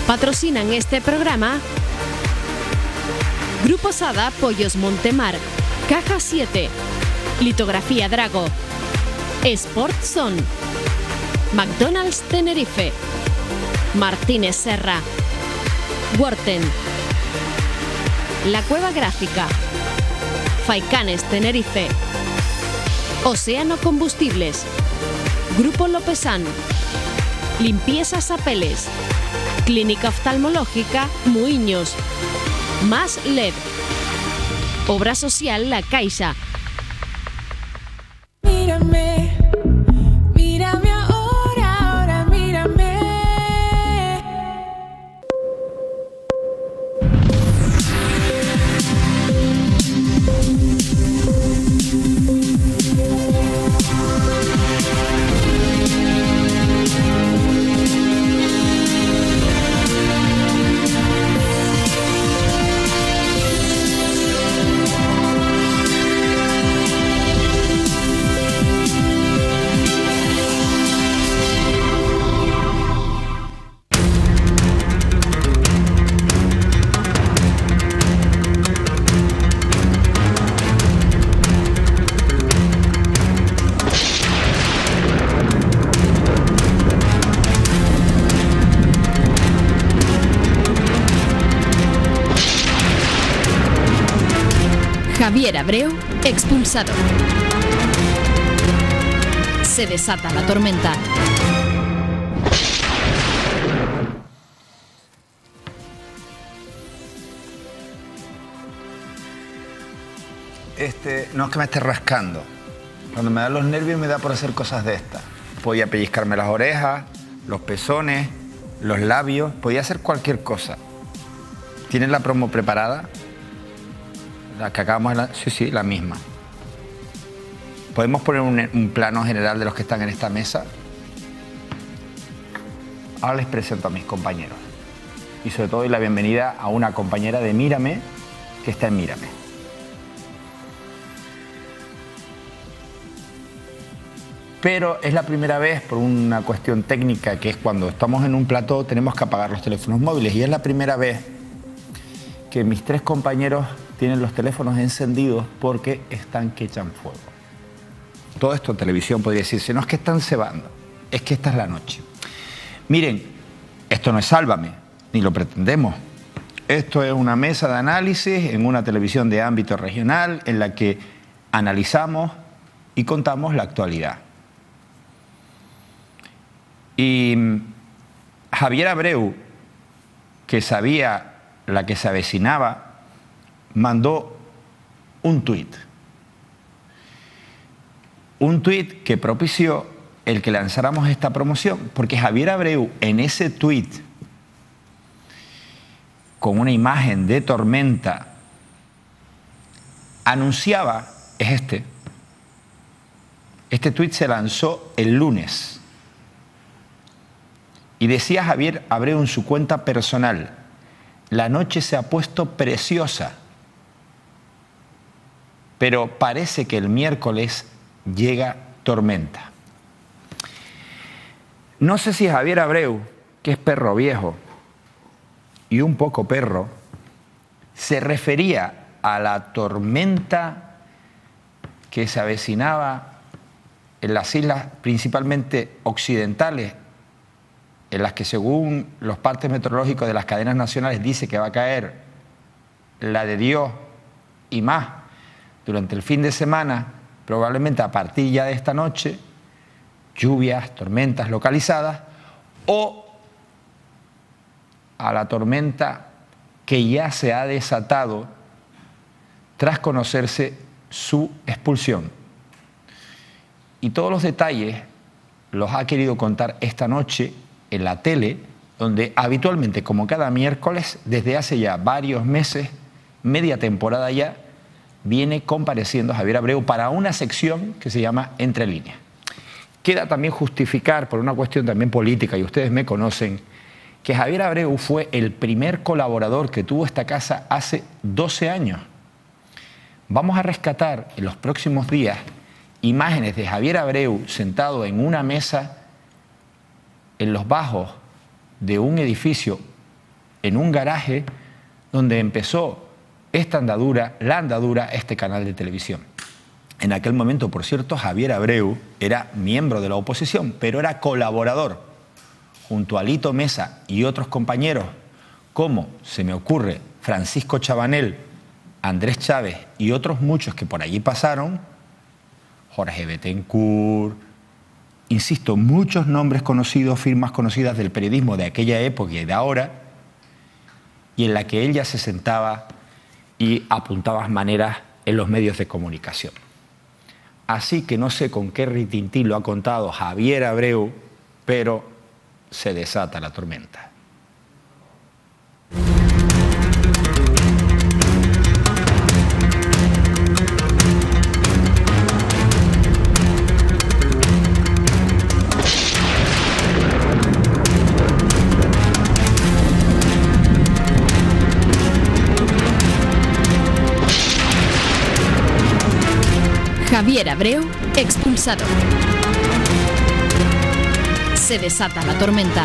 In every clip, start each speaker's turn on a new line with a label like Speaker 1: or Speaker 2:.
Speaker 1: Patrocinan este programa Grupo Sada, Pollos Montemar, Caja 7, Litografía Drago, Sportzone, McDonald's Tenerife, Martínez Serra, Worten, La Cueva Gráfica, Faicanes Tenerife, Océano Combustibles, Grupo Lopesán, Limpiezas Apeles, Clínica Oftalmológica Muiños, Más LED, Obra Social La Caixa.
Speaker 2: Mírame, mírame ahora, ahora mírame.
Speaker 1: Javier Abreu, expulsado. Se desata la tormenta.
Speaker 3: No es que me esté rascando. Cuando me dan los nervios me da por hacer cosas de estas. Podía pellizcarme las orejas, los pezones, los labios. Podía hacer cualquier cosa. ¿Tienes la promo preparada? La que acabamos de... Sí, la misma. ¿Podemos poner un plano general de los que están en esta mesa? Ahora les presento a mis compañeros. Y sobre todo doy la bienvenida a una compañera de Mírame, que está en Mírame. Pero es la primera vez, por una cuestión técnica, que es cuando estamos en un plató tenemos que apagar los teléfonos móviles. Y es la primera vez que mis tres compañeros tienen los teléfonos encendidos porque están que echan fuego. Todo esto en televisión podría decirse, no es que están cebando, es que esta es la noche. Miren, esto no es Sálvame, ni lo pretendemos. Esto es una mesa de análisis en una televisión de ámbito regional en la que analizamos y contamos la actualidad. Y Javier Abreu, que sabía la que se avecinaba, mandó un tuit. Un tuit que propició el que lanzáramos esta promoción, porque Javier Abreu en ese tuit, con una imagen de tormenta, anunciaba, este tuit se lanzó el lunes, y decía Javier Abreu en su cuenta personal, la noche se ha puesto preciosa, pero parece que el miércoles llega tormenta. No sé si Javier Abreu, que es perro viejo y un poco perro, se refería a la tormenta que se avecinaba en las islas principalmente occidentales, en las que según los partes meteorológicos de las cadenas nacionales dice que va a caer la de Dios y más durante el fin de semana, probablemente a partir ya de esta noche, lluvias, tormentas localizadas, o a la tormenta que ya se ha desatado tras conocerse su expulsión. Y todos los detalles los ha querido contar esta noche en la tele, donde habitualmente, como cada miércoles, desde hace ya varios meses, media temporada ya, viene compareciendo Javier Abreu para una sección que se llama Entre Líneas. Queda también justificar, por una cuestión también política, y ustedes me conocen, que Javier Abreu fue el primer colaborador que tuvo esta casa hace 12 años. Vamos a rescatar en los próximos días imágenes de Javier Abreu sentado en una mesa en los bajos de un edificio en un garaje donde empezó la andadura, este canal de televisión. En aquel momento, por cierto, Javier Abreu era miembro de la oposición, pero era colaborador, junto a Lito Mesa y otros compañeros, como se me ocurre Francisco Chabanel, Andrés Chávez y otros muchos que por allí pasaron, Jorge Bettencourt, insisto, muchos nombres conocidos, firmas conocidas del periodismo de aquella época y de ahora, y en la que él ya se sentaba y apuntaba maneras en los medios de comunicación. Así que no sé con qué ritintín lo ha contado Javier Abreu, pero se desata la tormenta.
Speaker 1: Javier Abreu, expulsado. Se desata la tormenta.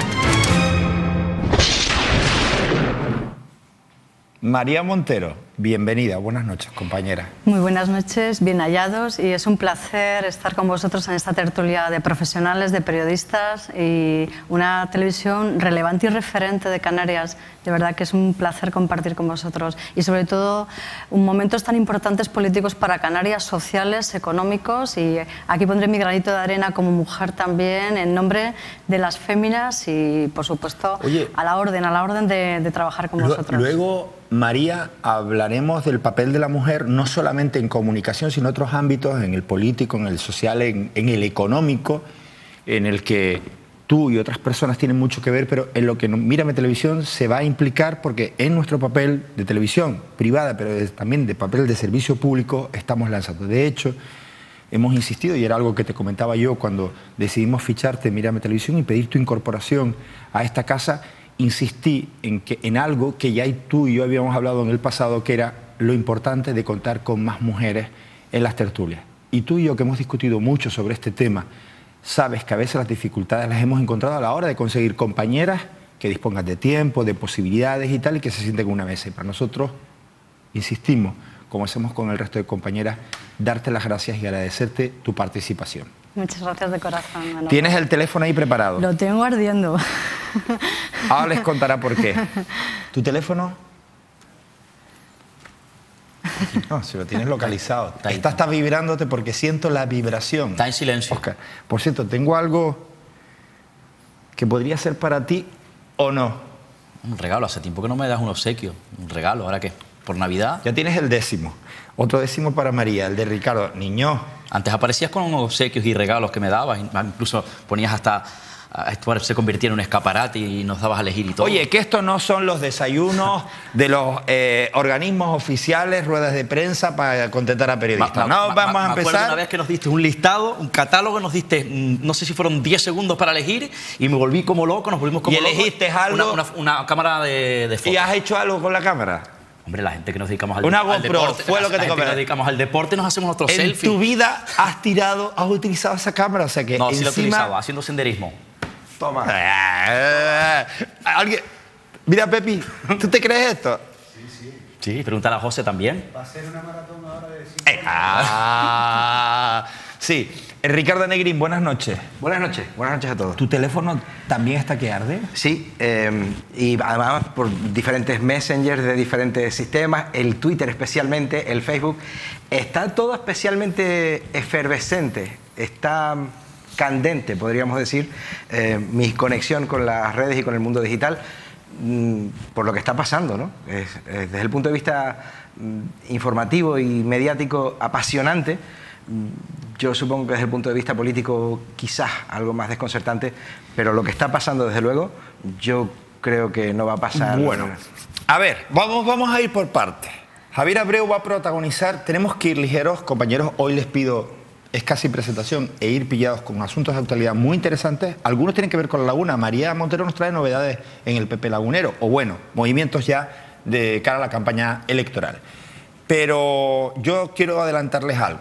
Speaker 3: María Montero, bienvenida. Buenas noches, compañera.
Speaker 4: Muy buenas noches, bien hallados, y es un placer estar con vosotros en esta tertulia de profesionales, de periodistas y una televisión relevante y referente de Canarias. De verdad que es un placer compartir con vosotros y sobre todo momentos tan importantes políticos para Canarias, sociales, económicos, y aquí pondré mi granito de arena como mujer también en nombre de las féminas y por supuesto a la orden de trabajar con vosotros.
Speaker 3: Luego, María, hablaremos del papel de la mujer no solamente en comunicación, sino en otros ámbitos, en el político, en el social, en el económico, en el que tú y otras personas tienen mucho que ver, pero en lo que Mírame Televisión se va a implicar, porque en nuestro papel de televisión privada, pero también de papel de servicio público, estamos lanzando. De hecho, hemos insistido, y era algo que te comentaba yo cuando decidimos ficharte en Mírame Televisión y pedir tu incorporación a esta casa, insistí en algo que ya tú y yo habíamos hablado en el pasado, que era lo importante de contar con más mujeres en las tertulias. Y tú y yo, que hemos discutido mucho sobre este tema, sabes que a veces las dificultades las hemos encontrado a la hora de conseguir compañeras que dispongan de tiempo, de posibilidades y tal, y que se sienten en una mesa. Y para nosotros, insistimos, como hacemos con el resto de compañeras, darte las gracias y agradecerte tu participación.
Speaker 4: Muchas gracias de corazón, Manolo.
Speaker 3: ¿Tienes el teléfono ahí preparado?
Speaker 4: Lo tengo ardiendo.
Speaker 3: Ahora les contará por qué. ¿Tu teléfono? No, si lo tienes localizado. Está vibrándote porque siento la vibración.
Speaker 5: Está en silencio.
Speaker 3: Oscar, por cierto, tengo algo que podría ser para ti o no.
Speaker 5: Un regalo. Hace tiempo que no me das un obsequio. Un regalo. ¿Ahora qué? ¿Por Navidad?
Speaker 3: Ya tienes el 10º. Otro 10º para María, el de Ricardo. Niño.
Speaker 5: Antes aparecías con unos obsequios y regalos que me dabas. Incluso ponías hasta... Esto se convirtiera en un escaparate y nos dabas a elegir y todo.
Speaker 3: Oye, que estos no son los desayunos de los organismos oficiales, ruedas de prensa para contentar a periodistas. No, vamos a empezar.
Speaker 5: Una vez que nos diste un listado, un catálogo, nos diste, no sé si fueron 10 segundos para elegir, y me volví como loco, nos volvimos como locos.
Speaker 3: ¿Y elegiste algo?
Speaker 5: Una cámara de fotos.
Speaker 3: ¿Y has hecho algo con la cámara?
Speaker 5: Hombre, la gente que nos dedicamos al
Speaker 3: una
Speaker 5: deporte.
Speaker 3: GoPro, fue lo que te
Speaker 5: nos dedicamos al deporte, nos hacemos nuestros selfies.
Speaker 3: ¿En tu vida has utilizado esa cámara? O sea que
Speaker 5: no, sí lo utilizaba, haciendo senderismo.
Speaker 3: Toma. ¿Alguien? Mira, Pepi, ¿tú te crees esto?
Speaker 5: Sí, pregúntale a José también.
Speaker 6: Va a ser una maratón ahora de 5
Speaker 3: sí. Ricardo Negrín, buenas noches.
Speaker 6: Buenas noches a todos.
Speaker 3: ¿Tu teléfono también está que arde?
Speaker 6: Sí, y además por diferentes messengers de diferentes sistemas, el Twitter especialmente, el Facebook, está todo especialmente efervescente, está candente, podríamos decir, mi conexión con las redes y con el mundo digital, por lo que está pasando, ¿no? Desde el punto de vista informativo y mediático apasionante. Yo supongo que desde el punto de vista político quizás algo más desconcertante, pero lo que está pasando desde luego yo creo que no va a pasar.
Speaker 3: Bueno, a ver, vamos a ir por partes. Javier Abreu va a protagonizar, tenemos que ir ligeros, compañeros, hoy les pido, es casi presentación, e ir pillados con asuntos de actualidad muy interesantes. Algunos tienen que ver con la laguna. María Montero nos trae novedades en el PP lagunero, o bueno, movimientos ya de cara a la campaña electoral. Pero yo quiero adelantarles algo.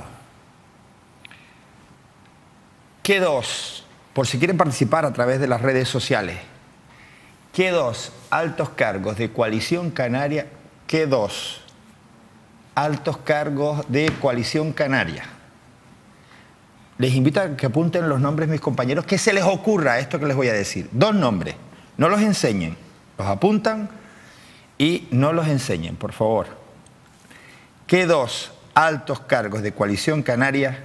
Speaker 3: Que dos, por si quieren participar a través de las redes sociales, que 2 altos cargos de Coalición Canaria, que 2 altos cargos de Coalición Canaria. Les invito a que apunten los nombres, mis compañeros, que se les ocurra esto que les voy a decir. 2 nombres, no los enseñen, los apuntan y no los enseñen, por favor. Que 2 altos cargos de Coalición Canaria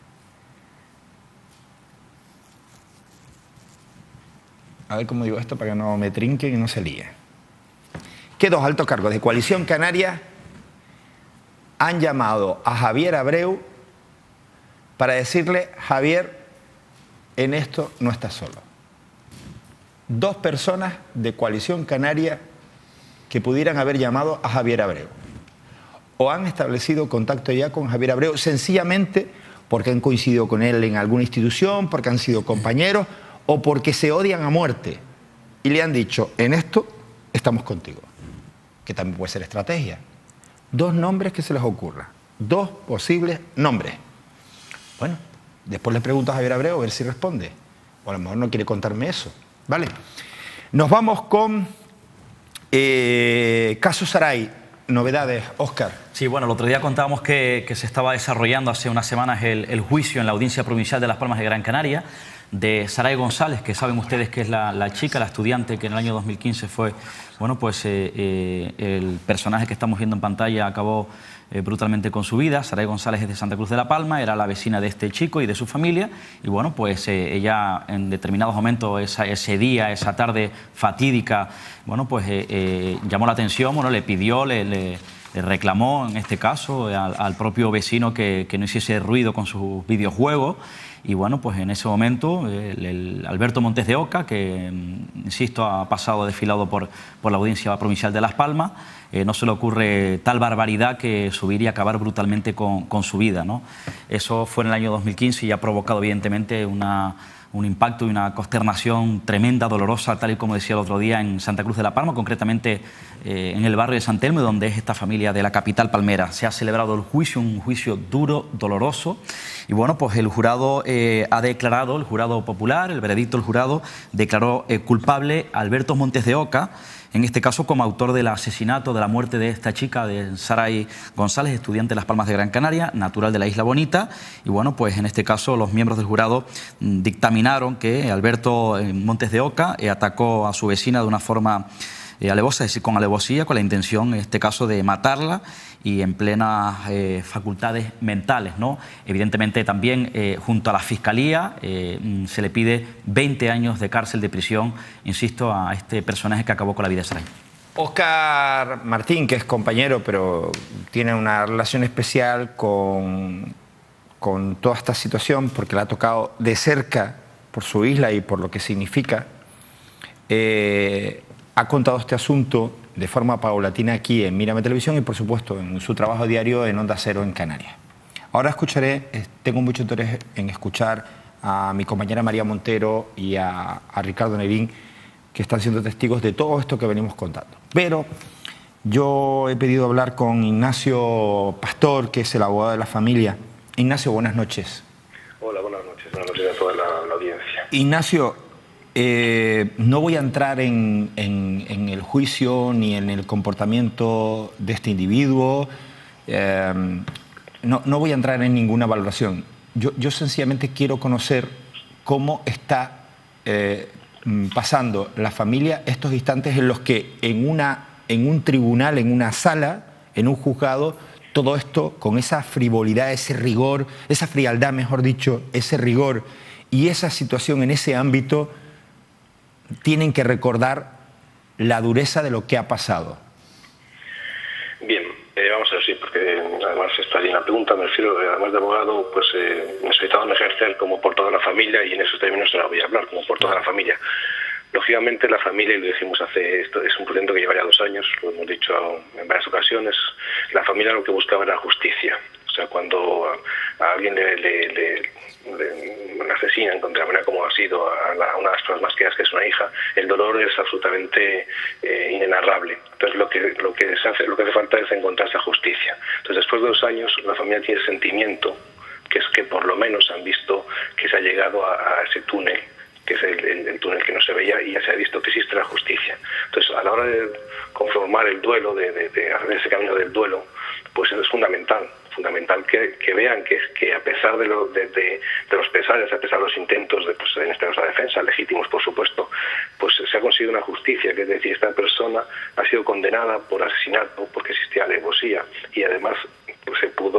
Speaker 3: a ver cómo digo esto para que no me trinquen y no se líe. Que 2 altos cargos de Coalición Canaria han llamado a Javier Abreu para decirle: Javier, en esto no estás solo. 2 personas de Coalición Canaria que pudieran haber llamado a Javier Abreu o han establecido contacto ya con Javier Abreu sencillamente porque han coincidido con él en alguna institución, porque han sido compañeros o porque se odian a muerte y le han dicho: en esto estamos contigo, que también puede ser estrategia. 2 nombres que se les ocurra, 2 posibles nombres. Bueno, después le pregunto a Javier Abreu a ver si responde, o a lo mejor no quiere contarme eso, ¿vale? Nos vamos con caso Saray. Novedades, Óscar.
Speaker 5: Sí, bueno, el otro día contábamos que se estaba desarrollando hace unas semanas el juicio en la Audiencia Provincial de Las Palmas de Gran Canaria de Saray González, que saben ustedes que es la chica, la estudiante que en el año 2015 fue, bueno, pues el personaje que estamos viendo en pantalla acabó brutalmente con su vida. Saray González es de Santa Cruz de la Palma, era la vecina de este chico y de su familia, y bueno, pues ella en determinados momentos, ese día, esa tarde fatídica, bueno, pues llamó la atención, bueno, le pidió, le reclamó en este caso al propio vecino que no hiciese ruido con sus videojuegos. Y bueno, pues en ese momento el Alberto Montes de Oca, que insisto ha pasado desfilado por la Audiencia Provincial de Las Palmas, no se le ocurre tal barbaridad que subir y acabar brutalmente con su vida, ¿no? Eso fue en el año 2015 y ha provocado evidentemente un impacto y una consternación tremenda, dolorosa, tal y como decía el otro día en Santa Cruz de la Palma, concretamente en el barrio de San Telmo, donde es esta familia de la capital palmera. Se ha celebrado el juicio, un juicio duro, doloroso, y bueno, pues el jurado ha declarado, el jurado popular, el veredicto del jurado, declaró culpable a Alberto Montes de Oca, en este caso como autor del asesinato, de la muerte de esta chica, de Saray González, estudiante de Las Palmas de Gran Canaria, natural de la Isla Bonita. Y bueno, pues en este caso los miembros del jurado dictaminaron que Alberto Montes de Oca atacó a su vecina de una forma alevosa, es decir, con alevosía, con la intención en este caso de matarla y en plenas facultades mentales, ¿no? Evidentemente también junto a la Fiscalía se le pide 20 años de cárcel, de prisión, insisto, a este personaje que acabó con la vida de Saray.
Speaker 3: Óscar Martín, que es compañero, pero tiene una relación especial con toda esta situación porque la ha tocado de cerca por su isla y por lo que significa, ha contado este asunto de forma paulatina aquí en Mírame Televisión y por supuesto en su trabajo diario en Onda Cero en Canarias. Ahora escucharé, tengo mucho interés en escuchar a mi compañera María Montero y a Ricardo Nevín, que están siendo testigos de todo esto que venimos contando. Pero yo he pedido hablar con Ignacio Pastor, que es el abogado de la familia. Ignacio, buenas noches.
Speaker 7: Hola, buenas noches a toda la audiencia.
Speaker 3: Ignacio, no voy a entrar en el juicio ni en el comportamiento de este individuo, no voy a entrar en ninguna valoración. Yo sencillamente quiero conocer cómo está pasando la familia estos instantes en los que en un tribunal, en una sala, en un juzgado, todo esto con esa frivolidad, ese rigor, esa frialdad, mejor dicho, ese rigor y esa situación en ese ámbito, tienen que recordar la dureza de lo que ha pasado.
Speaker 7: Bien, vamos a ver, sí, porque además está ahí en la pregunta, me refiero, además de abogado, pues necesitado ejercer como por toda la familia y en esos términos se la voy a hablar, como por toda la familia. Lógicamente la familia, y lo dijimos esto es un procedimiento que lleva ya 2 años, lo hemos dicho en varias ocasiones, la familia lo que buscaba era justicia. O sea, cuando a alguien le asesinan de la manera como ha sido a una de las personas más queridas, que es una hija, el dolor es absolutamente inenarrable. Entonces lo que hace falta es encontrar esa justicia. Entonces después de 2 años la familia tiene el sentimiento, que es que por lo menos han visto que se ha llegado a ese túnel, que es el túnel que no se veía, y ya se ha visto que existe la justicia. hora de conformar el duelo, de hacer ese camino del duelo, pues es fundamental que vean que a pesar de los pesares, a pesar de los intentos de, pues, en este caso, la defensa, legítimos por supuesto, pues se ha conseguido una justicia, que es decir, esta persona ha sido condenada por asesinato porque existía alevosía, y además pues se pudo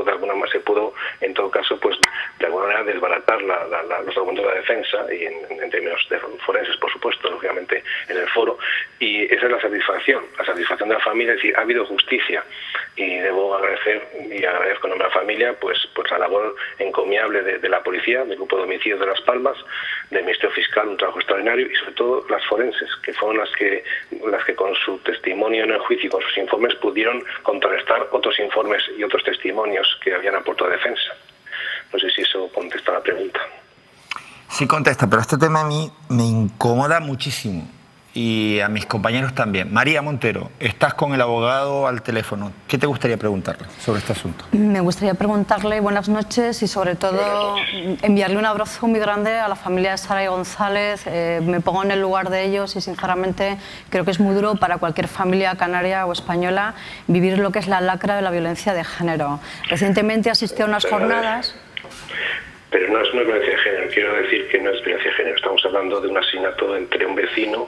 Speaker 7: en todo caso pues de alguna manera desbaratar los argumentos de la defensa, y en términos forenses por supuesto, lógicamente en el foro, y esa es la satisfacción de la familia, es decir, ha habido justicia, y debo agradecer y agradezco en nombre de la familia pues la labor encomiable de la policía, del grupo de homicidios de Las Palmas, del Ministerio Fiscal, un trabajo extraordinario, y sobre todo las forenses, que fueron las que con su testimonio en el juicio y con sus informes pudieron contrarrestar otros informes y otros testimonios que habían aportado defensa. No sé si eso contesta la pregunta.
Speaker 3: Sí contesta, pero este tema a mí me incomoda muchísimo, y a mis compañeros también. María Montero, estás con el abogado al teléfono. ¿Qué te gustaría preguntarle sobre este asunto?
Speaker 4: Me gustaría preguntarle buenas noches y sobre todo enviarle un abrazo muy grande a la familia de Saray González. Me pongo en el lugar de ellos y sinceramente creo que es muy duro para cualquier familia canaria o española vivir lo que es la lacra de la violencia de género. Recientemente asistí a unas jornadas...
Speaker 7: Pero no es violencia de género, quiero decir que no es violencia de género. Estamos hablando de un asesinato entre un vecino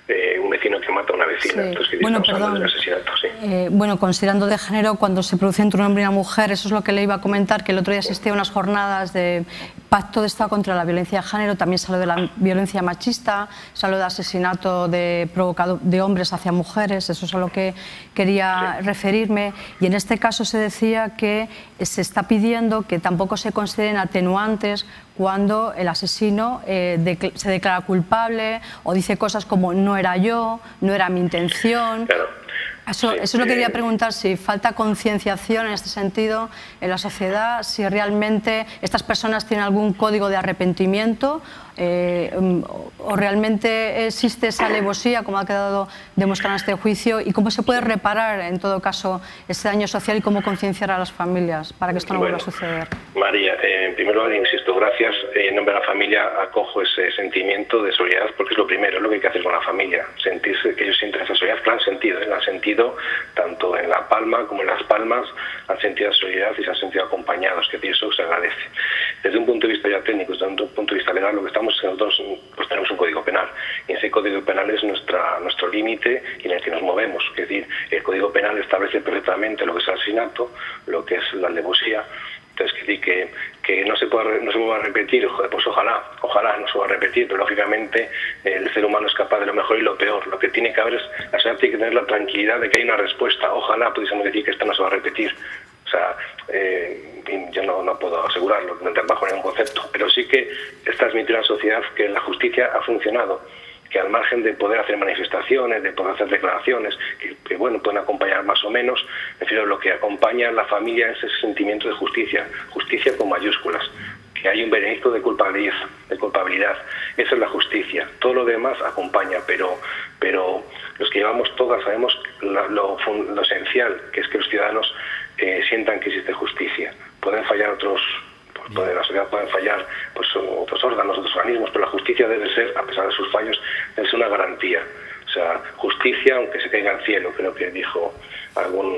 Speaker 7: que mata a una vecina.
Speaker 4: Sí.
Speaker 7: Entonces,
Speaker 4: bueno, perdón. Bueno, considerando de género, cuando se produce entre un hombre y una mujer, eso es lo que le iba a comentar, que el otro día asistí a unas jornadas de pacto de Estado contra la violencia de género, también se habló de la violencia machista, se habló de asesinato de hombres hacia mujeres, eso es a lo que quería referirme, y en este caso se decía que se está pidiendo que tampoco se consideren atenuantes cuando el asesino se declara culpable o dice cosas como no era yo, no era mi intención.
Speaker 7: Claro.
Speaker 4: Eso es lo que quería preguntar, si falta concienciación en este sentido en la sociedad, si realmente estas personas tienen algún código de arrepentimiento o realmente existe esa alevosía, como ha quedado demostrado en este juicio, y cómo se puede reparar en todo caso ese daño social y cómo concienciar a las familias para que esto no vuelva a suceder.
Speaker 7: María, en primer lugar, insisto, gracias. En nombre de la familia acojo ese sentimiento de solidaridad, porque es lo primero, es lo que hay que hacer con la familia, sentirse que ellos sienten esa solidaridad, que la han sentido, la han sentido tanto en La Palma como en Las Palmas, han sentido solidaridad y se han sentido acompañados, que eso se agradece. Desde un punto de vista ya técnico, desde un punto de vista legal, lo que estamos nosotros pues tenemos un código penal, y ese código penal es nuestro límite y en el que nos movemos. Es decir, el código penal establece perfectamente lo que es el asesinato, lo que es la alevosía. Entonces, que no se vuelva a repetir, pues ojalá no se vuelva a repetir, pero lógicamente el ser humano es capaz de lo mejor y lo peor. Lo que tiene que haber es, la sociedad tiene que tener la tranquilidad de que hay una respuesta. Ojalá pudiésemos decir que esto no se va a repetir. O sea, yo no puedo asegurarlo bajo ningún concepto, pero sí que es transmitir a la sociedad que la justicia ha funcionado, que al margen de poder hacer manifestaciones, de poder hacer declaraciones, que bueno, pueden acompañar más o menos, en fin, lo que acompaña a la familia es ese sentimiento de justicia con mayúsculas, que hay un veredicto de culpabilidad, esa es la justicia. Todo lo demás acompaña, pero los que llevamos todas sabemos lo esencial, que es que los ciudadanos sientan que existe justicia. Pueden fallar otros, la sociedad pueden fallar pues otros órganos, otros organismos, pero la justicia debe ser, a pesar de sus fallos, debe ser una garantía. O sea, justicia aunque se caiga al cielo, creo que dijo algún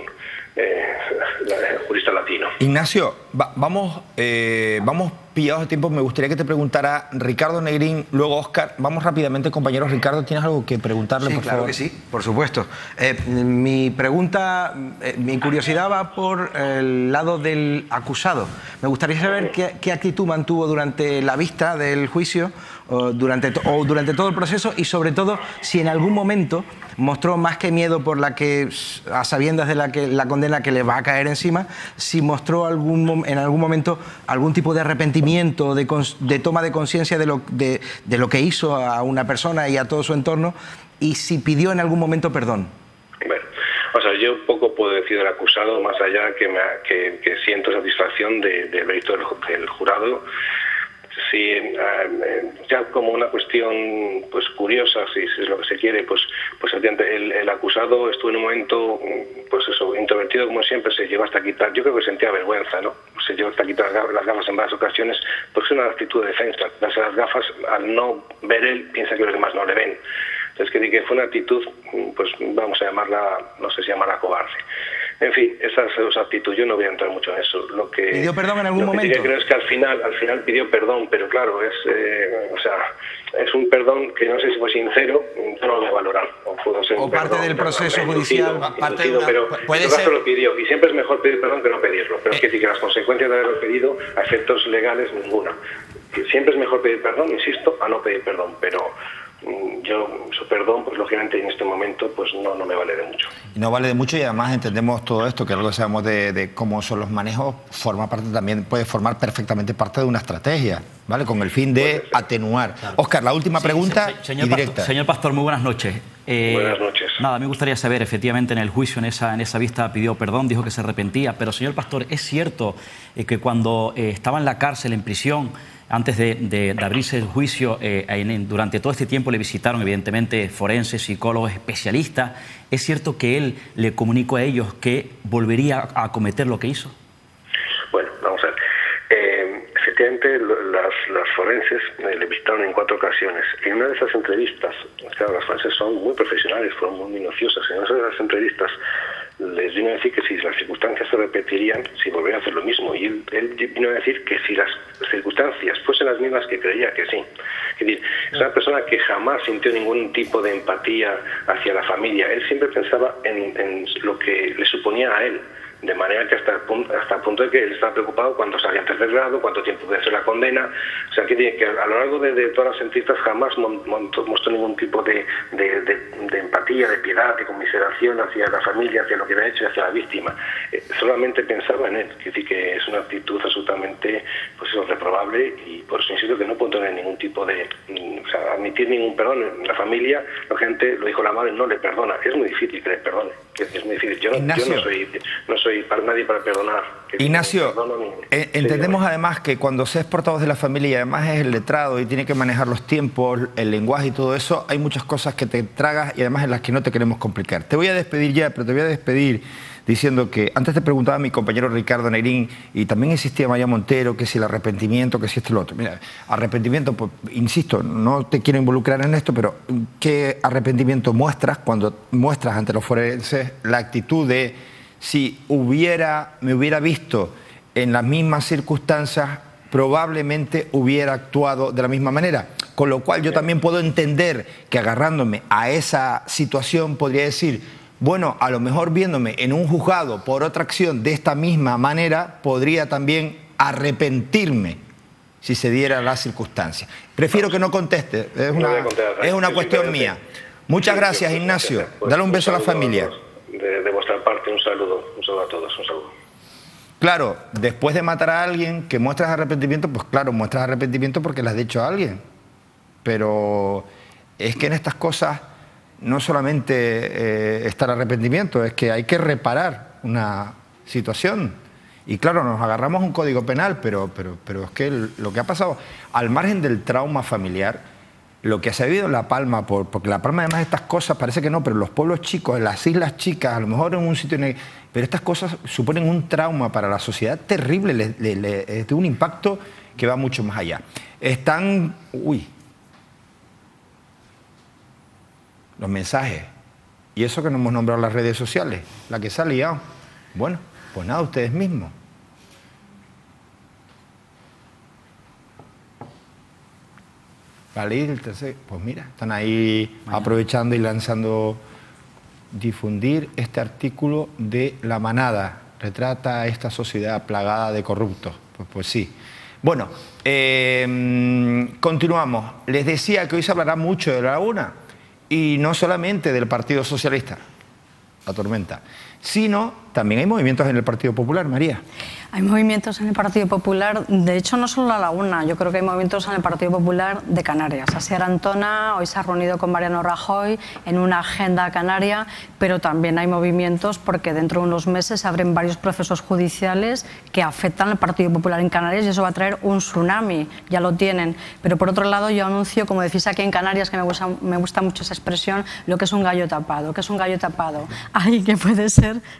Speaker 7: jurista latino.
Speaker 3: Ignacio, vamos pillados de tiempo. Me gustaría que te preguntara Ricardo Negrín, luego Óscar. Vamos rápidamente, compañeros. Ricardo, ¿tienes algo que preguntarle, por favor?
Speaker 6: Claro que sí, por supuesto. Mi pregunta, mi curiosidad va por el lado del acusado. Me gustaría saber qué actitud mantuvo durante la vista del juicio, durante todo el proceso, y sobre todo si en algún momento mostró más que miedo por a sabiendas de la condena que le va a caer encima, si mostró en algún momento algún tipo de arrepentimiento, de toma de conciencia de lo que hizo a una persona y a todo su entorno, y si pidió en algún momento perdón.
Speaker 7: Bueno, o sea, yo poco puedo decir del acusado, más allá que siento satisfacción del veredicto del jurado. Sí, ya como una cuestión pues curiosa, si es lo que se quiere, pues el acusado estuvo en un momento, pues eso, introvertido como siempre, se llegó hasta quitar, yo creo que sentía vergüenza, ¿no? Se llegó hasta quitar las gafas en varias ocasiones, porque es una actitud de defensa. Las gafas, al no ver él, piensa que los demás no le ven. Es que fue una actitud, pues vamos a llamarla, no sé si llamarla cobarde. En fin, esa actitud, yo no voy a entrar mucho en eso.
Speaker 6: ¿Pidió perdón en algún momento?
Speaker 7: Lo que creo es que al final pidió perdón, pero claro, es un perdón que no sé si fue sincero, yo no lo voy a valorar.
Speaker 6: O parte del proceso judicial,
Speaker 7: pero en caso lo pidió, y siempre es mejor pedir perdón que no pedirlo. Pero es que sí que las consecuencias de haberlo pedido, a efectos legales, ninguna. Siempre es mejor pedir perdón, insisto, a no pedir perdón, pero yo su perdón, pues lógicamente en este momento pues no me vale de mucho.
Speaker 3: Y no vale de mucho, y además entendemos todo esto, que algo que sabemos de cómo son los manejos, puede formar perfectamente parte de una estrategia, ¿vale? Con el fin de atenuar. Claro. Óscar, la última pregunta y directa.
Speaker 5: Señor Pastor, muy buenas noches.
Speaker 7: Buenas noches.
Speaker 5: Nada, me gustaría saber, efectivamente en el juicio, en esa vista pidió perdón, dijo que se arrepentía, pero señor Pastor, ¿es cierto que cuando estaba en la cárcel, en prisión, antes de abrirse el juicio, durante todo este tiempo le visitaron evidentemente forenses, psicólogos, especialistas? ¿Es cierto que él le comunicó a ellos que volvería a cometer lo que hizo?
Speaker 7: Bueno, vamos a ver. Efectivamente, las forenses le visitaron en 4 ocasiones. En una de esas entrevistas, claro, las forenses son muy profesionales, fueron muy minuciosas. En una de esas entrevistas les vino a decir que si las circunstancias se repetirían, si volverían a hacer lo mismo. Y él vino a decir que si las circunstancias fuesen las mismas, que creía que sí. Es decir, es una persona que jamás sintió ningún tipo de empatía hacia la familia. Él siempre pensaba en lo que le suponía a él. De manera que hasta el punto de que él estaba preocupado cuando salía en 3er grado, cuánto tiempo debe ser la condena. O sea, que a lo largo de todas las entrevistas jamás mostró ningún tipo de empatía, de piedad, de conmiseración hacia la familia, hacia lo que había hecho y hacia la víctima. Solamente pensaba en él. Es decir, que es una actitud absolutamente reprobable, y por eso insisto que no puedo tener ningún tipo de... admitir ningún perdón. En la familia, la gente, lo dijo la madre, no le perdona. Es muy difícil que le perdone. Es muy difícil. Yo no soy para nadie para perdonar.
Speaker 3: Ignacio, entendemos además que cuando se es portavoz de la familia y además es el letrado y tiene que manejar los tiempos, el lenguaje y todo eso, hay muchas cosas que te tragas y además en las que no te queremos complicar. Te voy a despedir ya, pero te voy a despedir diciendo que antes te preguntaba mi compañero Ricardo Neirín y también insistía María Montero que si el arrepentimiento, que si esto y lo otro. Mira, arrepentimiento, pues insisto, no te quiero involucrar en esto, pero ¿qué arrepentimiento muestras cuando muestras ante los forenses la actitud de si me hubiera visto en las mismas circunstancias, probablemente hubiera actuado de la misma manera? Con lo cual yo también puedo entender que agarrándome a esa situación podría decir, bueno, a lo mejor viéndome en un juzgado por otra acción de esta misma manera, podría también arrepentirme si se diera la circunstancia. Prefiero que no conteste, es una cuestión mía. Muchas gracias, Ignacio. Dale un beso a la familia.
Speaker 7: De vuestra parte, un saludo a todos, un saludo.
Speaker 3: Claro, después de matar a alguien que muestras arrepentimiento, pues claro, muestras arrepentimiento porque le has dicho a alguien. Pero es que en estas cosas no solamente está el arrepentimiento, es que hay que reparar una situación. Y claro, nos agarramos a un código penal, pero es que lo que ha pasado, al margen del trauma familiar, lo que se ha vivido en La Palma, porque La Palma además estas cosas, parece que no, pero los pueblos chicos, en las islas chicas, a lo mejor en un sitio... pero estas cosas suponen un trauma para la sociedad terrible, de un impacto que va mucho más allá. Están... los mensajes. Y eso que no hemos nombrado las redes sociales, la que se ha liado. Bueno, pues nada, ustedes mismos. Vale, pues mira, están ahí aprovechando y lanzando, difundir este artículo de La Manada, retrata a esta sociedad plagada de corruptos. Pues sí. Bueno, continuamos. Les decía que hoy se hablará mucho de la Laguna, y no solamente del Partido Socialista, la tormenta, sino también hay movimientos en el Partido Popular, María.
Speaker 4: Hay movimientos en el Partido Popular, de hecho no solo La Laguna, yo creo que hay movimientos en el Partido Popular de Canarias. Asier Antona hoy se ha reunido con Mariano Rajoy en una agenda canaria, pero también hay movimientos porque dentro de unos meses se abren varios procesos judiciales que afectan al Partido Popular en Canarias y eso va a traer un tsunami, ya lo tienen. Pero por otro lado yo anuncio, como decís aquí en Canarias, que me gusta mucho esa expresión, lo que es un gallo tapado. ¿Qué es un gallo tapado? Alguien que puede ser, se ríe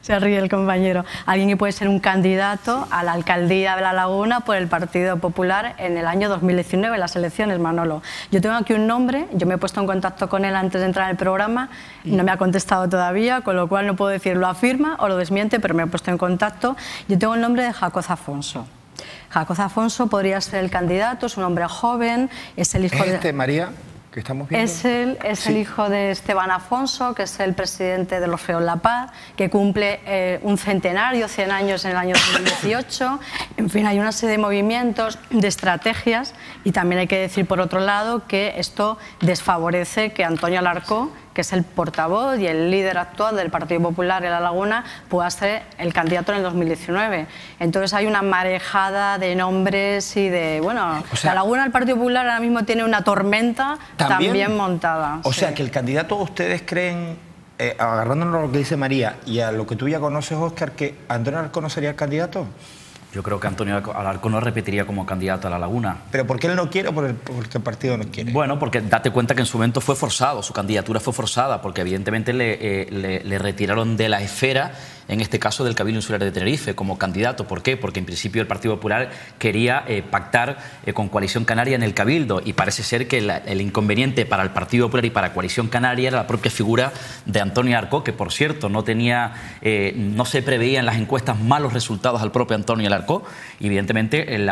Speaker 4: el compañero. Alguien que puede ser un candidato a la alcaldía de La Laguna por el Partido Popular en el año 2019, en las elecciones, Manolo. Yo tengo aquí un nombre, yo me he puesto en contacto con él antes de entrar en el programa, no me ha contestado todavía, con lo cual no puedo decir lo afirma o lo desmiente, pero me he puesto en contacto. Yo tengo el nombre de Jacob Afonso. Jacob Afonso podría ser el candidato, es un hombre joven, es el hijo de...
Speaker 3: María, que estamos viendo.
Speaker 4: Es el hijo de Esteban Afonso, que es el presidente de los Feos La Paz, que cumple un centenario, 100 años en el año 2018. En fin, hay una serie de movimientos, de estrategias, y también hay que decir, por otro lado, que esto desfavorece que Antonio Alarcó, que es el portavoz y el líder actual del Partido Popular en La Laguna, pueda ser el candidato en el 2019. Entonces hay una marejada de nombres y de... Bueno, o sea, La Laguna, el Partido Popular ahora mismo tiene una tormenta también montada.
Speaker 3: O sea, que el candidato, ustedes creen, agarrándonos a lo que dice María y a lo que tú ya conoces, Óscar, que Antonio Alarcó no sería el candidato.
Speaker 5: Yo creo que Antonio Alarcó no repetiría como candidato a La Laguna.
Speaker 3: ¿Pero por qué él no quiere o porque el partido no quiere?
Speaker 5: Bueno, porque date cuenta que en su momento fue forzado, su candidatura fue forzada, porque evidentemente le retiraron de la esfera, en este caso del Cabildo Insular de Tenerife, como candidato. ¿Por qué? Porque en principio el Partido Popular quería pactar con Coalición Canaria en el Cabildo, y parece ser que el inconveniente para el Partido Popular y para Coalición Canaria era la propia figura de Antonio Alarcó, que por cierto no se preveía en las encuestas malos resultados al propio Antonio Alarcó. Y evidentemente el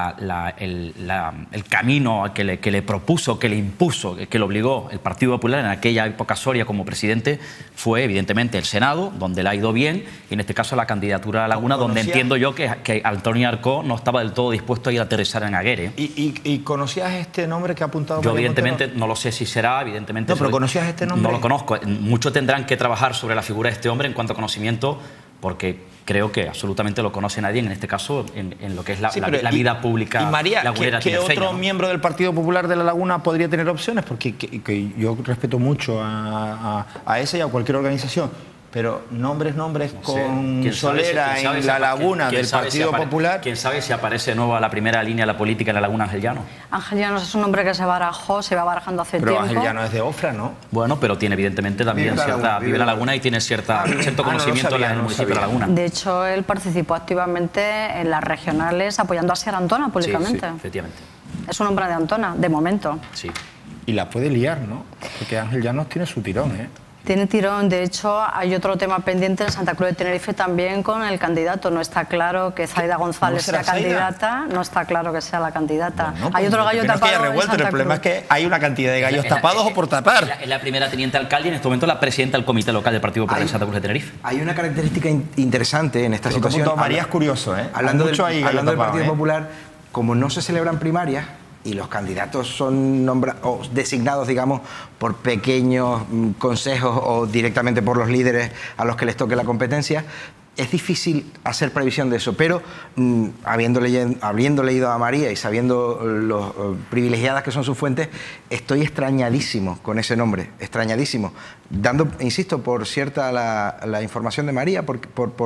Speaker 5: camino que le propuso, que le impuso, que le obligó el Partido Popular en aquella época Soria como presidente fue evidentemente el Senado, donde le ha ido bien, y en este caso la candidatura a La Laguna, donde entiendo yo que Antonio Alarcó no estaba del todo dispuesto a ir a aterrizar en Aguere.
Speaker 3: ¿Y conocías este nombre que ha apuntado?
Speaker 5: Yo evidentemente no lo sé si será, evidentemente...
Speaker 3: No, pero ¿conocías este nombre?
Speaker 5: No lo conozco. Mucho tendrán que trabajar sobre la figura de este hombre en cuanto a conocimiento, porque creo que absolutamente lo conoce nadie, en este caso, en lo que es la vida pública.
Speaker 3: Y María, ¿qué otro
Speaker 5: ¿no?
Speaker 3: miembro del Partido Popular de La Laguna podría tener opciones? Porque que yo respeto mucho a esa y a cualquier organización, pero nombres con Solera en La Laguna del Partido Popular...
Speaker 5: ¿Quién sabe si aparece de nuevo a la primera línea de la política en La Laguna Ángel Llanos?
Speaker 4: Ángel Llanos es un nombre que se barajó, se va barajando hace tiempo.
Speaker 3: Pero Ángel Llanos es de Ofra, ¿no?
Speaker 5: Bueno, pero tiene evidentemente también vive en La Laguna y tiene cierto conocimiento en el municipio de La Laguna.
Speaker 4: De hecho, él participó activamente en las regionales apoyando a Sierra Antona públicamente.
Speaker 5: Sí, efectivamente.
Speaker 4: Es un hombre de Antona, de momento.
Speaker 5: Sí.
Speaker 3: Y la puede liar, ¿no? Porque Ángel Llanos tiene su tirón, ¿eh?
Speaker 4: Tiene tirón. De hecho, hay otro tema pendiente en Santa Cruz de Tenerife también con el candidato. No está claro que Zaida González sea candidata, no está claro que sea la candidata. Bueno, hay otro gallo tapado en Santa Cruz.
Speaker 3: El problema es que hay una cantidad de gallos tapados o por tapar.
Speaker 5: Es la primera teniente alcalde y en este momento la presidenta del comité local del Partido Popular de Santa Cruz de Tenerife.
Speaker 6: Hay una característica interesante en esta situación.
Speaker 3: María es curioso, ¿eh?
Speaker 6: Hablando del Partido Popular, como no se celebran primarias, y los candidatos son designados, digamos, por pequeños consejos o directamente por los líderes a los que les toque la competencia, es difícil hacer previsión de eso, pero habiendo leído a María y sabiendo lo privilegiadas que son sus fuentes, estoy extrañadísimo con ese nombre, extrañadísimo. Insisto, por cierta la información de María, por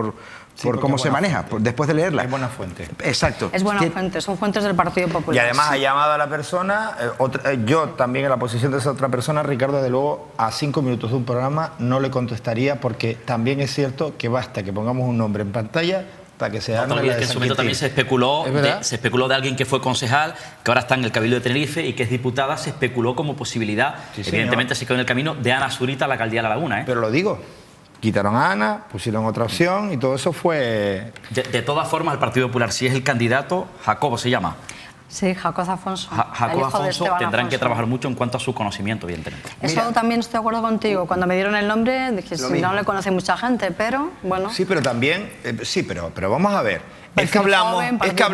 Speaker 6: cómo se maneja, después de leerla.
Speaker 3: Es buena fuente.
Speaker 6: Exacto.
Speaker 4: Es buena fuente, son fuentes del Partido Popular.
Speaker 3: Y además ha llamado a la persona, yo también en la posición de esa otra persona, Ricardo, de luego, a 5 minutos de un programa no le contestaría, porque también es cierto que basta que pongamos un nombre en pantalla para que se
Speaker 5: no olvides que en su momento también se especuló de alguien que fue concejal, que ahora está en el Cabildo de Tenerife y que es diputada, se especuló como posibilidad, evidentemente se quedó en el camino, de Ana Zurita a la alcaldía de La Laguna, ¿eh?
Speaker 3: Pero lo digo. Quitaron a Ana, pusieron otra opción y todo eso fue...
Speaker 5: De todas formas, el Partido Popular, si es el candidato, Jacobo se llama.
Speaker 4: Sí, Jacob Afonso.
Speaker 5: Jacob Afonso tendrán que trabajar mucho en cuanto a su conocimiento, evidentemente.
Speaker 4: Eso también estoy de acuerdo contigo. Cuando me dieron el nombre, dije, si no le conoce mucha gente, pero bueno...
Speaker 3: Sí, pero también... pero vamos a ver. Es que hablamos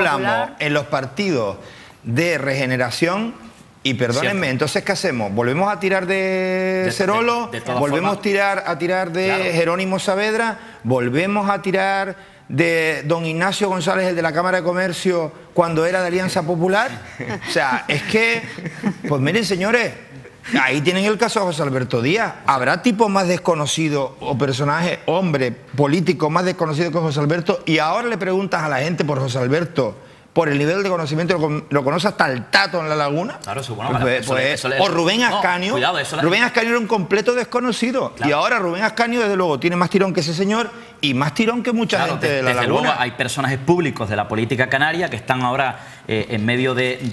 Speaker 3: en los partidos de regeneración... Y perdónenme, entonces ¿qué hacemos? ¿Volvemos a tirar de Cerolo? ¿Volvemos a tirar de Jerónimo Saavedra? ¿Volvemos a tirar de don Ignacio González, el de la Cámara de Comercio, cuando era de Alianza Popular? O sea, es que... Pues miren, señores, ahí tienen el caso de José Alberto Díaz. ¿Habrá tipo más desconocido o personaje, hombre, político más desconocido que José Alberto? Y ahora le preguntas a la gente por José Alberto, por el nivel de conocimiento, lo conoce hasta el Tato en La Laguna.
Speaker 5: Claro, eso, bueno,
Speaker 3: o Rubén Ascanio. Rubén Ascanio era un completo desconocido. Claro. Y ahora Rubén Ascanio, desde luego, tiene más tirón que ese señor y más tirón que mucha gente de La Laguna.
Speaker 5: Desde luego, hay personajes públicos de la política canaria que están ahora en medio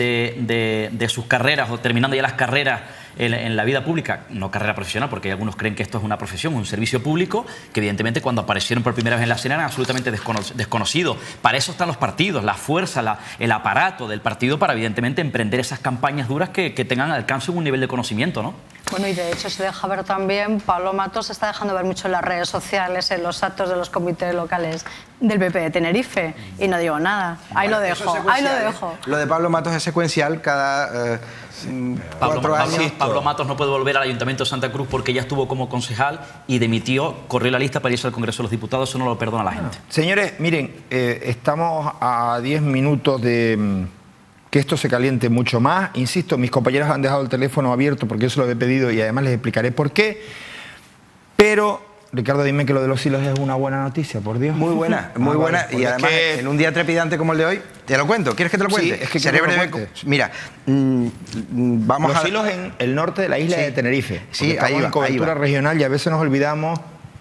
Speaker 5: de sus carreras o terminando ya las carreras en la vida pública, no carrera profesional, porque algunos creen que esto es una profesión, un servicio público, que evidentemente cuando aparecieron por primera vez en la escena eran absolutamente desconocidos. Para eso están los partidos, la fuerza, el aparato del partido para evidentemente emprender esas campañas duras que tengan alcance un nivel de conocimiento, ¿no?
Speaker 4: Bueno, y de hecho se deja ver también, Pablo Matos se está dejando ver mucho en las redes sociales, en los actos de los comités locales del PP de Tenerife, y no digo nada, ahí lo dejo, ahí lo dejo.
Speaker 6: Lo de Pablo Matos es secuencial, cada 4 años.
Speaker 5: Pablo Matos no puede volver al Ayuntamiento de Santa Cruz porque ya estuvo como concejal y dimitió, corrió la lista para irse al Congreso de los Diputados, eso no lo perdona la gente.
Speaker 3: Señores, miren, estamos a 10 minutos de que esto se caliente mucho más. Insisto, mis compañeros han dejado el teléfono abierto porque eso lo he pedido y además les explicaré por qué. Pero, Ricardo, dime que lo de los hilos es una buena noticia, por Dios.
Speaker 6: Muy buena, muy buena. Y además, en un día trepidante como el de hoy, te lo cuento. ¿Quieres que te lo cuente?
Speaker 3: Sí, es que
Speaker 6: seré breve. Mira, vamos
Speaker 3: los hilos en el norte de la isla de Tenerife.
Speaker 6: Sí,
Speaker 3: estamos en cobertura regional y a veces nos olvidamos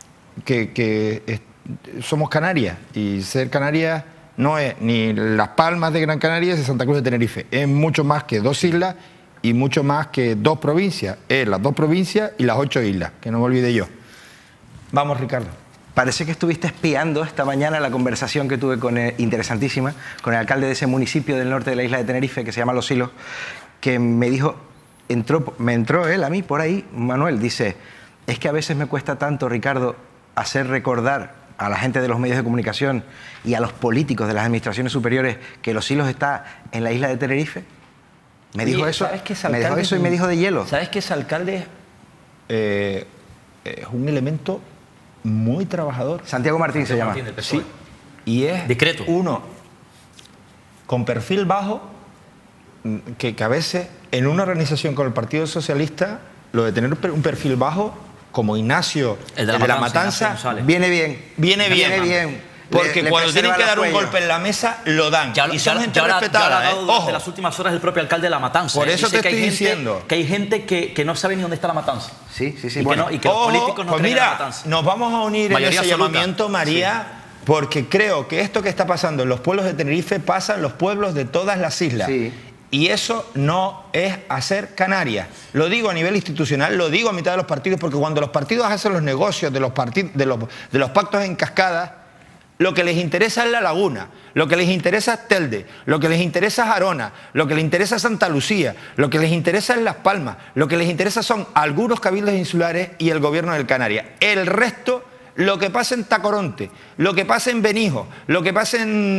Speaker 3: que somos Canarias. Y ser Canarias no es ni Las Palmas de Gran Canaria ni Santa Cruz de Tenerife. Es mucho más que 2 islas y mucho más que 2 provincias. Es las 2 provincias y las 8 islas, que no me olvide yo. Vamos, Ricardo.
Speaker 6: Parece que estuviste espiando esta mañana la conversación que tuve interesantísima con el alcalde de ese municipio del norte de la isla de Tenerife, que se llama Los Hilos, que me dijo, me entró él a mí por ahí, Manuel, dice, es que a veces me cuesta tanto, Ricardo, hacer recordar a la gente de los medios de comunicación y a los políticos de las administraciones superiores que Los Hilos está en la isla de Tenerife. Me dijo eso, me dejó eso y me dijo de hielo.
Speaker 3: ¿Sabes que ese alcalde es un elemento muy trabajador?
Speaker 6: Santiago Martín se llama.
Speaker 3: Sí. Y es
Speaker 5: decreto.
Speaker 3: Uno con perfil bajo, que a veces en una organización con el Partido Socialista, lo de tener un perfil bajo, como Ignacio, el de la Matanza,
Speaker 6: viene bien.
Speaker 3: Viene bien. Porque cuando tienen que dar un golpe en la mesa, lo dan. Y son gente respetada.
Speaker 5: Ojo. De las últimas horas el propio alcalde de La Matanza.
Speaker 3: Por eso te estoy diciendo.
Speaker 5: Que hay gente que no sabe ni dónde está La Matanza.
Speaker 6: Sí.
Speaker 5: Y bueno, que los políticos no creen en La Matanza.
Speaker 3: Nos vamos a unir en ese llamamiento, María, porque creo que esto que está pasando en los pueblos de Tenerife pasa en los pueblos de todas las islas.
Speaker 6: Sí.
Speaker 3: Y eso no es hacer Canarias. Lo digo a nivel institucional, lo digo a mitad de los partidos, porque cuando los partidos hacen los negocios de los pactos en cascada, lo que les interesa es La Laguna, lo que les interesa es Telde, lo que les interesa es Arona, lo que les interesa es Santa Lucía, lo que les interesa es Las Palmas, lo que les interesa son algunos cabildos insulares y el gobierno del Canarias. El resto, lo que pasa en Tacoronte, lo que pasa en Benijo, lo que pasa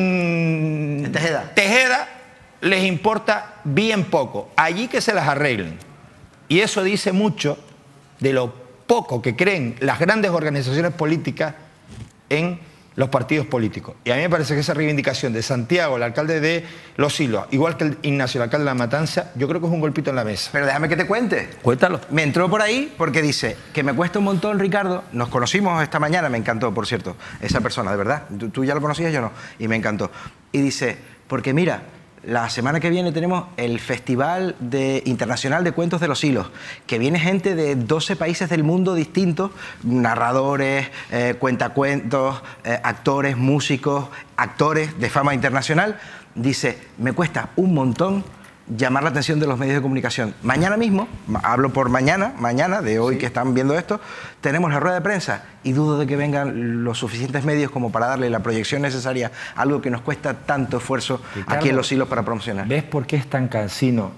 Speaker 3: en Tejeda, les importa bien poco. Allí que se las arreglen. Y eso dice mucho de lo poco que creen las grandes organizaciones políticas en los partidos políticos. Y a mí me parece que esa reivindicación de Santiago, el alcalde de Los Hilos, igual que el Ignacio, el alcalde de La Matanza, yo creo que es un golpito en la mesa.
Speaker 6: Pero déjame que te cuente.
Speaker 3: Cuéntalo.
Speaker 6: Me entró por ahí porque dice que me cuesta un montón, Ricardo. Nos conocimos esta mañana, me encantó, por cierto, esa persona, de verdad. Tú ya lo conocías, yo no. Y me encantó. Y dice, porque mira, la semana que viene tenemos el Festival Internacional de Cuentos de Los Hilos, que viene gente de 12 países del mundo distintos, narradores, cuentacuentos, actores, músicos, actores de fama internacional. Dice, me cuesta un montón llamar la atención de los medios de comunicación. Mañana mismo, hablo por mañana de hoy que están viendo esto, tenemos la rueda de prensa y dudo de que vengan los suficientes medios como para darle la proyección necesaria a algo que nos cuesta tanto esfuerzo, Ricardo, aquí en Los Hilos para promocionar.
Speaker 3: ¿Ves por qué es tan cansino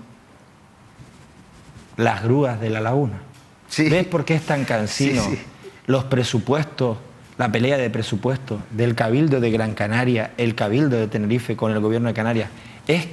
Speaker 3: las grúas de La Laguna?
Speaker 6: Sí.
Speaker 3: ¿Ves por qué es tan cansino los presupuestos, la pelea de presupuestos del Cabildo de Gran Canaria, el Cabildo de Tenerife con el gobierno de Canarias? Es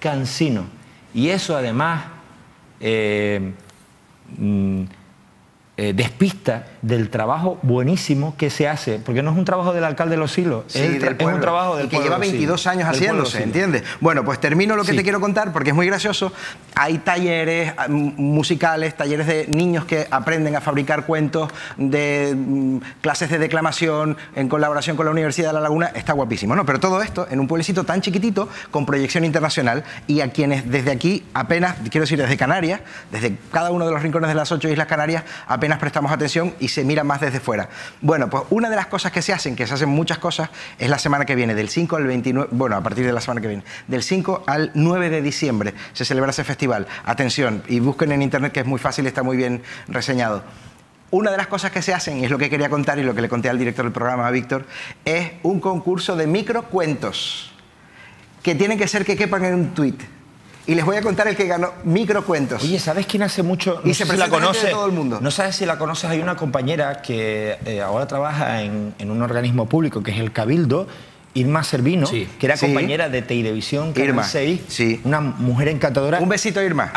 Speaker 3: cansino. Y eso además despista del trabajo buenísimo que se hace, porque no es un trabajo del alcalde de Los Silos,
Speaker 6: Sí,
Speaker 3: es un trabajo del
Speaker 6: y que
Speaker 3: pueblo
Speaker 6: lleva
Speaker 3: de Los
Speaker 6: 22
Speaker 3: Silos,
Speaker 6: años
Speaker 3: del pueblo de Los
Speaker 6: haciéndose,
Speaker 3: Silos.
Speaker 6: ¿entiendes? Bueno, pues termino lo que
Speaker 3: Sí.
Speaker 6: te quiero contar porque es muy gracioso. Hay talleres musicales, talleres de niños que aprenden a fabricar cuentos, de clases de declamación en colaboración con la Universidad de La Laguna. Está guapísimo, ¿no? Pero todo esto en un pueblecito tan chiquitito con proyección internacional, y a quienes desde aquí apenas, quiero decir, desde Canarias, desde cada uno de los rincones de las 8 Islas Canarias, apenas prestamos atención y se mira más desde fuera. Bueno, pues una de las cosas que se hacen muchas cosas, es la semana que viene, del 5 al 29, bueno, a partir de la semana que viene, del 5 al 9 de diciembre se celebra ese festival. Atención, y busquen en internet, que es muy fácil, está muy bien reseñado. Una de las cosas que se hacen, y es lo que quería contar y lo que le conté al director del programa, a Víctor, es un concurso de microcuentos que tienen que ser que quepan en un tuit. Y les voy a contar el que ganó microcuentos.
Speaker 3: Oye, ¿sabes quién hace mucho?
Speaker 6: Y
Speaker 3: No
Speaker 6: se
Speaker 3: sé si la
Speaker 6: presenta gente
Speaker 3: conoce.
Speaker 6: de todo el mundo.
Speaker 3: No sabes si la conoces. Hay una compañera que ahora trabaja en un organismo público que es el Cabildo, Irma Servino,
Speaker 5: Sí.
Speaker 3: que era
Speaker 6: Sí.
Speaker 3: compañera de Teilevisión, Canal
Speaker 6: Irma,
Speaker 3: 6,
Speaker 6: sí.
Speaker 3: una mujer encantadora.
Speaker 6: Un besito, Irma.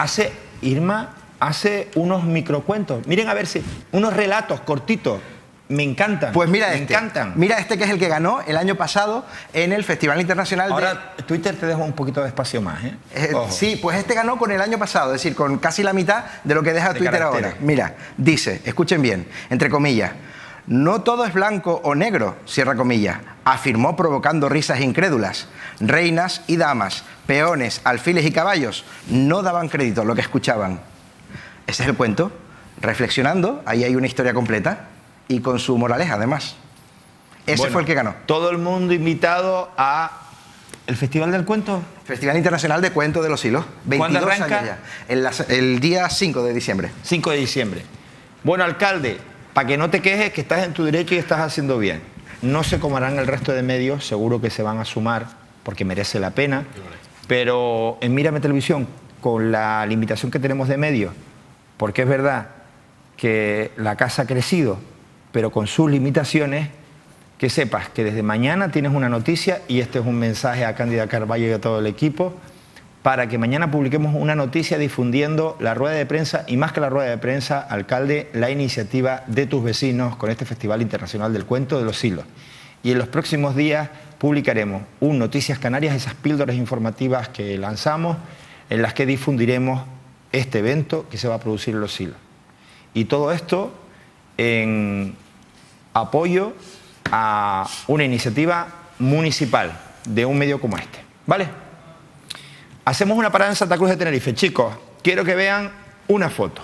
Speaker 3: Irma hace unos microcuentos. Miren a ver si unos relatos cortitos. Me encantan.
Speaker 6: Pues mira
Speaker 3: me
Speaker 6: este.
Speaker 3: encantan.
Speaker 6: Mira este, que es el que ganó el año pasado en el Festival Internacional
Speaker 3: Ahora Twitter te dejo un poquito de espacio más, ¿eh? Ojo.
Speaker 6: sí, pues este ganó con el año pasado, es decir, con casi la mitad de lo que deja
Speaker 3: De
Speaker 6: Twitter
Speaker 3: caracteres.
Speaker 6: ahora. Mira, dice, escuchen bien, entre comillas, no todo es blanco o negro, cierra comillas, afirmó provocando risas incrédulas. Reinas y damas, peones, alfiles y caballos no daban crédito a lo que escuchaban. Ese es el cuento. Reflexionando, ahí hay una historia completa y con su moraleja, además. Ese
Speaker 3: Bueno,
Speaker 6: fue el que ganó.
Speaker 3: Todo el mundo invitado a el Festival del Cuento.
Speaker 6: Festival Internacional de Cuentos de Los Silos. 22
Speaker 3: ¿Cuándo arranca?
Speaker 6: años ya. El día 5 de diciembre.
Speaker 3: 5 de diciembre. Bueno, alcalde, para que no te quejes, que estás en tu derecho y estás haciendo bien. No sé cómo harán el resto de medios, seguro que se van a sumar, porque merece la pena. Pero en Mírame Televisión, con la limitación que tenemos de medios, porque es verdad que la casa ha crecido, pero con sus limitaciones, que sepas que desde mañana tienes una noticia, y este es un mensaje a Cándida Carballo y a todo el equipo, para que mañana publiquemos una noticia difundiendo la rueda de prensa, y más que la rueda de prensa, alcalde, la iniciativa de tus vecinos con este Festival Internacional del Cuento de Los Silos. Y en los próximos días publicaremos un Noticias Canarias, esas píldoras informativas que lanzamos, en las que difundiremos este evento que se va a producir en Los Silos. Y todo esto en apoyo a una iniciativa municipal de un medio como este, ¿vale? Hacemos una parada en Santa Cruz de Tenerife. Chicos, quiero que vean una foto.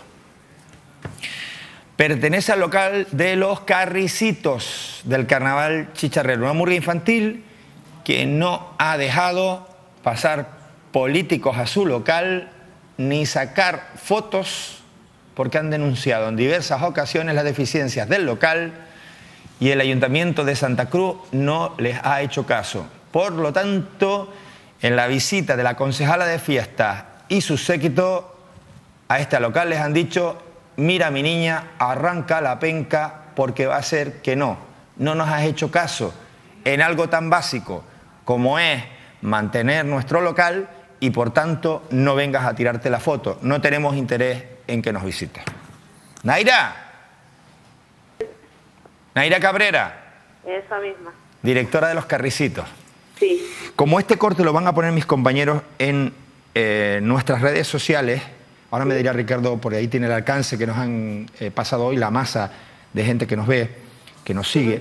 Speaker 3: Pertenece al local de Los Carricitos del Carnaval Chicharrero, una murga infantil que no ha dejado pasar políticos a su local ni sacar fotos, porque han denunciado en diversas ocasiones las deficiencias del local y el Ayuntamiento de Santa Cruz no les ha hecho caso. Por lo tanto, en la visita de la concejala de fiestas y su séquito a este local les han dicho: mira, mi niña, arranca la penca, porque va a ser que no nos has hecho caso en algo tan básico como es mantener nuestro local, y por tanto no vengas a tirarte la foto. No tenemos interés en que nos visites. Naira Cabrera,
Speaker 8: Esa misma.
Speaker 3: directora de Los Carricitos.
Speaker 8: Sí.
Speaker 3: Como este corte lo van a poner mis compañeros en nuestras redes sociales, ahora me dirá Ricardo, por ahí tiene el alcance que nos han pasado hoy, la masa de gente que nos ve, que nos sigue.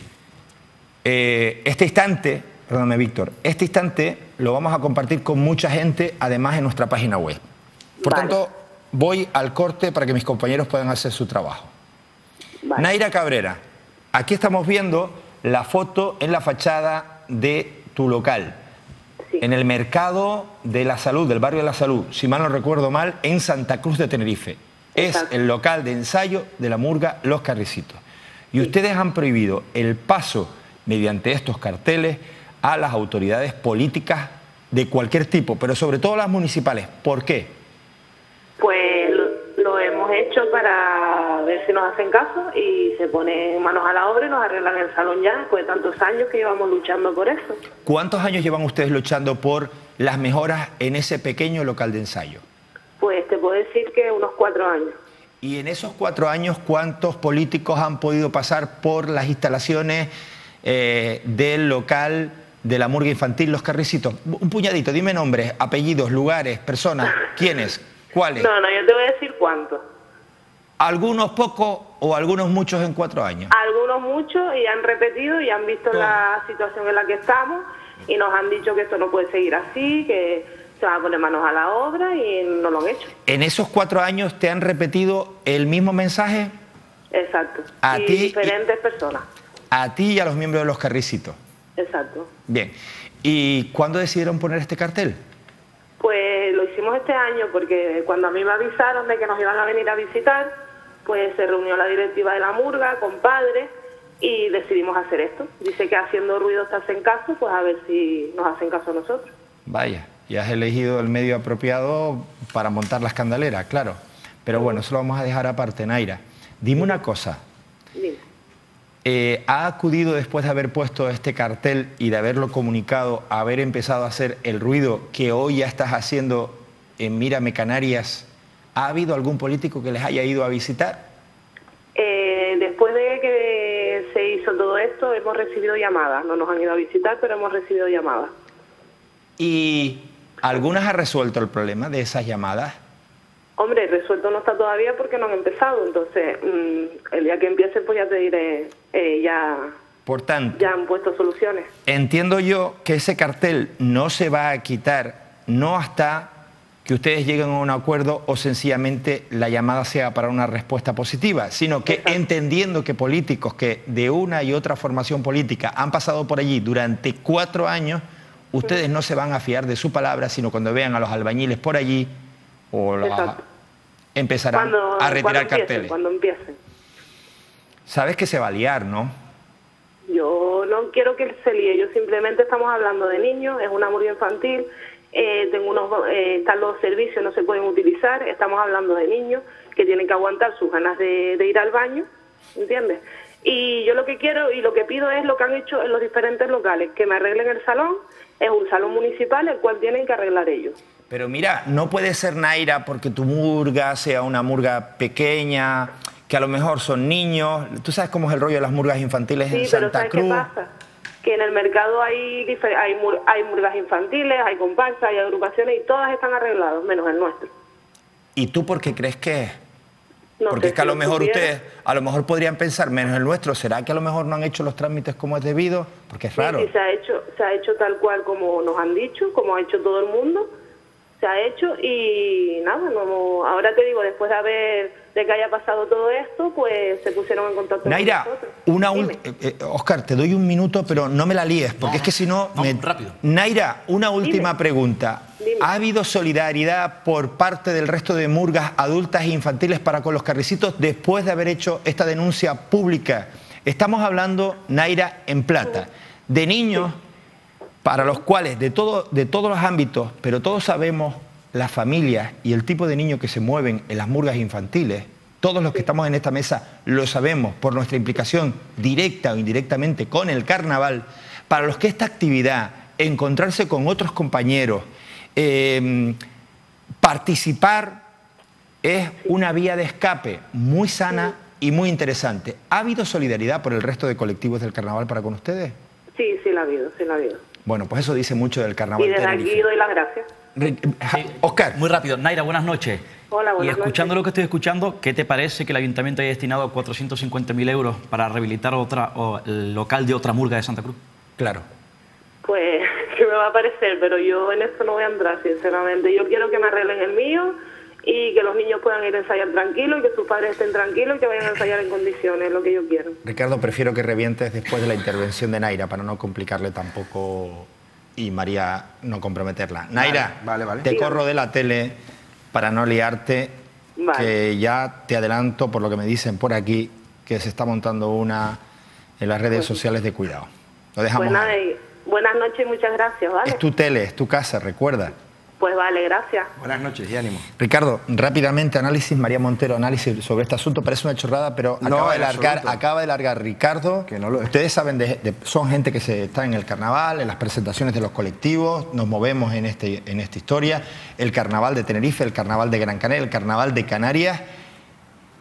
Speaker 3: Este instante, perdóname Víctor, este instante lo vamos a compartir con mucha gente, además en nuestra página web. Por
Speaker 8: Vale.
Speaker 3: tanto, voy al corte para que mis compañeros puedan hacer su trabajo.
Speaker 8: Vale.
Speaker 3: Naira Cabrera, aquí estamos viendo la foto en la fachada de tu local,
Speaker 8: Sí.
Speaker 3: en el Mercado de la Salud, del barrio de la Salud, si mal no recuerdo mal, en Santa Cruz de Tenerife. Es
Speaker 8: Exacto.
Speaker 3: el local de ensayo de la murga Los Carricitos. Y ustedes han prohibido el paso mediante estos carteles a las autoridades políticas de cualquier tipo, pero sobre todo las municipales. ¿Por qué?
Speaker 8: Pues lo hemos hecho para ver si nos hacen caso y se ponen manos a la obra y nos arreglan el salón ya, después de tantos años que llevamos luchando por eso.
Speaker 3: ¿Cuántos años llevan ustedes luchando por las mejoras en ese pequeño local de ensayo?
Speaker 8: Pues te puedo decir que unos 4 años.
Speaker 3: Y en esos 4 años, ¿cuántos políticos han podido pasar por las instalaciones del local de la murga infantil Los Carricitos? Un puñadito, dime nombres, apellidos, lugares, personas, ¿quiénes? ¿Cuáles?
Speaker 8: No, yo te voy a decir cuántos.
Speaker 3: ¿Algunos pocos o algunos muchos en 4 años?
Speaker 8: Algunos muchos y han repetido y han visto la situación en la que estamos y nos han dicho que esto no puede seguir así, que se van a poner manos a la obra y no lo han hecho.
Speaker 3: ¿En esos 4 años te han repetido el mismo mensaje?
Speaker 8: Exacto.
Speaker 3: A
Speaker 8: y
Speaker 3: ti
Speaker 8: diferentes personas.
Speaker 3: A ti y a los miembros de Los Carricitos.
Speaker 8: Exacto.
Speaker 3: Bien. ¿Y cuándo decidieron poner este cartel?
Speaker 8: Pues lo hicimos este año porque cuando a mí me avisaron de que nos iban a venir a visitar, pues se reunió la directiva de la murga con padres y decidimos hacer esto. Dice que haciendo ruido se hacen caso, pues a ver si nos hacen caso a nosotros.
Speaker 3: Vaya, y has elegido el medio apropiado para montar la escandalera, claro. Pero bueno, eso lo vamos a dejar aparte, Naira. Dime una cosa.
Speaker 8: Dime.
Speaker 3: ¿Ha acudido después de haber puesto este cartel y de haberlo comunicado, a haber empezado a hacer el ruido que hoy ya estás haciendo en Mírame Canarias? ¿Ha habido algún político que les haya ido a visitar?
Speaker 8: Después de que se hizo todo esto, hemos recibido llamadas. No nos han ido a visitar, pero hemos recibido llamadas.
Speaker 3: ¿Y algunas ha resuelto el problema de esas llamadas?
Speaker 8: Hombre, resuelto no está todavía porque no han empezado. Entonces, el día que empiece, pues ya te diré,
Speaker 3: Por tanto,
Speaker 8: ya han puesto soluciones.
Speaker 3: Entiendo yo que ese cartel no se va a quitar, no hasta que ustedes lleguen a un acuerdo o sencillamente la llamada sea para una respuesta positiva, sino que entendiendo que políticos que de una y otra formación política han pasado por allí durante 4 años, ustedes no se van a fiar de su palabra, sino cuando vean a los albañiles por allí o empezarán a retirar carteles.
Speaker 8: Cuando empiecen.
Speaker 3: Sabes que se va a liar, ¿no?
Speaker 8: Yo no quiero que se líe, yo simplemente estamos hablando de niños, es una murga infantil, están los servicios, no se pueden utilizar, estamos hablando de niños que tienen que aguantar sus ganas de ir al baño, ¿entiendes? Y yo lo que quiero y lo que pido es lo que han hecho en los diferentes locales, que me arreglen el salón, es un salón municipal el cual tienen que arreglar ellos.
Speaker 3: Pero mira, no puede ser, Naira, porque tu murga sea una murga pequeña, que a lo mejor son niños. Tú sabes cómo es el rollo de las murgas infantiles en Santa Cruz.
Speaker 8: Sí, pero ¿sabes qué pasa? Que en el mercado hay murgas infantiles, hay comparsas, hay agrupaciones y todas están arregladas, menos el nuestro.
Speaker 3: ¿Y tú por qué crees que es?
Speaker 8: No
Speaker 3: Porque
Speaker 8: sé,
Speaker 3: es que a
Speaker 8: si
Speaker 3: lo mejor
Speaker 8: supiera.
Speaker 3: ustedes, a lo mejor podrían pensar, menos el nuestro, ¿será que a lo mejor no han hecho los trámites como es debido? Porque es raro.
Speaker 8: Sí, se ha hecho tal cual como nos han dicho, como ha hecho todo el mundo, se ha hecho y nada, ahora te digo, después de que haya pasado todo esto, pues se pusieron en contacto
Speaker 3: Naira,
Speaker 8: con nosotros.
Speaker 3: Óscar, te doy un minuto, pero no me la líes, porque es que si no...
Speaker 5: rápido.
Speaker 3: Naira, una última pregunta.
Speaker 8: Dime.
Speaker 3: ¿Ha habido solidaridad por parte del resto de murgas adultas e infantiles para con Los Carricitos después de haber hecho esta denuncia pública? Estamos hablando, Naira, en plata, de niños para los cuales, de todos los ámbitos, pero todos sabemos las familias y el tipo de niños que se mueven en las murgas infantiles, todos los que estamos en esta mesa lo sabemos por nuestra implicación directa o indirectamente con el carnaval, para los que esta actividad, encontrarse con otros compañeros, participar, es una vía de escape muy sana y muy interesante. ¿Ha habido solidaridad por el resto de colectivos del carnaval para con ustedes?
Speaker 8: Sí, sí la ha habido, sí la ha habido.
Speaker 3: Bueno, pues eso dice mucho del carnaval.
Speaker 8: Y desde aquí
Speaker 3: Tenerife.
Speaker 8: doy las gracias.
Speaker 3: Oscar.
Speaker 5: Muy rápido. Naira, buenas noches.
Speaker 8: Hola, buenas
Speaker 5: Y escuchando
Speaker 8: noches.
Speaker 5: lo que estoy escuchando, ¿qué te parece que el ayuntamiento haya destinado 450.000 euros para rehabilitar el local de otra murga de Santa Cruz?
Speaker 3: Claro.
Speaker 8: Pues, que me va a parecer, pero yo en esto no voy a entrar, sinceramente. Yo quiero que me arreglen el mío y que los niños puedan ir a ensayar tranquilos y que sus padres estén tranquilos y que vayan a ensayar en condiciones, lo que yo quiero.
Speaker 3: Ricardo, prefiero que revientes después de la intervención de Naira para no complicarle tampoco y María no comprometerla. Naira,
Speaker 6: Vale.
Speaker 3: te corro de la tele para no liarte,
Speaker 8: Vale.
Speaker 3: que ya te adelanto por lo que me dicen por aquí que se está montando una en las redes sociales de cuidado. Lo dejamos
Speaker 8: Pues nada,
Speaker 3: ahí.
Speaker 8: buenas noches y muchas gracias, ¿vale?
Speaker 3: Es tu tele, es tu casa, recuerda.
Speaker 8: Pues vale, gracias.
Speaker 6: Buenas noches y ánimo.
Speaker 3: Ricardo, rápidamente, análisis, María Montero, análisis sobre este asunto. Parece una chorrada, pero
Speaker 6: No,
Speaker 3: acaba de largar Ricardo.
Speaker 6: Que no lo es.
Speaker 3: Ustedes saben, son gente que está en el carnaval, en las presentaciones de los colectivos, nos movemos en esta historia. El carnaval de Tenerife, el carnaval de Gran Canaria, el carnaval de Canarias.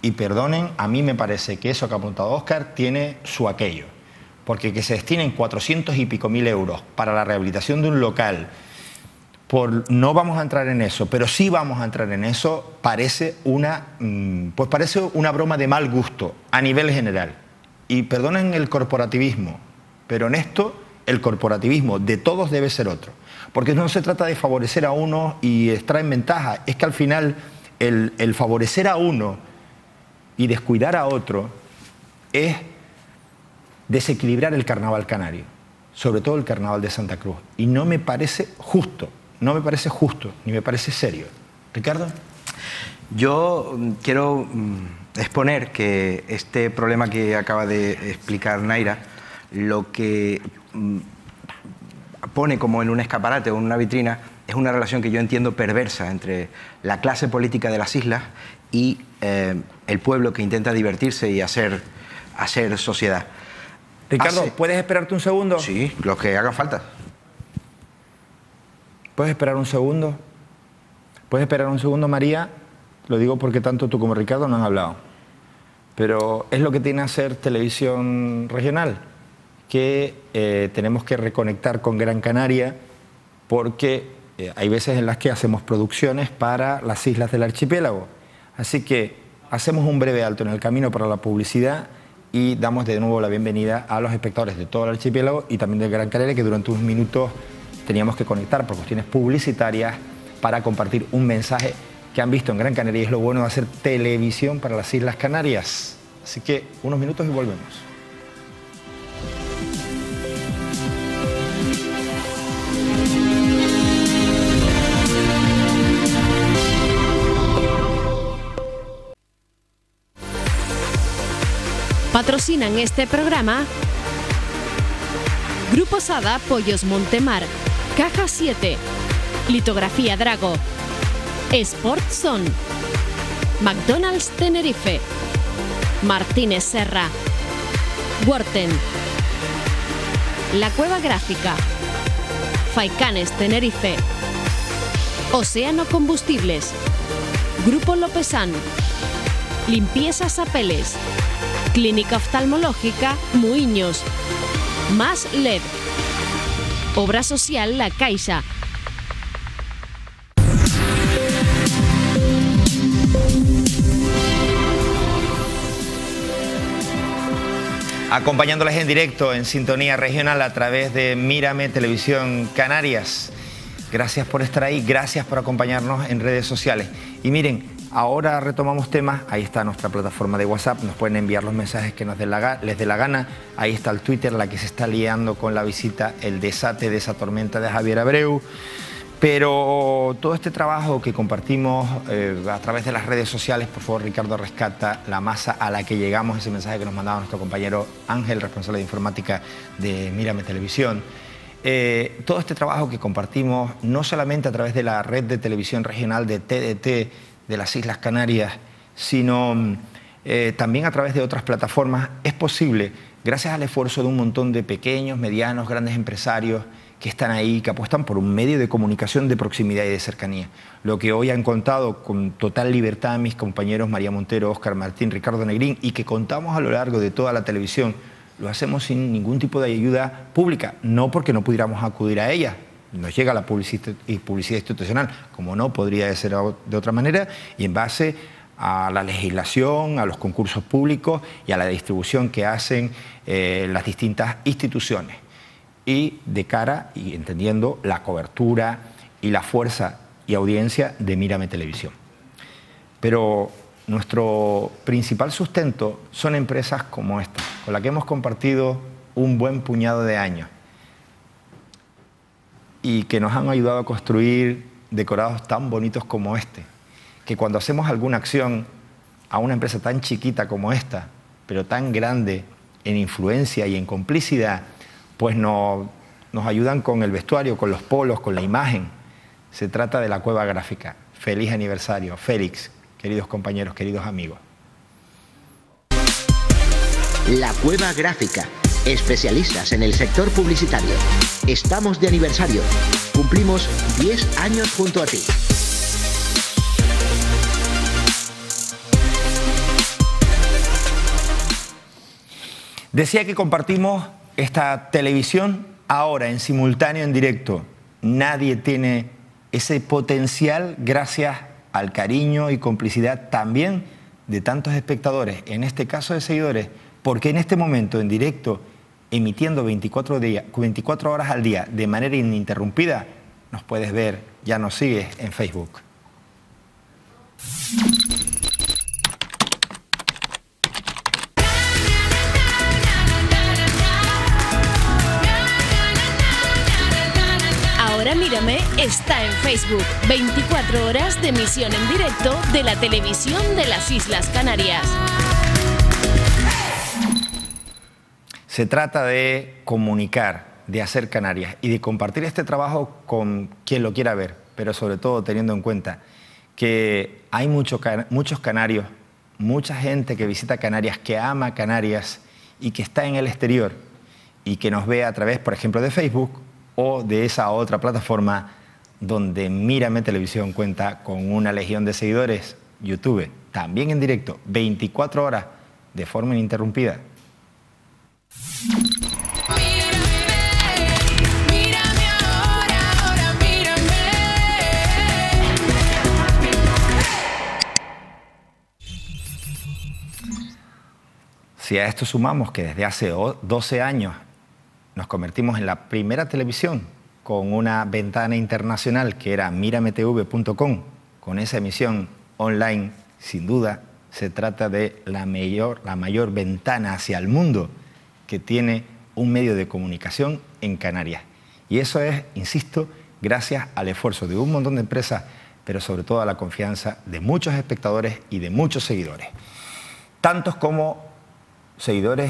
Speaker 3: Y perdonen, a mí me parece que eso que ha apuntado Óscar tiene su aquello. Porque que se destinen 400 y pico mil euros para la rehabilitación de un local, no vamos a entrar en eso, pero sí vamos a entrar en eso, parece una broma de mal gusto a nivel general. Y perdonen el corporativismo, pero en esto el corporativismo de todos debe ser otro. Porque no se trata de favorecer a uno y extraer ventaja, es que al final el favorecer a uno y descuidar a otro es desequilibrar el carnaval canario, sobre todo el carnaval de Santa Cruz. Y no me parece justo, no me parece justo, ni me parece serio. ¿Ricardo?
Speaker 6: Yo quiero exponer que este problema que acaba de explicar Naira, lo que pone como en un escaparate o en una vitrina es una relación que yo entiendo perversa entre la clase política de las islas y el pueblo que intenta divertirse y hacer sociedad.
Speaker 3: Ricardo, ¿puedes esperarte un segundo?
Speaker 6: Sí, lo que haga falta.
Speaker 3: ¿Puedes esperar un segundo? ¿Puedes esperar un segundo, María? Lo digo porque tanto tú como Ricardo no han hablado. Pero es lo que tiene que hacer televisión regional, que tenemos que reconectar con Gran Canaria porque hay veces en las que hacemos producciones para las islas del archipiélago. Así que hacemos un breve alto en el camino para la publicidad y damos de nuevo la bienvenida a los espectadores de todo el archipiélago y también de Gran Canaria, que durante unos minutos teníamos que conectar por cuestiones publicitarias para compartir un mensaje que han visto en Gran Canaria y es lo bueno de hacer televisión para las Islas Canarias. Así que unos minutos y volvemos.
Speaker 1: Patrocinan este programa Grupo Sada Pollos Montemar, Caja 7, Litografía Drago, Sport Zone, McDonald's Tenerife, Martínez Serra, Worten, La Cueva Gráfica, Faicanes Tenerife, Océano Combustibles, Grupo Lopezán, Limpiezas Apeles, Clínica Oftalmológica Muiños, Más LED, Obra Social La Caixa.
Speaker 3: Acompañándoles en directo en sintonía regional a través de Mírame Televisión Canarias. Gracias por estar ahí, gracias por acompañarnos en redes sociales. Y miren, ahora retomamos temas, ahí está nuestra plataforma de WhatsApp, nos pueden enviar los mensajes que les dé la gana, ahí está el Twitter, la que se está liando con la visita, el desate de esa tormenta de Javier Abreu. Pero todo este trabajo que compartimos a través de las redes sociales, por favor, Ricardo, rescata la masa a la que llegamos, ese mensaje que nos mandaba nuestro compañero Ángel, responsable de informática de Mírame Televisión. Todo este trabajo que compartimos, no solamente a través de la red de televisión regional de TDT de las Islas Canarias, sino también a través de otras plataformas, es posible gracias al esfuerzo de un montón de pequeños, medianos, grandes empresarios que están ahí, que apuestan por un medio de comunicación de proximidad y de cercanía. Lo que hoy han contado con total libertad mis compañeros María Montero, Óscar Martín, Ricardo Negrín, y que contamos a lo largo de toda la televisión, lo hacemos sin ningún tipo de ayuda pública, no porque no pudiéramos acudir a ella. Nos llega la publicidad institucional, como no podría ser de otra manera, y en base a la legislación, a los concursos públicos y a la distribución que hacen las distintas instituciones. Y de cara y entendiendo la cobertura y la fuerza y audiencia de Mírame Televisión. Pero nuestro principal sustento son empresas como esta, con la que hemos compartido un buen puñado de años y que nos han ayudado a construir decorados tan bonitos como este, que cuando hacemos alguna acción a una empresa tan chiquita como esta, pero tan grande en influencia y en complicidad, pues nos ayudan con el vestuario, con los polos, con la imagen. Se trata de La Cueva Gráfica. Feliz aniversario, Félix, queridos compañeros, queridos amigos.
Speaker 9: La Cueva Gráfica, especialistas en el sector publicitario. Estamos de aniversario. Cumplimos 10 años junto a ti.
Speaker 3: Decía que compartimos esta televisión ahora en simultáneo, en directo. Nadie tiene ese potencial gracias al cariño y complicidad también de tantos espectadores, en este caso de seguidores, porque en este momento en directo, emitiendo 24 horas al día de manera ininterrumpida, nos puedes ver, ya nos sigues en Facebook.
Speaker 1: Ahora Mírame está en Facebook. 24 horas de emisión en directo de la televisión de las Islas Canarias.
Speaker 3: Se trata de comunicar, de hacer Canarias y de compartir este trabajo con quien lo quiera ver, pero sobre todo teniendo en cuenta que hay muchos canarios, mucha gente que visita Canarias, que ama Canarias y que está en el exterior y que nos ve a través, por ejemplo, de Facebook o de esa otra plataforma donde Mírame Televisión cuenta con una legión de seguidores, YouTube, también en directo, 24 horas de forma ininterrumpida.
Speaker 2: Mírame ahora, mírame.
Speaker 3: Si a esto sumamos que desde hace 12 años nos convertimos en la primera televisión con una ventana internacional que era mirametv.com, con esa emisión online, sin duda se trata de la mayor ventana hacia el mundo que tiene un medio de comunicación en Canarias. Y eso es, insisto, gracias al esfuerzo de un montón de empresas, pero sobre todo a la confianza de muchos espectadores y de muchos seguidores. Tantos como seguidores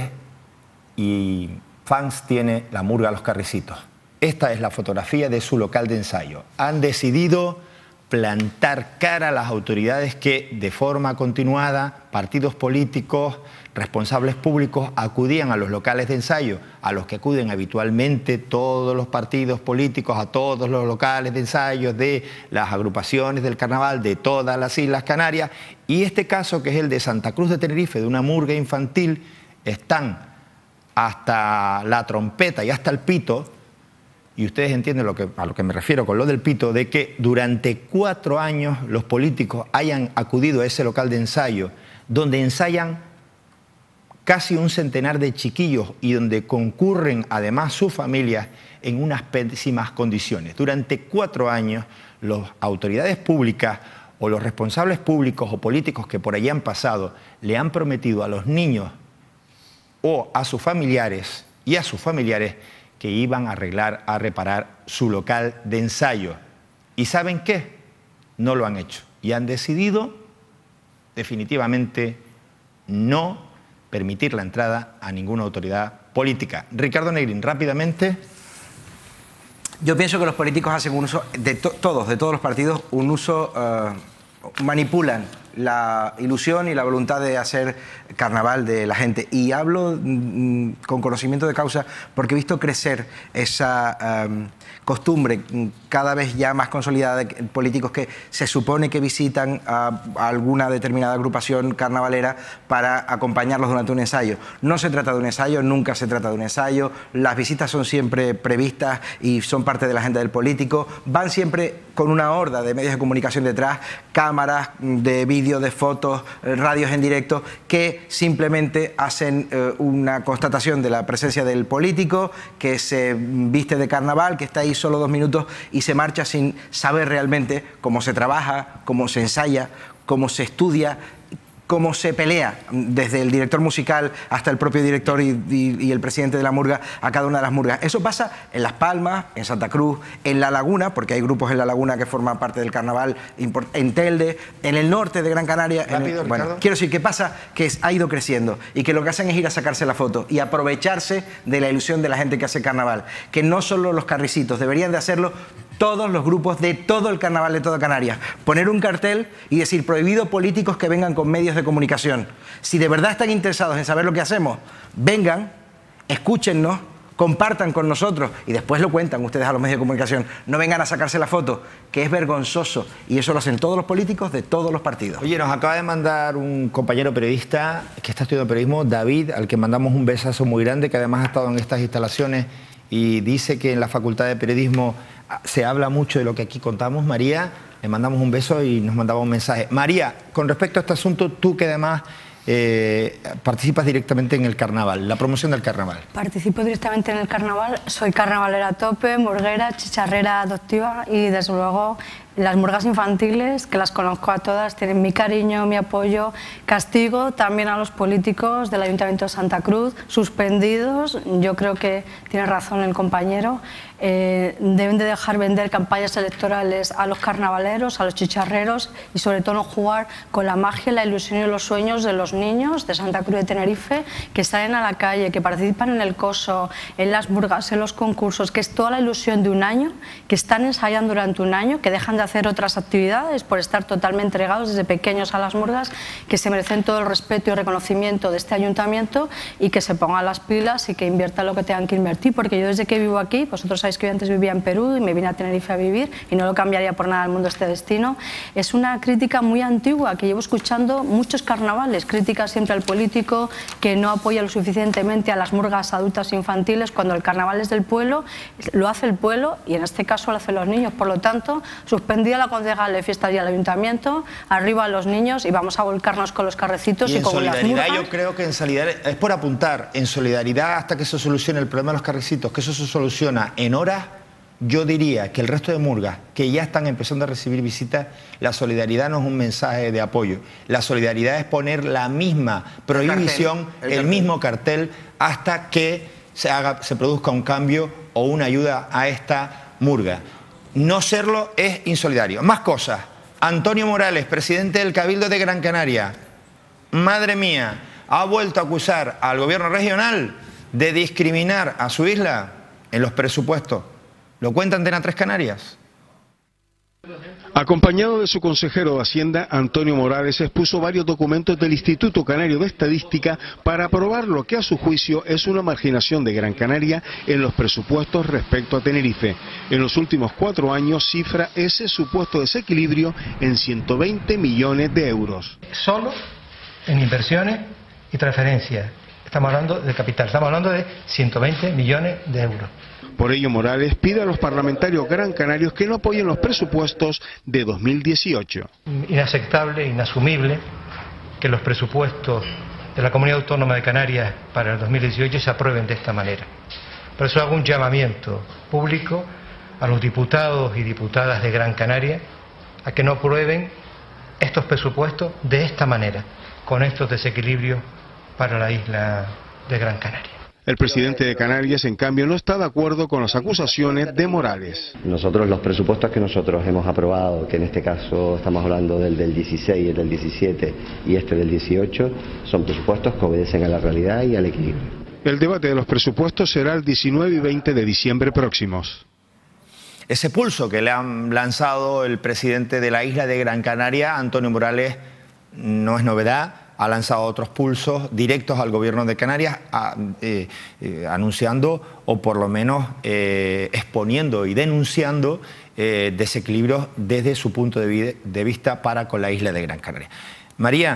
Speaker 3: y fans tiene la Murga Los Carricitos. Esta es la fotografía de su local de ensayo. Han decidido plantar cara a las autoridades que de forma continuada, partidos políticos, responsables públicos acudían a los locales de ensayo, a los que acuden habitualmente todos los partidos políticos, a todos los locales de ensayo de las agrupaciones del carnaval de todas las Islas Canarias. Y este caso, que es el de Santa Cruz de Tenerife, de una murga infantil, están hasta la trompeta y hasta el pito, y ustedes entienden a lo que me refiero con lo del pito, de que durante 4 años los políticos hayan acudido a ese local de ensayo, donde ensayan casi un centenar de chiquillos y donde concurren además sus familias en unas pésimas condiciones. Durante 4 años las autoridades públicas o los responsables públicos o políticos que por allí han pasado le han prometido a los niños o a sus familiares que iban a arreglar, a reparar su local de ensayo. ¿Y saben qué? No lo han hecho. Y han decidido definitivamente no permitir la entrada a ninguna autoridad política. Ricardo Negrín, rápidamente.
Speaker 6: Yo pienso que los políticos hacen un uso, de todos los partidos, un uso, manipulan la ilusión y la voluntad de hacer carnaval de la gente. Y hablo con conocimiento de causa porque he visto crecer esa costumbre cada vez ya más consolidada de políticos que se supone que visitan a alguna determinada agrupación carnavalera para acompañarlos durante un ensayo. No se trata de un ensayo, nunca se trata de un ensayo, las visitas son siempre previstas y son parte de la agenda del político, van siempre con una horda de medios de comunicación detrás, cámaras de vídeo, de fotos, radios en directo, que simplemente hacen una constatación de la presencia del político, que se viste de carnaval, que está ahí solo 2 minutos y se marcha sin saber realmente cómo se trabaja, cómo se ensaya, cómo se estudia, cómo se pelea desde el director musical hasta el propio director y el presidente de la murga a cada una de las murgas. Eso pasa en Las Palmas, en Santa Cruz, en La Laguna, porque hay grupos en La Laguna que forman parte del carnaval, en Telde, en el norte de Gran Canaria. Bueno, quiero decir, ¿qué pasa? Que ha ido creciendo y que lo que hacen es ir a sacarse la foto y aprovecharse de la ilusión de la gente que hace carnaval. Que no solo los carricitos, deberían de hacerlo todos los grupos de todo el carnaval de toda Canarias. Poner un cartel y decir, prohibido políticos que vengan con medios de comunicación. Si de verdad están interesados en saber lo que hacemos, vengan, escúchennos, compartan con nosotros y después lo cuentan ustedes a los medios de comunicación. No vengan a sacarse la foto, que es vergonzoso. Y eso lo hacen todos los políticos de todos los partidos.
Speaker 3: Oye, nos acaba de mandar un compañero periodista que está estudiando periodismo, David, al que mandamos un besazo muy grande, que además ha estado en estas instalaciones y dice que en la Facultad de Periodismo se habla mucho de lo que aquí contamos. María, le mandamos un beso y nos mandaba un mensaje. María, con respecto a este asunto, tú que además participas directamente en el carnaval, la promoción del carnaval.
Speaker 4: Participo directamente en el carnaval, soy carnavalera a tope, murguera, chicharrera adoptiva y desde luego las murgas infantiles, que las conozco a todas, tienen mi cariño, mi apoyo. Castigo también a los políticos del Ayuntamiento de Santa Cruz, suspendidos. Yo creo que tiene razón el compañero. Deben de dejar vender campañas electorales a los carnavaleros, a los chicharreros y sobre todo no jugar con la magia, la ilusión y los sueños de los niños de Santa Cruz de Tenerife que salen a la calle, que participan en el coso, en las murgas, en los concursos, que es toda la ilusión de un año, que están ensayando durante un año, que dejan de hacer otras actividades por estar totalmente entregados desde pequeños a las murgas, que se merecen todo el respeto y reconocimiento de este ayuntamiento y que se pongan las pilas y que inviertan lo que tengan que invertir, porque yo desde que vivo aquí, vosotros sabéis que yo antes vivía en Perú y me vine a Tenerife a vivir y no lo cambiaría por nada al mundo este destino. Es una crítica muy antigua que llevo escuchando muchos carnavales, críticas siempre al político que no apoya lo suficientemente a las murgas adultas e infantiles cuando el carnaval es del pueblo, lo hace el pueblo y en este caso lo hacen los niños. Por lo tanto, suspendida la concejal de fiestas y el ayuntamiento, arriba a los niños y vamos a volcarnos con los carrecitos y con las murgas.
Speaker 3: Yo creo que en solidaridad, es por apuntar, en solidaridad hasta que se solucione el problema de los carrecitos, que eso se soluciona en horas. Yo diría que el resto de murgas que ya están empezando a recibir visitas, la solidaridad no es un mensaje de apoyo. La solidaridad es poner la misma prohibición, el mismo cartel, hasta que se produzca un cambio o una ayuda a esta murga. No serlo es insolidario. Más cosas. Antonio Morales, presidente del Cabildo de Gran Canaria, madre mía, ha vuelto a acusar al gobierno regional de discriminar a su isla en los presupuestos. ¿Lo cuenta Antena 3 Canarias?
Speaker 10: Acompañado de su consejero de Hacienda, Antonio Morales, expuso varios documentos del Instituto Canario de Estadística para aprobar lo que a su juicio es una marginación de Gran Canaria en los presupuestos respecto a Tenerife. En los últimos 4 años cifra ese supuesto desequilibrio en 120 millones de euros.
Speaker 11: Solo en inversiones y transferencias. Estamos hablando de capital, estamos hablando de 120 millones de euros.
Speaker 10: Por ello, Morales pide a los parlamentarios gran canarios que no apoyen los presupuestos de 2018.
Speaker 11: Inaceptable, inasumible que los presupuestos de la Comunidad Autónoma de Canarias para el 2018 se aprueben de esta manera. Por eso hago un llamamiento público a los diputados y diputadas de Gran Canaria a que no aprueben estos presupuestos de esta manera, con estos desequilibrios para la isla de Gran Canaria.
Speaker 10: El presidente de Canarias, en cambio, no está de acuerdo con las acusaciones de Morales.
Speaker 12: Nosotros, los presupuestos que nosotros hemos aprobado, que en este caso estamos hablando del 16, el del 17 y este del 18, son presupuestos que obedecen a la realidad y al equilibrio.
Speaker 10: El debate de los presupuestos será el 19 y 20 de diciembre próximos.
Speaker 3: Ese pulso que le han lanzado el presidente de la isla de Gran Canaria, Antonio Morales, no es novedad. Ha lanzado otros pulsos directos al gobierno de Canarias, anunciando o por lo menos exponiendo y denunciando desequilibrios desde su punto de vista para con la isla de Gran Canaria. María,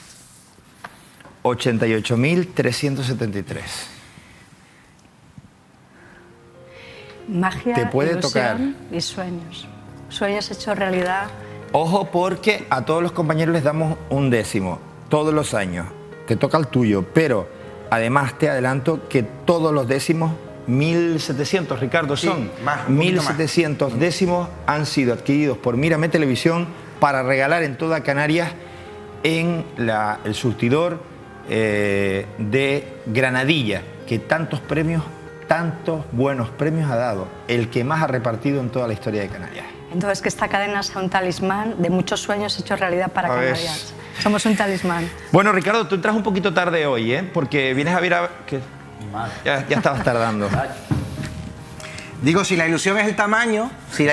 Speaker 3: 88.373.
Speaker 4: Magia,
Speaker 3: te puede
Speaker 4: ilusión
Speaker 3: tocar.
Speaker 4: Y sueños. Sueños hechos realidad.
Speaker 3: Ojo, porque a todos los compañeros les damos un décimo. Todos los años, te toca el tuyo, pero además te adelanto que todos los décimos, 1.700, Ricardo, son 1.700 décimos han sido adquiridos por Mírame Televisión para regalar en toda Canarias en el surtidor de Granadilla, que tantos buenos premios ha dado, el que más ha repartido en toda la historia de Canarias.
Speaker 4: Entonces, que esta cadena sea un talismán de muchos sueños hechos realidad para Canarias. Somos un talismán.
Speaker 3: Bueno, Ricardo, tú entras un poquito tarde hoy, ¿eh? Porque vienes a ver a... Ya estabas tardando.
Speaker 6: Digo, si la ilusión es el tamaño,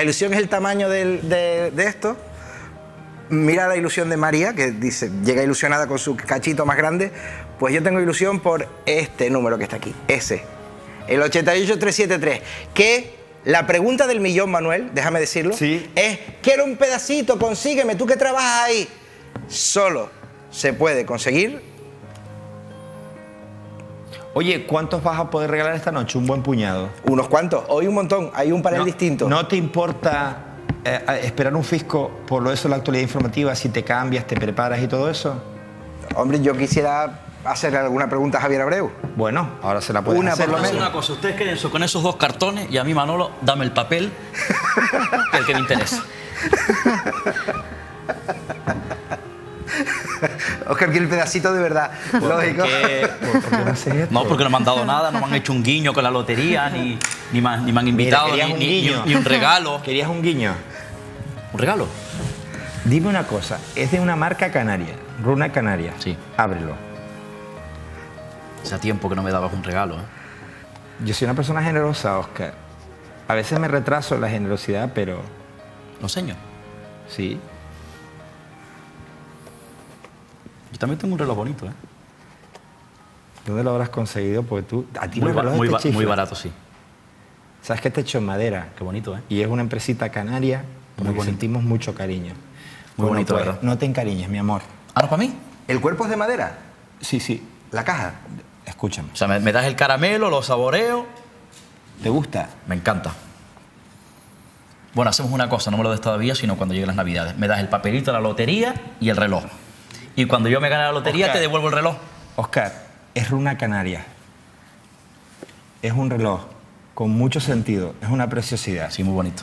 Speaker 6: de esto, mira la ilusión de María, que dice, llega ilusionada con su cachito más grande, pues yo tengo ilusión por este número que está aquí, ese. El 88373. Que la pregunta del millón, Manuel, déjame decirlo, es: quiero un pedacito, consígueme, tú que trabajas ahí. Solo se puede conseguir.
Speaker 3: Oye, ¿cuántos vas a poder regalar esta noche? Un buen puñado.
Speaker 6: Unos cuantos, hoy un montón, hay un panel distinto.
Speaker 3: ¿No te importa esperar un fisco por lo de eso de la actualidad informativa, si te cambias, te preparas y todo eso?
Speaker 6: Hombre, yo quisiera hacerle alguna pregunta a Javier Abreu.
Speaker 3: Bueno, ahora se la puedes hacer.
Speaker 5: Por lo menos una cosa, ustedes quédense con esos 2 cartones y a mí, Manolo, dame el papel, que es el que me interesa.
Speaker 6: Oscar quiere el pedacito de verdad, lógico.
Speaker 3: ¿Por qué no haces esto?
Speaker 5: No, porque no me han dado nada, no me han hecho un guiño con la lotería, ni me han invitado,
Speaker 3: Mira,
Speaker 5: ni un regalo.
Speaker 3: ¿Querías un guiño?
Speaker 5: ¿Un regalo?
Speaker 3: Dime una cosa, es de una marca canaria, Runa Canaria.
Speaker 5: Sí.
Speaker 3: Ábrelo.
Speaker 5: Hace tiempo que no me dabas un regalo, ¿eh?
Speaker 3: Yo soy una persona generosa, Oscar. A veces me retraso en la generosidad, pero...
Speaker 5: ¿Lo señor?
Speaker 3: Sí.
Speaker 5: Yo también tengo un reloj bonito, ¿eh?
Speaker 3: ¿Dónde lo habrás conseguido? Porque tú... A ti
Speaker 5: Muy,
Speaker 3: los relojes te chiflan.
Speaker 5: muy barato, sí.
Speaker 3: ¿Sabes que te he hecho en madera?
Speaker 5: Qué bonito, ¿eh?
Speaker 3: Y es una empresita canaria por la que sentimos mucho cariño.
Speaker 5: Muy bonito,
Speaker 3: pues,
Speaker 5: ¿verdad?
Speaker 3: No te encariñes, mi amor.
Speaker 5: ¿Ah, no para mí?
Speaker 6: ¿El cuerpo es de madera?
Speaker 3: Sí, sí.
Speaker 6: ¿La caja?
Speaker 3: Escúchame.
Speaker 5: O sea, me das el caramelo, lo saboreo.
Speaker 3: ¿Te gusta?
Speaker 5: Me encanta. Bueno, hacemos una cosa, no me lo des todavía, sino cuando lleguen las Navidades. Me das el papelito de la lotería y el reloj. Y cuando yo me gane la lotería,
Speaker 3: Oscar,
Speaker 5: te devuelvo el reloj.
Speaker 3: Oscar, es Runa Canaria. Es un reloj con mucho sentido. Es una preciosidad.
Speaker 5: Sí, muy bonito.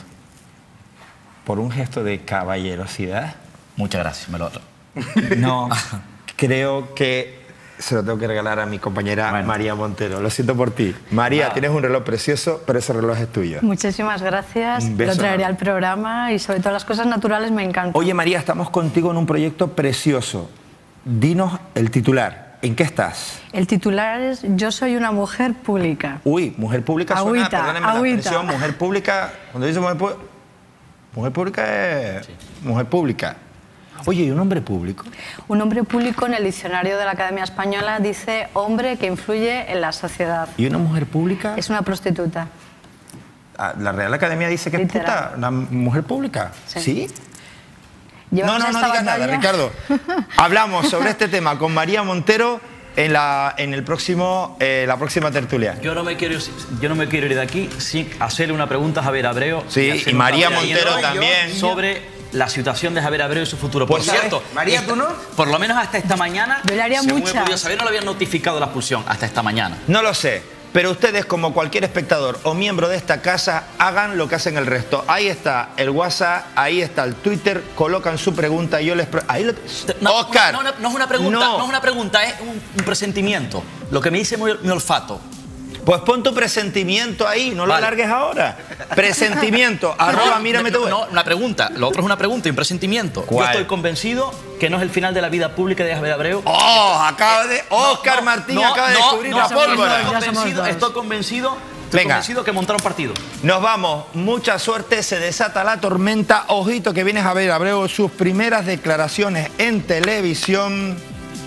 Speaker 3: Por un gesto de caballerosidad.
Speaker 5: Muchas gracias, me lo...
Speaker 3: No, creo que se lo tengo que regalar a mi compañera María Montero. Lo siento por ti. María, tienes un reloj precioso, pero ese reloj es tuyo.
Speaker 4: Muchísimas gracias.
Speaker 3: Un beso
Speaker 4: Lo traeré
Speaker 3: enorme.
Speaker 4: al programa y sobre todo las cosas naturales me encantan.
Speaker 3: Oye, María, estamos contigo en un proyecto precioso. Dinos el titular. ¿En qué estás?
Speaker 4: El titular es: yo soy una mujer pública.
Speaker 3: Uy, mujer pública suena,
Speaker 4: Agüita,
Speaker 3: perdónenme la
Speaker 4: agüita.
Speaker 3: expresión, mujer pública, cuando dice mujer pública es mujer pública. Oye, ¿y un hombre público?
Speaker 4: Un hombre público en el diccionario de la Academia Española dice hombre que influye en la sociedad.
Speaker 3: ¿Y una mujer pública?
Speaker 4: Es una prostituta.
Speaker 3: Ah, la Real Academia dice que
Speaker 4: Literal.
Speaker 3: es puta, una mujer pública.
Speaker 4: Sí.
Speaker 3: ¿Sí? No
Speaker 4: Llevamos
Speaker 3: digas
Speaker 4: esta
Speaker 3: nada,
Speaker 4: batalla.
Speaker 3: Ricardo. Hablamos sobre este tema con María Montero en el próximo, la próxima tertulia.
Speaker 5: Yo no me quiero ir de aquí sin hacerle una pregunta a Javier Abreu.
Speaker 3: Sí,
Speaker 5: hacerle
Speaker 3: y
Speaker 5: un
Speaker 3: María
Speaker 5: papel ahí
Speaker 3: Montero
Speaker 5: en el rollo
Speaker 3: también.
Speaker 5: Sobre la situación de Javier Abreu y su futuro.
Speaker 3: Pues,
Speaker 5: Por cierto,
Speaker 6: María, ¿tú no?
Speaker 5: Por lo menos hasta esta mañana,
Speaker 4: Yo le haría
Speaker 5: según he
Speaker 4: muchas.
Speaker 5: podido saber, no le habían notificado la expulsión hasta esta mañana.
Speaker 3: No lo sé, pero ustedes, como cualquier espectador o miembro de esta casa, hagan lo que hacen el resto. Ahí está el WhatsApp, ahí está el Twitter, colocan su pregunta y yo les... Ahí lo... Oscar.
Speaker 5: No es una pregunta, no es una pregunta, es un presentimiento. Lo que me dice mi olfato.
Speaker 3: Pues pon tu presentimiento ahí, no lo alargues ahora. Presentimiento, arroba, mírame tú.
Speaker 5: No, una pregunta. Lo otro es una pregunta y un presentimiento.
Speaker 3: ¿Cuál?
Speaker 5: Yo estoy convencido que no es el final de la vida pública de Javier Abreu.
Speaker 3: ¡Oh! Acaba de... Oscar Martín acaba de descubrir la pólvora.
Speaker 5: Estoy convencido
Speaker 3: Venga.
Speaker 5: que montaron partido.
Speaker 3: Nos vamos, mucha suerte, se desata la tormenta. Ojito que viene Javier Abreu, sus primeras declaraciones en televisión.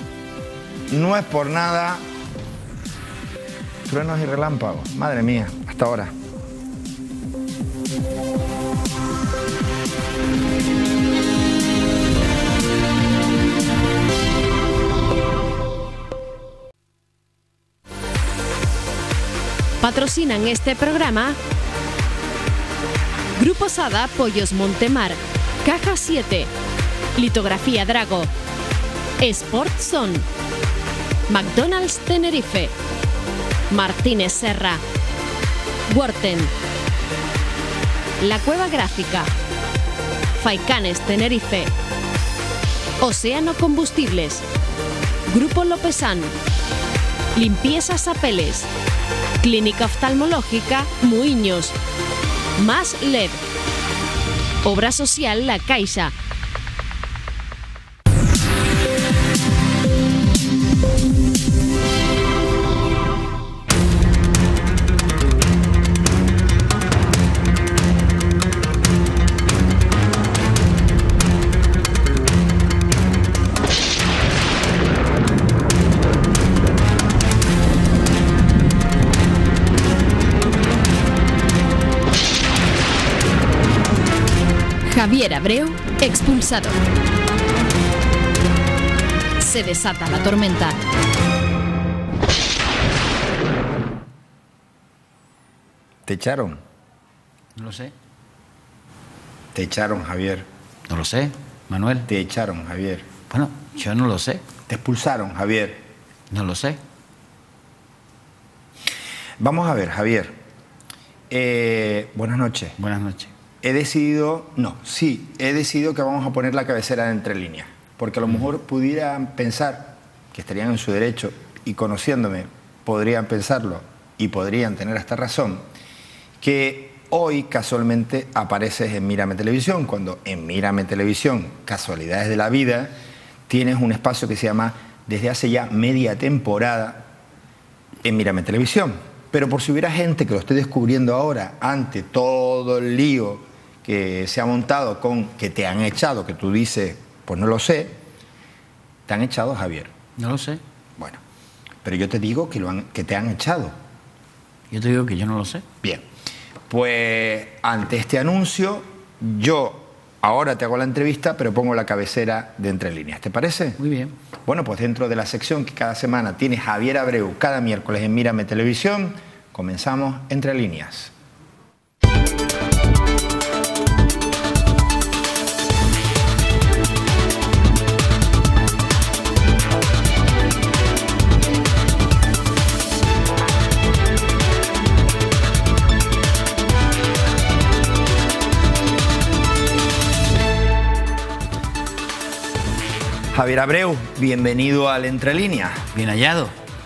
Speaker 3: No es por nada. Truenos y relámpagos. Madre mía, hasta ahora.
Speaker 1: Patrocinan este programa Grupo Sada Pollos Montemar, Caja 7, Litografía Drago, Sport Zone, McDonald's Tenerife, Martínez Serra, Worten, La Cueva Gráfica, Faicanes Tenerife, Océano Combustibles, Grupo Lopezán, Limpiezas Apeles, Clínica Oftalmológica Muiños, Más LED, Obra Social La Caixa. Javier Abreu, expulsado. Se desata la tormenta.
Speaker 3: ¿Te echaron?
Speaker 5: No lo sé.
Speaker 3: Te echaron, Javier.
Speaker 5: No lo sé, Manuel.
Speaker 3: Te echaron, Javier.
Speaker 5: Bueno, yo no lo sé.
Speaker 3: Te expulsaron, Javier.
Speaker 5: No lo sé.
Speaker 3: Vamos a ver, Javier. Buenas noches.
Speaker 5: Buenas noches.
Speaker 3: He decidido que vamos a poner la cabecera de Entre Líneas, porque a lo mejor pudieran pensar que estarían en su derecho, y conociéndome podrían pensarlo y podrían tener hasta razón, que hoy casualmente apareces en Mírame Televisión, cuando en Mírame Televisión, casualidades de la vida, tienes un espacio que se llama, desde hace ya media temporada, en Mírame Televisión. Pero por si hubiera gente que lo esté descubriendo ahora, ante todo el lío que se ha montado con que te han echado, que tú dices, pues no lo sé, te han echado, Javier.
Speaker 5: No lo sé.
Speaker 3: Bueno, pero yo te digo que te han echado.
Speaker 5: Yo te digo que yo no lo sé.
Speaker 3: Bien, pues ante este anuncio, yo ahora te hago la entrevista, pero pongo la cabecera de Entre Líneas. ¿Te parece?
Speaker 5: Muy bien.
Speaker 3: Bueno, pues dentro de la sección que cada semana tiene Javier Abreu, cada miércoles en Mírame Televisión, comenzamos Entre Líneas. Javier Abreu, bienvenido al Entre Líneas.
Speaker 5: Bien hallado.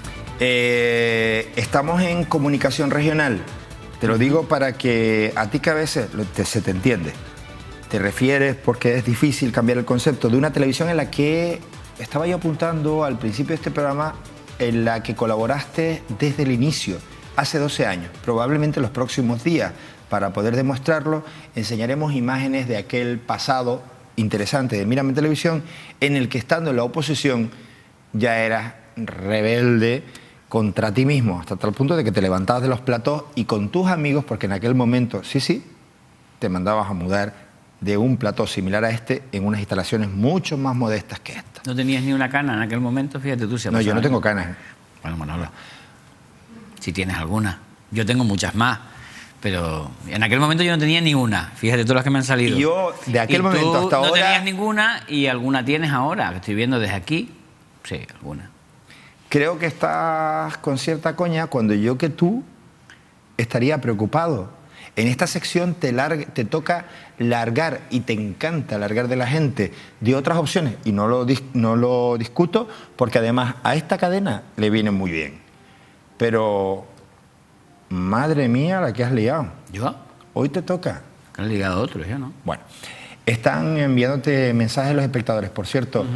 Speaker 3: Estamos en comunicación regional. Te lo digo para que a ti que a veces se te entiende. Te refieres, porque es difícil cambiar el concepto, de una televisión en la que estaba yo apuntando al principio de este programa, en la que colaboraste desde el inicio, hace 12 años. Probablemente en los próximos días, para poder demostrarlo, enseñaremos imágenes de aquel pasado interesante de Mírame Televisión, en el que estando en la oposición ya eras rebelde contra ti mismo, hasta tal punto de que te levantabas de los platós y con tus amigos, porque en aquel momento, sí, te mandabas a mudar de un plató similar a este en unas instalaciones mucho más modestas que esta.
Speaker 5: ¿No tenías ni una cana en aquel momento? Fíjate tú si ha
Speaker 3: No,
Speaker 5: pasado
Speaker 3: yo no
Speaker 5: años.
Speaker 3: tengo canas.
Speaker 5: Bueno, Manolo, si tienes alguna. Yo tengo muchas más. Pero en aquel momento yo no tenía ni una. Fíjate todas las que me han salido.
Speaker 3: Y yo, de aquel momento hasta ahora...
Speaker 5: no tenías ninguna y alguna tienes ahora, que estoy viendo desde aquí. Sí, alguna.
Speaker 3: Creo que estás con cierta coña cuando yo que tú estaría preocupado. En esta sección te toca largar, y te encanta largar de la gente, de otras opciones. Y no lo discuto, porque además a esta cadena le viene muy bien. Pero... madre mía, la que has liado.
Speaker 5: ¿Yo?
Speaker 3: Hoy te toca.
Speaker 5: Que han ligado otros, yo no.
Speaker 3: Bueno, están enviándote mensajes los espectadores. Por cierto,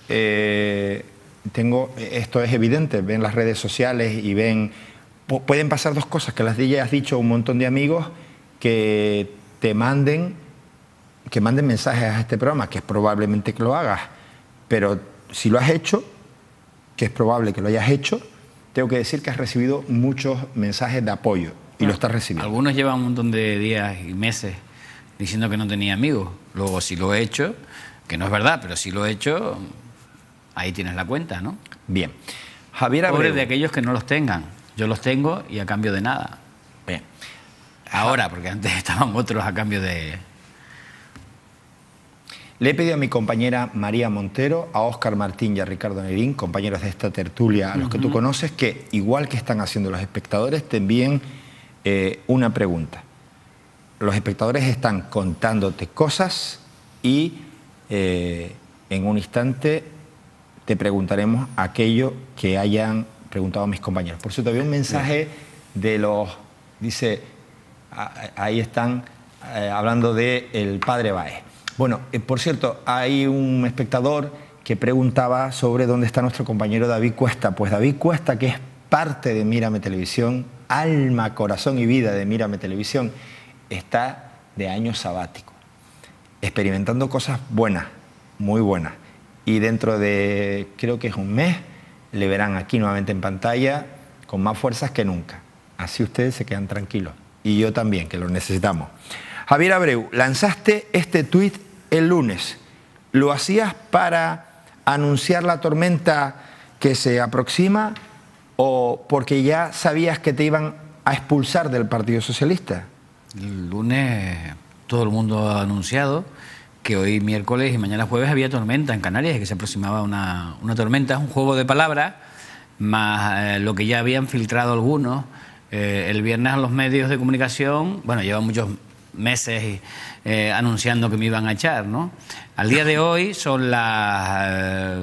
Speaker 3: esto es evidente, ven las redes sociales y ven... Pueden pasar dos cosas, que las de ella has dicho a un montón de amigos que te manden mensajes a este programa, que es probablemente que lo hagas. Pero si lo has hecho, que es probable que lo hayas hecho, tengo que decir que has recibido muchos mensajes de apoyo y lo estás recibiendo.
Speaker 5: Algunos llevan un montón de días y meses diciendo que no tenía amigos. Luego, si lo he hecho, que no es verdad, pero si lo he hecho, ahí tienes la cuenta, ¿no?
Speaker 3: Bien. Javier Abreu.
Speaker 5: Pobres de aquellos que no los tengan. Yo los tengo y a cambio de nada.
Speaker 3: Bien.
Speaker 5: Ahora, porque antes estaban otros a cambio de...
Speaker 3: Le he pedido a mi compañera María Montero, a Óscar Martín y a Ricardo Nerín, compañeros de esta tertulia, a los que tú conoces, que igual que están haciendo los espectadores, te envíen una pregunta. Los espectadores están contándote cosas y en un instante te preguntaremos aquello que hayan preguntado mis compañeros. Por cierto, había un mensaje de los... Dice, ahí están hablando del padre Baez. Bueno, por cierto, hay un espectador que preguntaba sobre dónde está nuestro compañero David Cuesta. Pues David Cuesta, que es parte de Mírame Televisión, alma, corazón y vida de Mírame Televisión, está de año sabático, experimentando cosas buenas, muy buenas. Y dentro de, creo que es un mes, le verán aquí nuevamente en pantalla con más fuerzas que nunca. Así ustedes se quedan tranquilos. Y yo también, que lo necesitamos. Javier Abreu, lanzaste este tuit el lunes. ¿Lo hacías para anunciar la tormenta que se aproxima o porque ya sabías que te iban a expulsar del Partido Socialista?
Speaker 13: El lunes todo el mundo ha anunciado que hoy miércoles y mañana jueves había tormenta en Canarias y que se aproximaba una tormenta. Es un juego de palabras, más lo que ya habían filtrado algunos. El viernes a los medios de comunicación, bueno, llevan muchos meses anunciando que me iban a echar, ¿no? Al día de hoy son las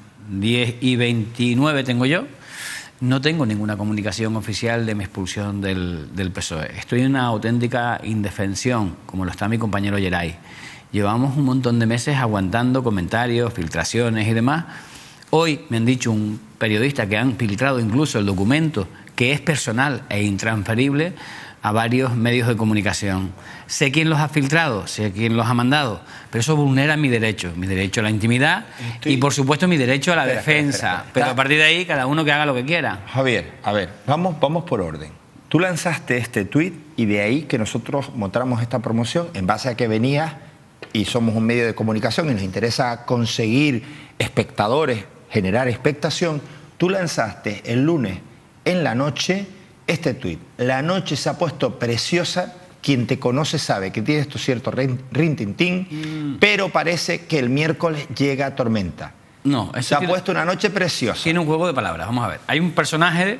Speaker 13: 10:29 tengo yo. No tengo ninguna comunicación oficial de mi expulsión del PSOE. Estoy en una auténtica indefensión, como lo está mi compañero Geray. Llevamos un montón de meses aguantando comentarios, filtraciones y demás. Hoy me han dicho un periodista que han filtrado incluso el documento, que es personal e intransferible, a varios medios de comunicación. Sé quién los ha filtrado, sé quién los ha mandado, pero eso vulnera mi derecho a la intimidad y, por supuesto, mi derecho a la defensa. Pero a partir de ahí, cada uno que haga lo que quiera.
Speaker 3: Javier, a ver, vamos por orden. Tú lanzaste este tuit y de ahí que nosotros mostramos esta promoción en base a que venías y somos un medio de comunicación y nos interesa conseguir espectadores, generar expectación. Tú lanzaste el lunes en la noche este tuit. La noche se ha puesto preciosa. Quien te conoce sabe que tiene esto cierto rintintín, pero parece que el miércoles llega tormenta.
Speaker 13: No,
Speaker 3: se ha puesto una noche preciosa.
Speaker 13: Tiene un juego de palabras. Vamos a ver. Hay un personaje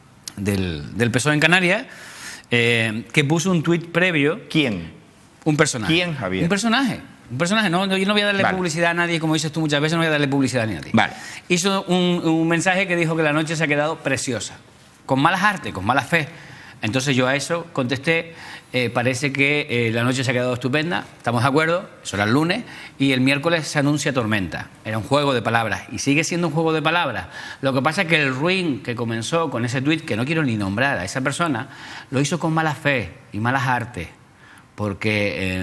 Speaker 13: del PSOE en Canarias que puso un tuit previo.
Speaker 3: ¿Quién?
Speaker 13: Un personaje.
Speaker 3: ¿Quién, Javier?
Speaker 13: Un personaje. Un personaje. No, yo no voy a darle publicidad a nadie, como dices tú muchas veces, no voy a darle publicidad a nadie.
Speaker 3: Vale.
Speaker 13: Hizo un mensaje que dijo que la noche se ha quedado preciosa. Con malas artes, con mala fe. Entonces yo a eso contesté, parece que la noche se ha quedado estupenda, estamos de acuerdo, eso era el lunes, y el miércoles se anuncia tormenta. Era un juego de palabras, y sigue siendo un juego de palabras. Lo que pasa es que el ruin que comenzó con ese tuit, que no quiero ni nombrar a esa persona, lo hizo con mala fe y malas artes, porque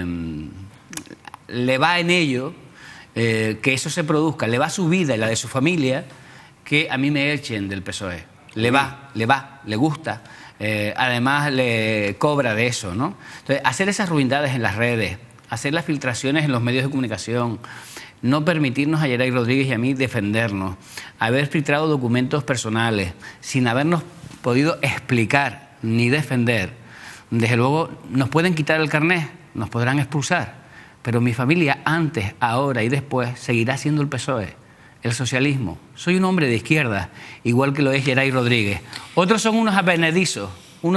Speaker 13: le va en ello que eso se produzca, le va a su vida y la de su familia, que a mí me echen del PSOE. Le gusta, además le cobra de eso, ¿no? Entonces, hacer esas ruindades en las redes, hacer las filtraciones en los medios de comunicación, no permitirnos a Geray Rodríguez y a mí defendernos, haber filtrado documentos personales sin habernos podido explicar ni defender, desde luego nos pueden quitar el carnet, nos podrán expulsar, pero mi familia antes, ahora y después seguirá siendo el PSOE. El socialismo. Soy un hombre de izquierda, igual que lo es Geray Rodríguez. Otros son unos advenedizos,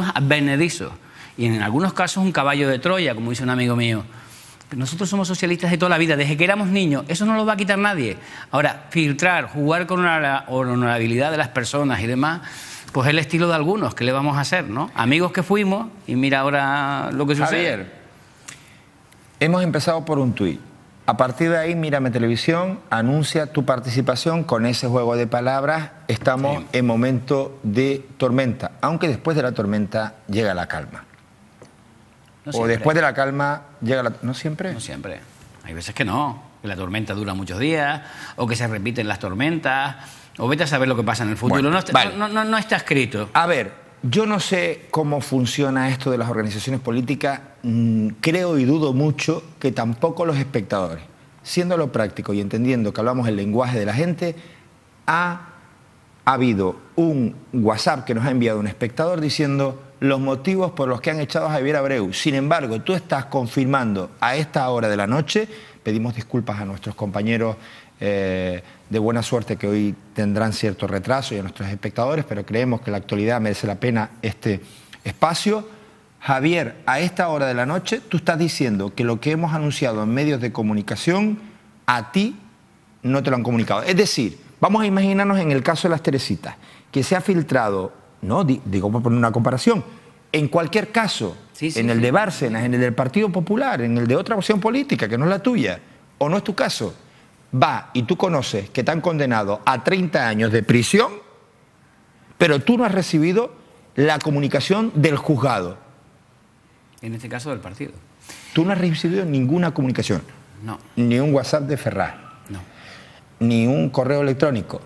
Speaker 13: y en algunos casos un caballo de Troya, como dice un amigo mío. Pero nosotros somos socialistas de toda la vida, desde que éramos niños, eso no lo va a quitar nadie. Ahora, filtrar, jugar con la honorabilidad de las personas y demás, pues es el estilo de algunos, ¿qué le vamos a hacer, no? Amigos que fuimos, y mira ahora lo que sucede.
Speaker 3: Javier, hemos empezado por un tuit. A partir de ahí, Mírame Televisión anuncia tu participación con ese juego de palabras. Estamos en momento de tormenta, aunque después de la tormenta llega la calma. O después de la calma llega la... ¿No siempre?
Speaker 13: No siempre. Hay veces que no, que la tormenta dura muchos días, o que se repiten las tormentas, o vete a saber lo que pasa en el futuro. Bueno, no está escrito.
Speaker 3: A ver, yo no sé cómo funciona esto de las organizaciones políticas. Creo y dudo mucho que tampoco los espectadores, siéndolo práctico y entendiendo que hablamos el lenguaje de la gente, ha habido un WhatsApp que nos ha enviado un espectador diciendo los motivos por los que han echado a Javier Abreu. Sin embargo, tú estás confirmando a esta hora de la noche, pedimos disculpas a nuestros compañeros de buena suerte que hoy tendrán cierto retraso y a nuestros espectadores, pero creemos que la actualidad merece la pena este espacio. Javier, a esta hora de la noche tú estás diciendo que lo que hemos anunciado en medios de comunicación a ti no te lo han comunicado. Es decir, vamos a imaginarnos en el caso de las Teresitas, que se ha filtrado, no digo por poner una comparación, en cualquier caso, en el de Bárcenas, en el del Partido Popular, en el de otra opción política que no es la tuya, o no es tu caso, va y tú conoces que te han condenado a 30 años de prisión, pero tú no has recibido la comunicación del juzgado.
Speaker 13: En este caso del partido.
Speaker 3: Tú no has recibido ninguna comunicación.
Speaker 13: No.
Speaker 3: Ni un WhatsApp de Ferraz.
Speaker 13: No.
Speaker 3: Ni un correo electrónico.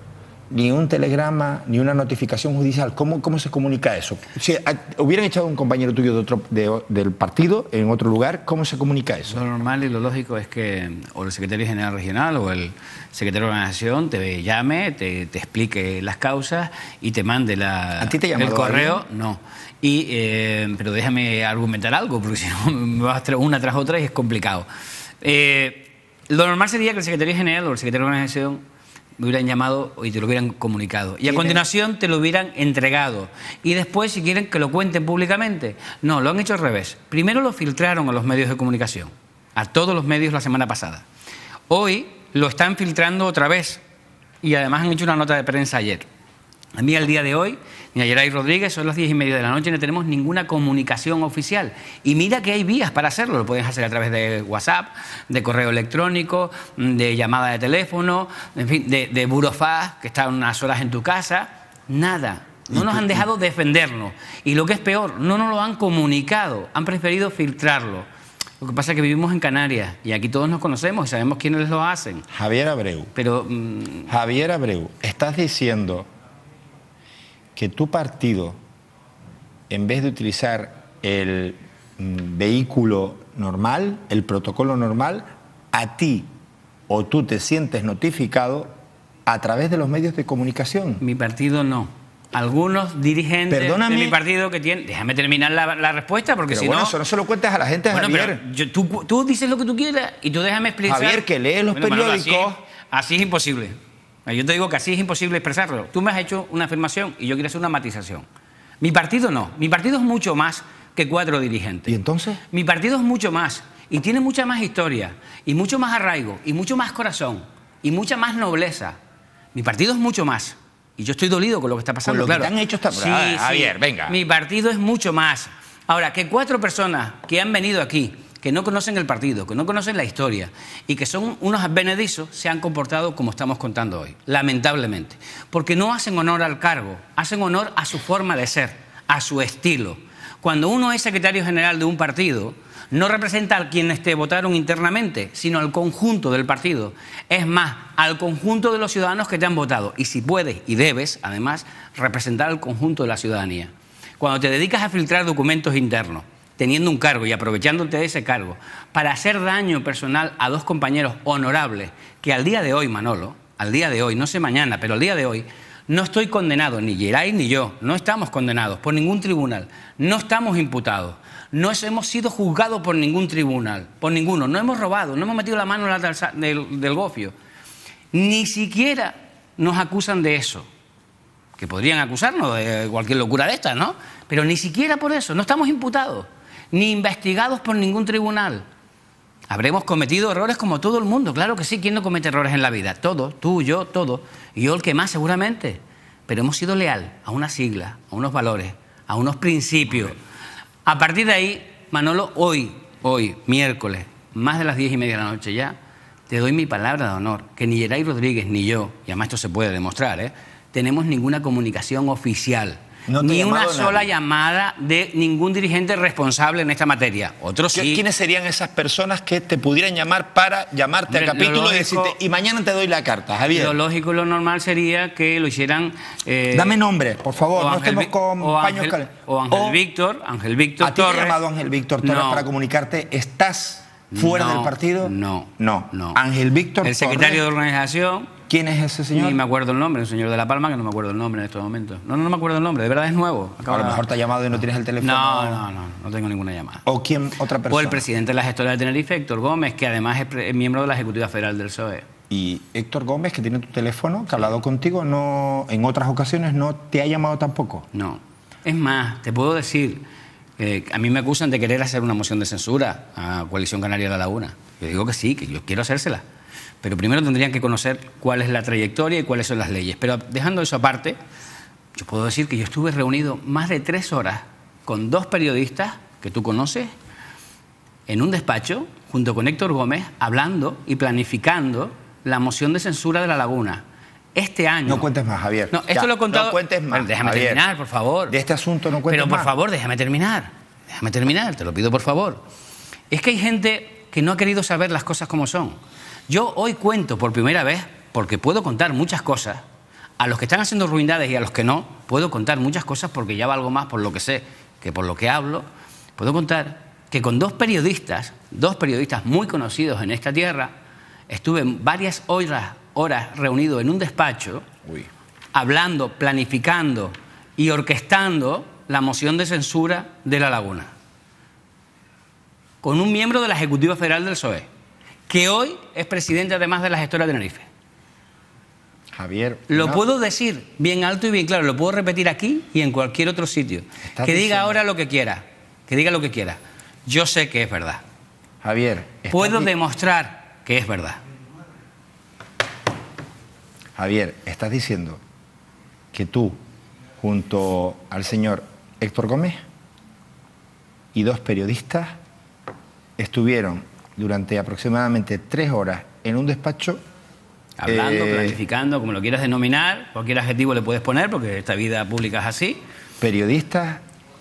Speaker 3: ni un telegrama, ni una notificación judicial. ¿Cómo se comunica eso? Si hubieran echado a un compañero tuyo del partido en otro lugar, ¿cómo se comunica eso?
Speaker 13: Lo normal y lo lógico es que o el secretario general regional o el secretario de organización te llame, te explique las causas y te mande
Speaker 3: ¿A ti te
Speaker 13: el correo. ¿Alguien? No. Pero déjame argumentar algo, porque si no me vas una tras otra y es complicado. Lo normal sería que el secretario general o el secretario de organización me hubieran llamado y te lo hubieran comunicado. Y a continuación te lo hubieran entregado. Y después, si quieren que lo cuenten públicamente. No, lo han hecho al revés. Primero lo filtraron a los medios de comunicación, a todos los medios la semana pasada. Hoy lo están filtrando otra vez. Y además han hecho una nota de prensa ayer. A mí, al día de hoy, ni a Yeray Rodríguez, son las 10:30 de la noche y no tenemos ninguna comunicación oficial. Y mira que hay vías para hacerlo. Lo puedes hacer a través de WhatsApp, de correo electrónico, de llamada de teléfono, en fin, de burofax, que están unas horas en tu casa. Nada. No nos han dejado defendernos. Y lo que es peor, no nos lo han comunicado. Han preferido filtrarlo. Lo que pasa es que vivimos en Canarias y aquí todos nos conocemos y sabemos quiénes lo hacen.
Speaker 3: Javier Abreu.
Speaker 13: Pero,
Speaker 3: Javier Abreu, estás diciendo que tu partido, en vez de utilizar el vehículo normal, el protocolo normal, a ti o tú te sientes notificado a través de los medios de comunicación.
Speaker 13: Mi partido no. Algunos dirigentes de mi partido que tienen... Déjame terminar la respuesta, porque si no...
Speaker 3: eso no se lo cuentas a la gente, Javier.
Speaker 13: Pero tú dices lo que tú quieras y tú déjame explicar...
Speaker 3: Javier, que lee los periódicos...
Speaker 13: Así es imposible. Yo te digo que así es imposible expresarlo. Tú me has hecho una afirmación y yo quiero hacer una matización. Mi partido no. Mi partido es mucho más que 4 dirigentes.
Speaker 3: ¿Y entonces?
Speaker 13: Mi partido es mucho más y tiene mucha más historia y mucho más arraigo y mucho más corazón y mucha más nobleza. Mi partido es mucho más. Y yo estoy dolido con lo que está pasando.
Speaker 3: Con lo que te han hecho esta...
Speaker 13: Sí,
Speaker 3: Javier, venga.
Speaker 13: Mi partido es mucho más. Ahora, que 4 personas que han venido aquí, que no conocen el partido, que no conocen la historia y que son unos advenedizos, se han comportado como estamos contando hoy, lamentablemente. Porque no hacen honor al cargo, hacen honor a su forma de ser, a su estilo. Cuando uno es secretario general de un partido, no representa a quienes te votaron internamente, sino al conjunto del partido. Es más, al conjunto de los ciudadanos que te han votado. Y si puedes y debes, además, representar al conjunto de la ciudadanía. Cuando te dedicas a filtrar documentos internos, teniendo un cargo y aprovechándote de ese cargo para hacer daño personal a 2 compañeros honorables que al día de hoy, Manolo, al día de hoy, no sé mañana, pero al día de hoy, no estoy condenado, ni Yeray ni yo, no estamos condenados por ningún tribunal, no estamos imputados, no hemos sido juzgados por ningún tribunal, por ninguno, no hemos robado, no hemos metido la mano en la taza del gofio, ni siquiera nos acusan de eso, que podrían acusarnos de cualquier locura de estas, ¿no? Pero ni siquiera por eso, no estamos imputados, ni investigados por ningún tribunal. Habremos cometido errores como todo el mundo, claro que sí. ¿Quién no comete errores en la vida? Todos, tú, yo, todos. Y yo el que más seguramente. Pero hemos sido leal a unas siglas, a unos valores, a unos principios. A partir de ahí, Manolo, hoy, miércoles, más de las 10:30 de la noche ya, te doy mi palabra de honor, que ni Yeray Rodríguez ni yo, y además esto se puede demostrar, tenemos ninguna comunicación oficial. Ni una sola llamada de ningún dirigente responsable en esta materia. Otros sí.
Speaker 3: ¿Quiénes serían esas personas que te pudieran llamar para llamarte a capítulo y decirte, y mañana te doy la carta, Javier?
Speaker 13: Lo lógico y lo normal sería que lo hicieran...
Speaker 3: Dame nombre, por favor, no estemos con paños calentos.
Speaker 13: O Ángel Víctor Torres.
Speaker 3: ¿A ti te ha llamado Ángel Víctor Torres para comunicarte? ¿Estás fuera del partido?
Speaker 13: No.
Speaker 3: Ángel Víctor
Speaker 13: Torres. El secretario de organización...
Speaker 3: ¿Quién es ese señor?
Speaker 13: Ni me acuerdo el nombre, un señor de La Palma que no me acuerdo el nombre en estos momentos. No me acuerdo el nombre, de verdad es nuevo.
Speaker 3: A lo mejor te ha llamado y no tienes el teléfono.
Speaker 13: No tengo ninguna llamada.
Speaker 3: ¿O quién, otra persona?
Speaker 13: O el presidente de la gestora de Tenerife, Héctor Gómez, que además es miembro de la Ejecutiva Federal del PSOE.
Speaker 3: Y Héctor Gómez, que tiene tu teléfono, que ha hablado contigo, no, en otras ocasiones no te ha llamado tampoco.
Speaker 13: No. Es más, te puedo decir, a mí me acusan de querer hacer una moción de censura a Coalición Canaria de la Laguna. Yo digo que sí, que yo quiero hacérsela. Pero primero tendrían que conocer cuál es la trayectoria y cuáles son las leyes. Pero dejando eso aparte, yo puedo decir que yo estuve reunido más de 3 horas con 2 periodistas que tú conoces en un despacho junto con Héctor Gómez hablando y planificando la moción de censura de La Laguna. Este año...
Speaker 3: No cuentes más, Javier.
Speaker 13: No, esto lo he contado...
Speaker 3: No cuentes más,
Speaker 13: Pero déjame terminar, por favor.
Speaker 3: De este asunto no cuentes más.
Speaker 13: Pero por favor, déjame terminar. Déjame terminar, te lo pido por favor. Es que hay gente que no ha querido saber las cosas como son. Yo hoy cuento por primera vez, porque puedo contar muchas cosas, A los que están haciendo ruindades y a los que no, puedo contar muchas cosas porque ya valgo más por lo que sé que por lo que hablo. Puedo contar que con dos periodistas muy conocidos en esta tierra, estuve varias horas reunido en un despacho, hablando, planificando y orquestando la moción de censura de La Laguna, con un miembro de la Ejecutiva Federal del PSOE, que hoy es presidente además de la gestora de Tenerife.
Speaker 3: Javier...
Speaker 13: Lo puedo decir bien alto y bien claro, lo puedo repetir aquí y en cualquier otro sitio. Que diga ahora lo que quiera, que diga lo que quiera. Yo sé que es verdad.
Speaker 3: Javier...
Speaker 13: Puedo demostrar que es verdad.
Speaker 3: Javier, estás diciendo que tú, junto al señor Héctor Gómez y dos periodistas, estuvieron durante aproximadamente 3 horas en un despacho...
Speaker 13: Hablando, planificando, como lo quieras denominar, cualquier adjetivo le puedes poner, porque esta vida pública es así.
Speaker 3: Periodistas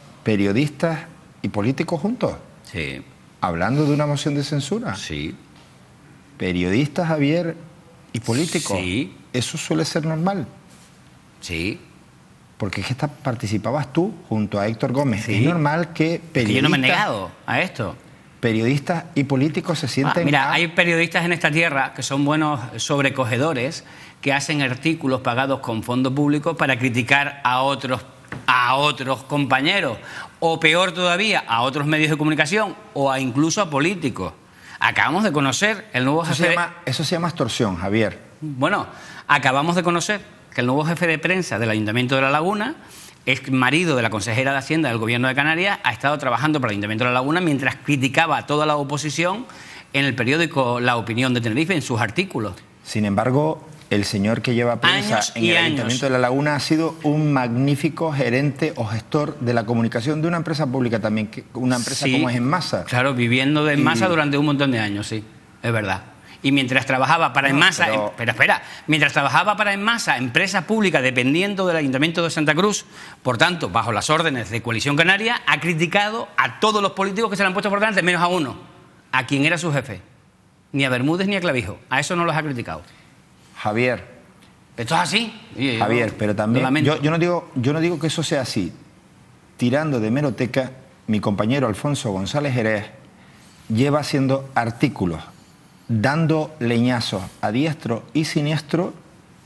Speaker 3: y políticos juntos.
Speaker 13: Sí.
Speaker 3: Hablando de una moción de censura.
Speaker 13: Sí.
Speaker 3: Periodistas, Javier, y políticos.
Speaker 13: Sí.
Speaker 3: Eso suele ser normal.
Speaker 13: Sí.
Speaker 3: Porque es que participabas tú junto a Héctor Gómez.
Speaker 13: Sí.
Speaker 3: Es normal que periodistas...
Speaker 13: Que yo no me he negado a esto.
Speaker 3: Periodistas y políticos se sienten...
Speaker 13: Mira, hay periodistas en esta tierra que son buenos sobrecogedores, que hacen artículos pagados con fondo público para criticar a otros compañeros, o peor todavía, a otros medios de comunicación, o incluso a políticos. Acabamos de conocer el nuevo jefe...
Speaker 3: Eso se llama extorsión, Javier.
Speaker 13: Bueno, acabamos de conocer que el nuevo jefe de prensa del Ayuntamiento de La Laguna, ex marido de la consejera de Hacienda del Gobierno de Canarias, ha estado trabajando para el Ayuntamiento de La Laguna mientras criticaba a toda la oposición en el periódico La Opinión de Tenerife, en sus artículos.
Speaker 3: Sin embargo, el señor que lleva prensa en el Ayuntamiento de La Laguna ha sido un magnífico gerente o gestor de la comunicación de una empresa pública también, una empresa como es Enmasa.
Speaker 13: Claro, viviendo de Enmasa durante un montón de años, sí, es verdad. Y mientras trabajaba para Enmasa, mientras trabajaba para Enmasa, empresa pública dependiendo del Ayuntamiento de Santa Cruz, por tanto, bajo las órdenes de Coalición Canaria, ha criticado a todos los políticos que se le han puesto por delante, menos a uno, a quien era su jefe. Ni a Bermúdez ni a Clavijo. A eso no los ha criticado.
Speaker 3: Javier.
Speaker 13: Esto es así.
Speaker 3: Javier, pero también yo no digo que eso sea así. Tirando de hemeroteca, mi compañero Alfonso González Jerez lleva haciendo artículos, dando leñazos a diestro y siniestro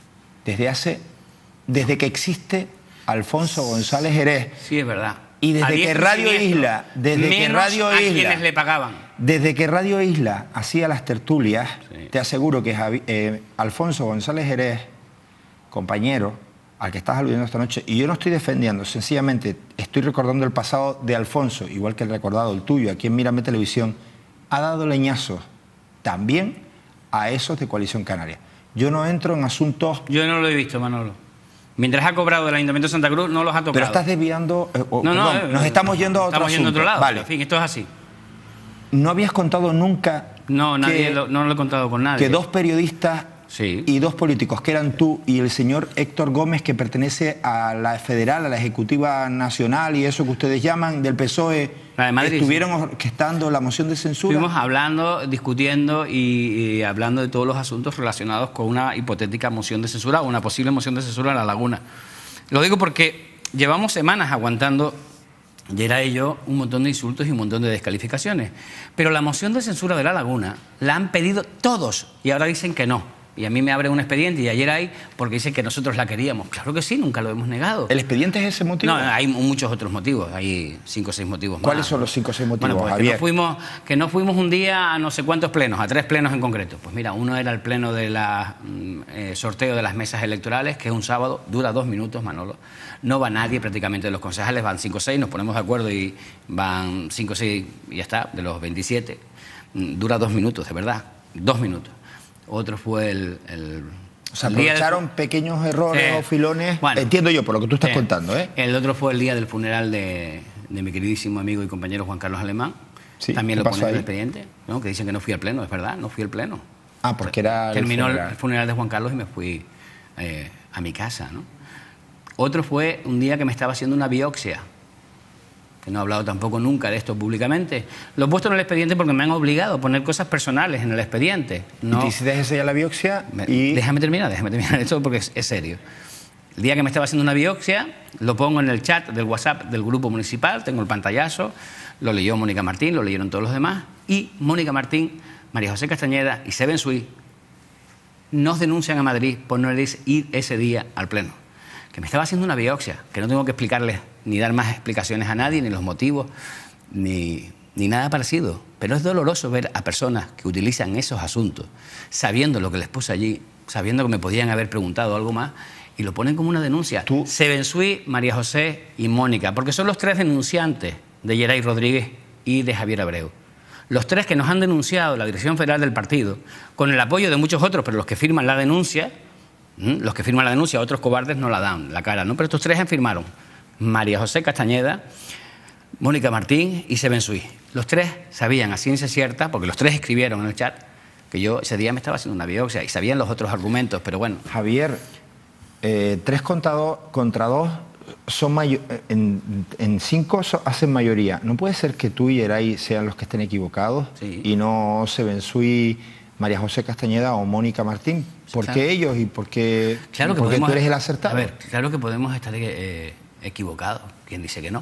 Speaker 3: desde que existe Alfonso González Jerez.
Speaker 13: Sí, es verdad.
Speaker 3: Y desde que Radio Isla,
Speaker 13: quienes le pagaban.
Speaker 3: Desde que Radio Isla hacía las tertulias, te aseguro que Alfonso González Jerez, compañero al que estás aludiendo esta noche, y yo no estoy defendiendo, sencillamente estoy recordando el pasado de Alfonso, igual que he recordado el tuyo aquí en Mírame Televisión, ha dado leñazos también a esos de Coalición Canaria. Yo no entro en asuntos...
Speaker 13: Yo no lo he visto, Manolo. Mientras ha cobrado del Ayuntamiento de Santa Cruz, no los ha tocado.
Speaker 3: Pero estás desviando... nos estamos yendo a otro asunto.
Speaker 13: Yendo a otro lado.
Speaker 3: Vale.
Speaker 13: En fin, esto es así.
Speaker 3: ¿No habías contado nunca...
Speaker 13: No, no lo he contado con nadie.
Speaker 3: Que dos periodistas y dos políticos, que eran tú y el señor Héctor Gómez, que pertenece a la Federal, a la Ejecutiva Nacional y eso que ustedes llaman del PSOE,
Speaker 13: la de Madrid,
Speaker 3: estuvieron orquestando la moción de censura?
Speaker 13: Estuvimos hablando, discutiendo y hablando de todos los asuntos relacionados con una hipotética moción de censura o una posible moción de censura en La Laguna. Lo digo porque llevamos semanas aguantando, Geray y yo, un montón de insultos y un montón de descalificaciones. Pero la moción de censura de La Laguna la han pedido todos y ahora dicen que no. Y a mí me abre un expediente y ayer hay porque dicen que nosotros la queríamos. Claro que sí, nunca lo hemos negado.
Speaker 3: ¿El expediente es ese motivo?
Speaker 13: No, hay muchos otros motivos, hay 5 o 6 motivos más.
Speaker 3: ¿Cuáles son los 5 o 6 motivos,
Speaker 13: bueno, pues
Speaker 3: Javier?
Speaker 13: Que no fuimos un día a no sé cuántos plenos, a 3 plenos en concreto. Pues mira, uno era el pleno de la sorteo de las mesas electorales, que es un sábado, dura 2 minutos, Manolo. No va nadie prácticamente de los concejales, van 5 o 6, nos ponemos de acuerdo y van 5 o 6 y ya está, de los 27. Dura 2 minutos, de verdad, 2 minutos. Otro fue
Speaker 3: o sea, aprovecharon pequeños errores o filones, bueno, entiendo yo por lo que tú estás contando, ¿eh?
Speaker 13: El otro fue el día del funeral de mi queridísimo amigo y compañero Juan Carlos Alemán. Sí, también lo pone en el expediente, ¿no? Que dicen que no fui al pleno, es verdad, no fui al pleno.
Speaker 3: Ah, porque era
Speaker 13: terminó el funeral de Juan Carlos y me fui a mi casa, ¿no? Otro fue un día que me estaba haciendo una biopsia, que no he hablado tampoco nunca de esto públicamente. Lo he puesto en el expediente porque me han obligado a poner cosas personales en el expediente. No,
Speaker 3: ¿y te hiciste esa ya la biopsia?
Speaker 13: Déjame terminar esto porque es serio. El día que me estaba haciendo una biopsia, lo pongo en el chat del WhatsApp del grupo municipal, tengo el pantallazo, lo leyó Mónica Martín, lo leyeron todos los demás, y Mónica Martín, María José Castañeda y Seven Sui nos denuncian a Madrid por no ir ese día al pleno. Que me estaba haciendo una biopsia, que no tengo que explicarles ni dar más explicaciones a nadie, ni los motivos, ni nada parecido. Pero es doloroso ver a personas que utilizan esos asuntos, sabiendo lo que les puse allí, sabiendo que me podían haber preguntado algo más, y lo ponen como una denuncia. Seven Sui, María José y Mónica, porque son los 3 denunciantes de Geray Rodríguez y de Javier Abreu. Los 3 que nos han denunciado la Dirección Federal del partido, con el apoyo de muchos otros, pero los que firman la denuncia, otros cobardes no la dan, la cara, ¿no? Pero estos 3 firmaron. María José Castañeda, Mónica Martín y Seven Sui. Los 3 sabían a ciencia cierta, porque los 3 escribieron en el chat, que yo ese día me estaba haciendo una biopsia y sabían los otros argumentos, pero bueno.
Speaker 3: Javier, 3 contra 2 son en 5 hacen mayoría. ¿No puede ser que tú y Geray sean los que estén equivocados y no Seven Sui, María José Castañeda o Mónica Martín? ¿Por qué ellos y por qué tú eres el acertado?
Speaker 13: A ver, claro que podemos estar equivocados. ¿Quién dice que no?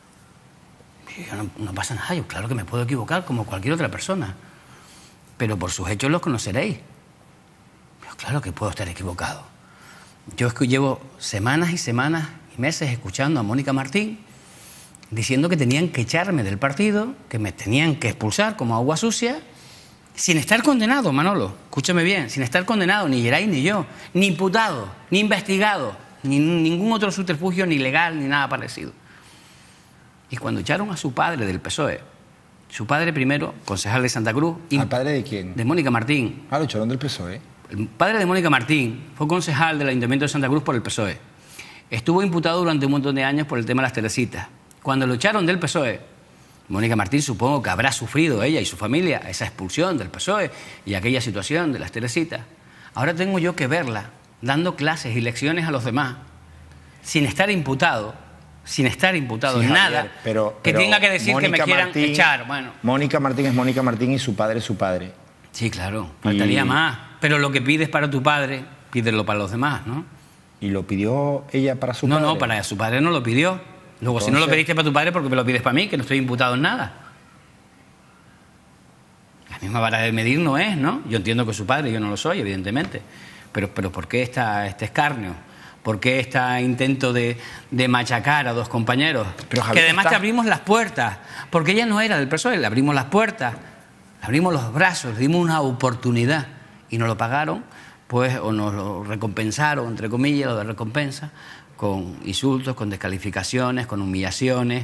Speaker 13: No pasa nada, yo claro que me puedo equivocar como cualquier otra persona. Pero por sus hechos los conoceréis. Yo claro que puedo estar equivocado. Yo es que llevo semanas y semanas y meses escuchando a Mónica Martín diciendo que tenían que echarme del partido, que me tenían que expulsar como agua sucia, sin estar condenado, Manolo, escúchame bien, sin estar condenado, ni Geray ni yo, ni imputado, ni investigado, ni ningún otro subterfugio, ni legal, ni nada parecido. Y cuando echaron a su padre del PSOE, su padre primero, concejal de Santa Cruz...
Speaker 3: ¿Al padre de quién?
Speaker 13: De Mónica Martín.
Speaker 3: Ah, lo echaron del PSOE.
Speaker 13: El padre de Mónica Martín fue concejal del Ayuntamiento de Santa Cruz por el PSOE. Estuvo imputado durante un montón de años por el tema de las Teresitas. Cuando lo echaron del PSOE, Mónica Martín supongo que habrá sufrido ella y su familia esa expulsión del PSOE y aquella situación de las Teresitas. Ahora tengo yo que verla dando clases y lecciones a los demás, sin estar imputado en nada,
Speaker 3: pero
Speaker 13: que tenga que decir
Speaker 3: Mónica
Speaker 13: que me quieran
Speaker 3: Martín,
Speaker 13: echar. Bueno.
Speaker 3: Mónica Martín es Mónica Martín y su padre es su padre.
Speaker 13: Sí, claro, faltaría más. Pero lo que pides para tu padre, pídelo para los demás, ¿no?
Speaker 3: ¿Y lo pidió ella para su padre?
Speaker 13: No, para su padre no lo pidió. Luego, entonces, si no lo pediste para tu padre, ¿por qué me lo pides para mí, que no estoy imputado en nada? La misma vara de medir no es, ¿no? Yo entiendo que su padre, yo no lo soy, evidentemente. Pero ¿por qué este escarnio? ¿Por qué este intento de machacar a 2 compañeros?
Speaker 3: Pero, Javier,
Speaker 13: que además te abrimos las puertas, porque ella no era del PSOE, le abrimos las puertas, le abrimos los brazos, le dimos una oportunidad y nos lo pagaron, pues, o nos lo recompensaron, entre comillas, lo de recompensa, con insultos, con descalificaciones, con humillaciones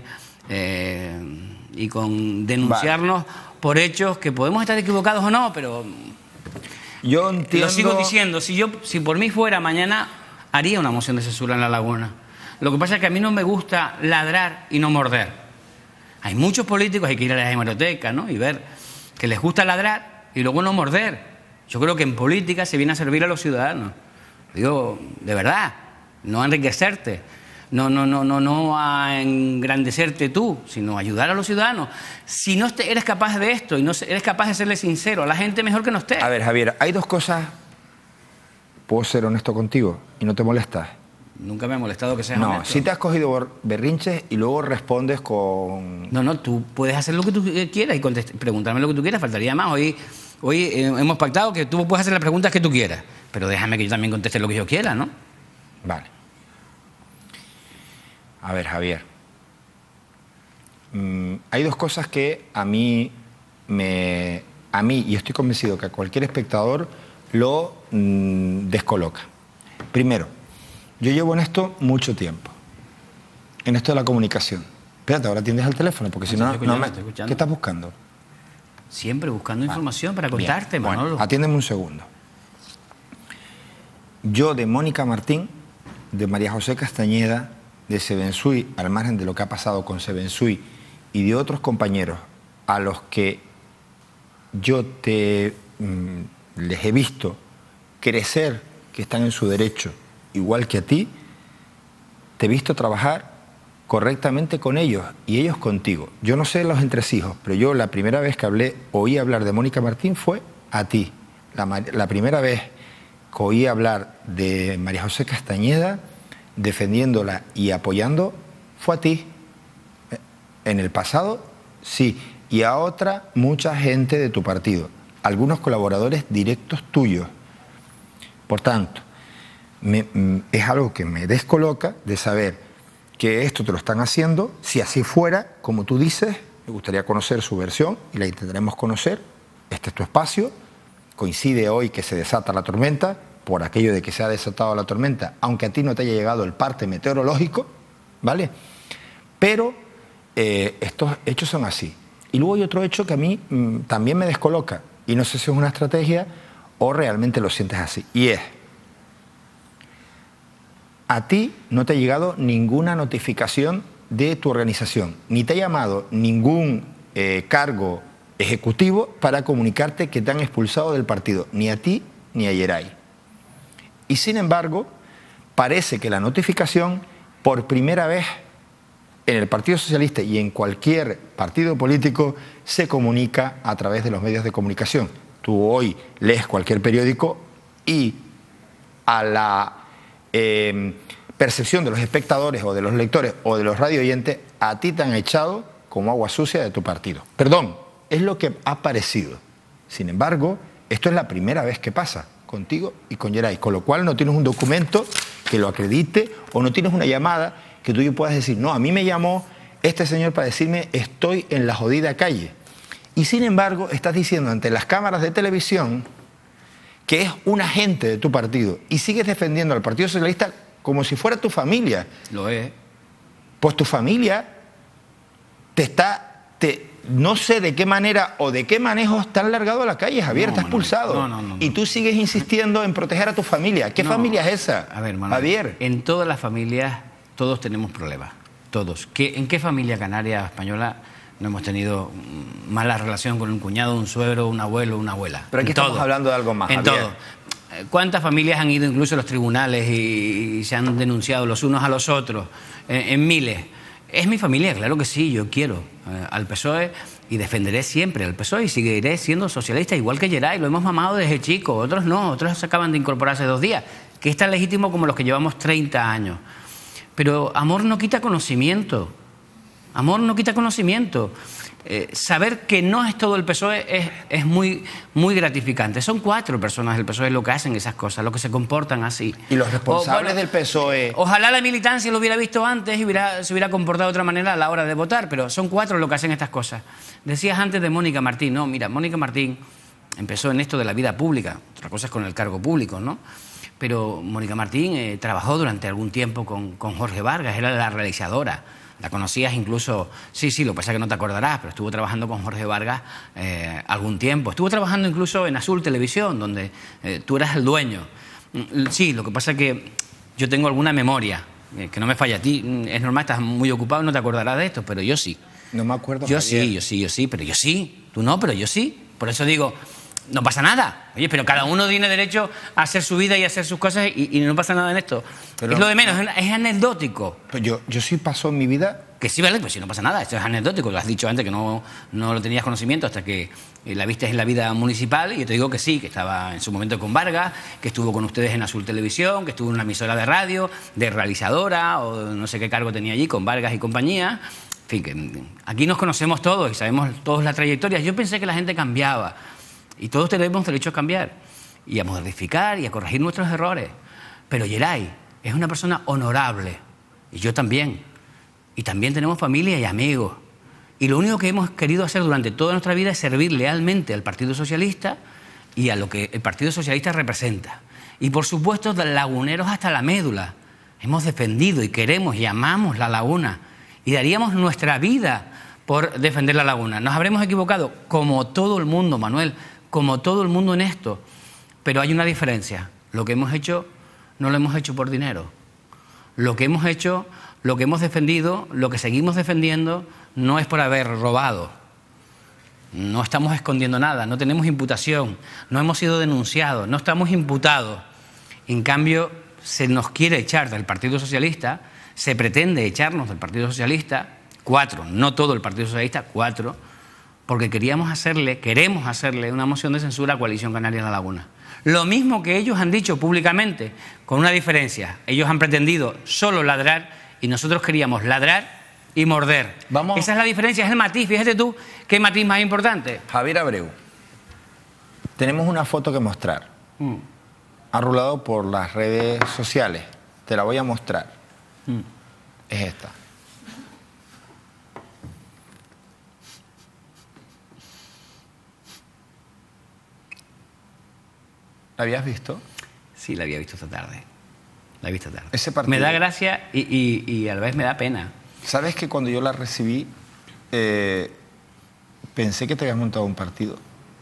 Speaker 13: y con denunciarnos por hechos que podemos estar equivocados o no, pero
Speaker 3: yo entiendo...
Speaker 13: Lo sigo diciendo, si por mí fuera mañana haría una moción de censura en La Laguna. Lo que pasa es que a mí no me gusta ladrar y no morder. Hay muchos políticos, hay que ir a la hemeroteca, ¿no? Y ver que les gusta ladrar y luego no morder. Yo creo que en política se viene a servir a los ciudadanos. Digo, de verdad, no a enriquecerte, no a engrandecerte tú, sino a ayudar a los ciudadanos. Si no eres capaz de esto y no eres capaz de serle sincero a la gente, mejor que no estés.
Speaker 3: A ver, Javier, hay 2 cosas. ¿Puedo ser honesto contigo y no te molestas?
Speaker 13: Nunca me ha molestado que seas honesto.
Speaker 3: No, si te has cogido berrinches y luego respondes con...
Speaker 13: No, tú puedes hacer lo que tú quieras y preguntarme lo que tú quieras, faltaría más. Hoy hemos pactado que tú puedes hacer las preguntas que tú quieras, pero déjame que yo también conteste lo que yo quiera, ¿no?
Speaker 3: Vale. A ver, Javier. Hay 2 cosas que a mí, y estoy convencido que a cualquier espectador lo descoloca. Primero, yo llevo en esto mucho tiempo, en esto de la comunicación. Espérate, ahora atiendes al teléfono, porque si no, ¿qué estás buscando?
Speaker 13: Siempre buscando información para contarte,
Speaker 3: bien.
Speaker 13: Manolo.
Speaker 3: Bueno, atiéndeme un segundo. Yo de Mónica Martín, de María José Castañeda, de Seven Sui, al margen de lo que ha pasado con Seven Sui y de otros compañeros a los que yo les he visto crecer, que están en su derecho, igual que a ti, te he visto trabajar correctamente con ellos y ellos contigo. Yo no sé los entresijos, pero yo la primera vez que oí hablar de Mónica Martín fue a ti. La primera vez que oí hablar de María José Castañeda defendiéndola y apoyando fue a ti. En el pasado, sí, y a otra mucha gente de tu partido, algunos colaboradores directos tuyos. Por tanto, es algo que me descoloca de saber que esto te lo están haciendo. Si así fuera, como tú dices, me gustaría conocer su versión y la intentaremos conocer. Este es tu espacio. Coincide hoy que se desata la tormenta, por aquello de que se ha desatado la tormenta, aunque a ti no te haya llegado el parte meteorológico, ¿vale? Pero estos hechos son así. Y luego hay otro hecho que a mí también me descoloca, y no sé si es una estrategia o realmente lo sientes así, y es: a ti no te ha llegado ninguna notificación de tu organización, ni te ha llamado ningún cargo ejecutivo para comunicarte que te han expulsado del partido, ni a ti ni a Yeray. Y sin embargo, parece que la notificación, por primera vez en el Partido Socialista y en cualquier partido político, se comunica a través de los medios de comunicación. Tú hoy lees cualquier periódico y a la percepción de los espectadores o de los lectores o de los radio oyentes, a ti te han echado como agua sucia de tu partido. Perdón, es lo que ha parecido. Sin embargo, esto es la primera vez que pasa contigo y con Yeray, con lo cual no tienes un documento que lo acredite o no tienes una llamada que tú y yo puedas decir: no, a mí me llamó este señor para decirme estoy en la jodida calle. Y sin embargo, estás diciendo ante las cámaras de televisión que es un agente de tu partido y sigues defendiendo al Partido Socialista como si fuera tu familia.
Speaker 13: Lo es.
Speaker 3: Pues tu familia no sé de qué manera o de qué manejo está largado a la calle, Javier, está expulsado.
Speaker 13: No.
Speaker 3: Y tú sigues insistiendo en proteger a tu familia. ¿Qué familia es esa?
Speaker 13: A ver, Manuel,
Speaker 3: Javier.
Speaker 13: En todas las familias todos tenemos problemas, todos. ¿En qué familia canaria española no hemos tenido mala relación con un cuñado, un suegro, un abuelo, una abuela?
Speaker 3: Pero aquí estamos hablando de algo más,
Speaker 13: En
Speaker 3: Javier.
Speaker 13: todo. ¿Cuántas familias han ido incluso a los tribunales y se han denunciado los unos a los otros? En miles. ¿Es mi familia? Claro que sí, yo quiero al PSOE y defenderé siempre al PSOE y seguiré siendo socialista, igual que Yeray, lo hemos mamado desde chico, otros no, otros acaban de incorporarse 2 días, que es tan legítimo como los que llevamos 30 años. Pero amor no quita conocimiento, amor no quita conocimiento. Saber que no es todo el PSOE es muy, muy gratificante. Son 4 personas del PSOE lo que hacen esas cosas, lo que se comportan así.
Speaker 3: Y los responsables del PSOE...
Speaker 13: Ojalá la militancia lo hubiera visto antes y se hubiera comportado de otra manera a la hora de votar, pero son 4 los que hacen estas cosas. Decías antes de Mónica Martín. No, mira, Mónica Martín empezó en esto de la vida pública, otra cosa es con el cargo público, ¿no? Pero Mónica Martín trabajó durante algún tiempo con Jorge Vargas, era la realizadora. La conocías incluso, sí, lo que pasa es que no te acordarás, pero estuvo trabajando con Jorge Vargas algún tiempo. Estuvo trabajando incluso en Azul Televisión, donde tú eras el dueño. Sí, lo que pasa es que yo tengo alguna memoria, que no me falla a ti. Es normal, estás muy ocupado y no te acordarás de esto, pero yo sí.
Speaker 3: No me acuerdo.
Speaker 13: Yo sí, pero yo sí. Tú no, pero yo sí. Por eso digo... No pasa nada. Oye, pero cada uno tiene derecho a hacer su vida y a hacer sus cosas y no pasa nada en esto. Pero es lo de menos, es anecdótico.
Speaker 3: Pero yo sí pasó en mi vida...
Speaker 13: Que sí, vale, pues sí, no pasa nada. Esto es anecdótico. Lo has dicho antes que no lo tenías conocimiento hasta que la viste en la vida municipal y yo te digo que sí, que estaba en su momento con Vargas, que estuvo con ustedes en Azul Televisión, que estuvo en una emisora de radio, de realizadora o no sé qué cargo tenía allí con Vargas y compañía. En fin, que aquí nos conocemos todos y sabemos todos la trayectoria. Yo pensé que la gente cambiaba. Y todos tenemos derecho a cambiar y a modificar y a corregir nuestros errores. Pero Yeray es una persona honorable y yo también. Y también tenemos familia y amigos. Y lo único que hemos querido hacer durante toda nuestra vida es servir lealmente al Partido Socialista y a lo que el Partido Socialista representa. Y por supuesto, laguneros hasta la médula. Hemos defendido y queremos y amamos la laguna. Y daríamos nuestra vida por defender la laguna. Nos habremos equivocado, como todo el mundo, Manuel, como todo el mundo en esto, pero hay una diferencia. Lo que hemos hecho no lo hemos hecho por dinero. Lo que hemos hecho, lo que hemos defendido, lo que seguimos defendiendo, no es por haber robado. No estamos escondiendo nada, no tenemos imputación, no hemos sido denunciados, no estamos imputados. En cambio, se nos quiere echar del Partido Socialista, se pretende echarnos del Partido Socialista, 4, no todo el Partido Socialista, 4, porque queremos hacerle una moción de censura a Coalición Canaria La Laguna. Lo mismo que ellos han dicho públicamente, con una diferencia. Ellos han pretendido solo ladrar y nosotros queríamos ladrar y morder. Esa es la diferencia, es el matiz. Fíjate tú, ¿qué matiz más importante?
Speaker 3: Javier Abreu, tenemos una foto que mostrar. Ha rulado por las redes sociales. Te la voy a mostrar. Es esta. ¿La habías visto?
Speaker 13: Sí, la había visto esta tarde. La he visto tarde.
Speaker 3: Ese partido...
Speaker 13: Me da gracia y a la vez me da pena.
Speaker 3: ¿Sabes que cuando yo la recibí, pensé que te habías montado un partido?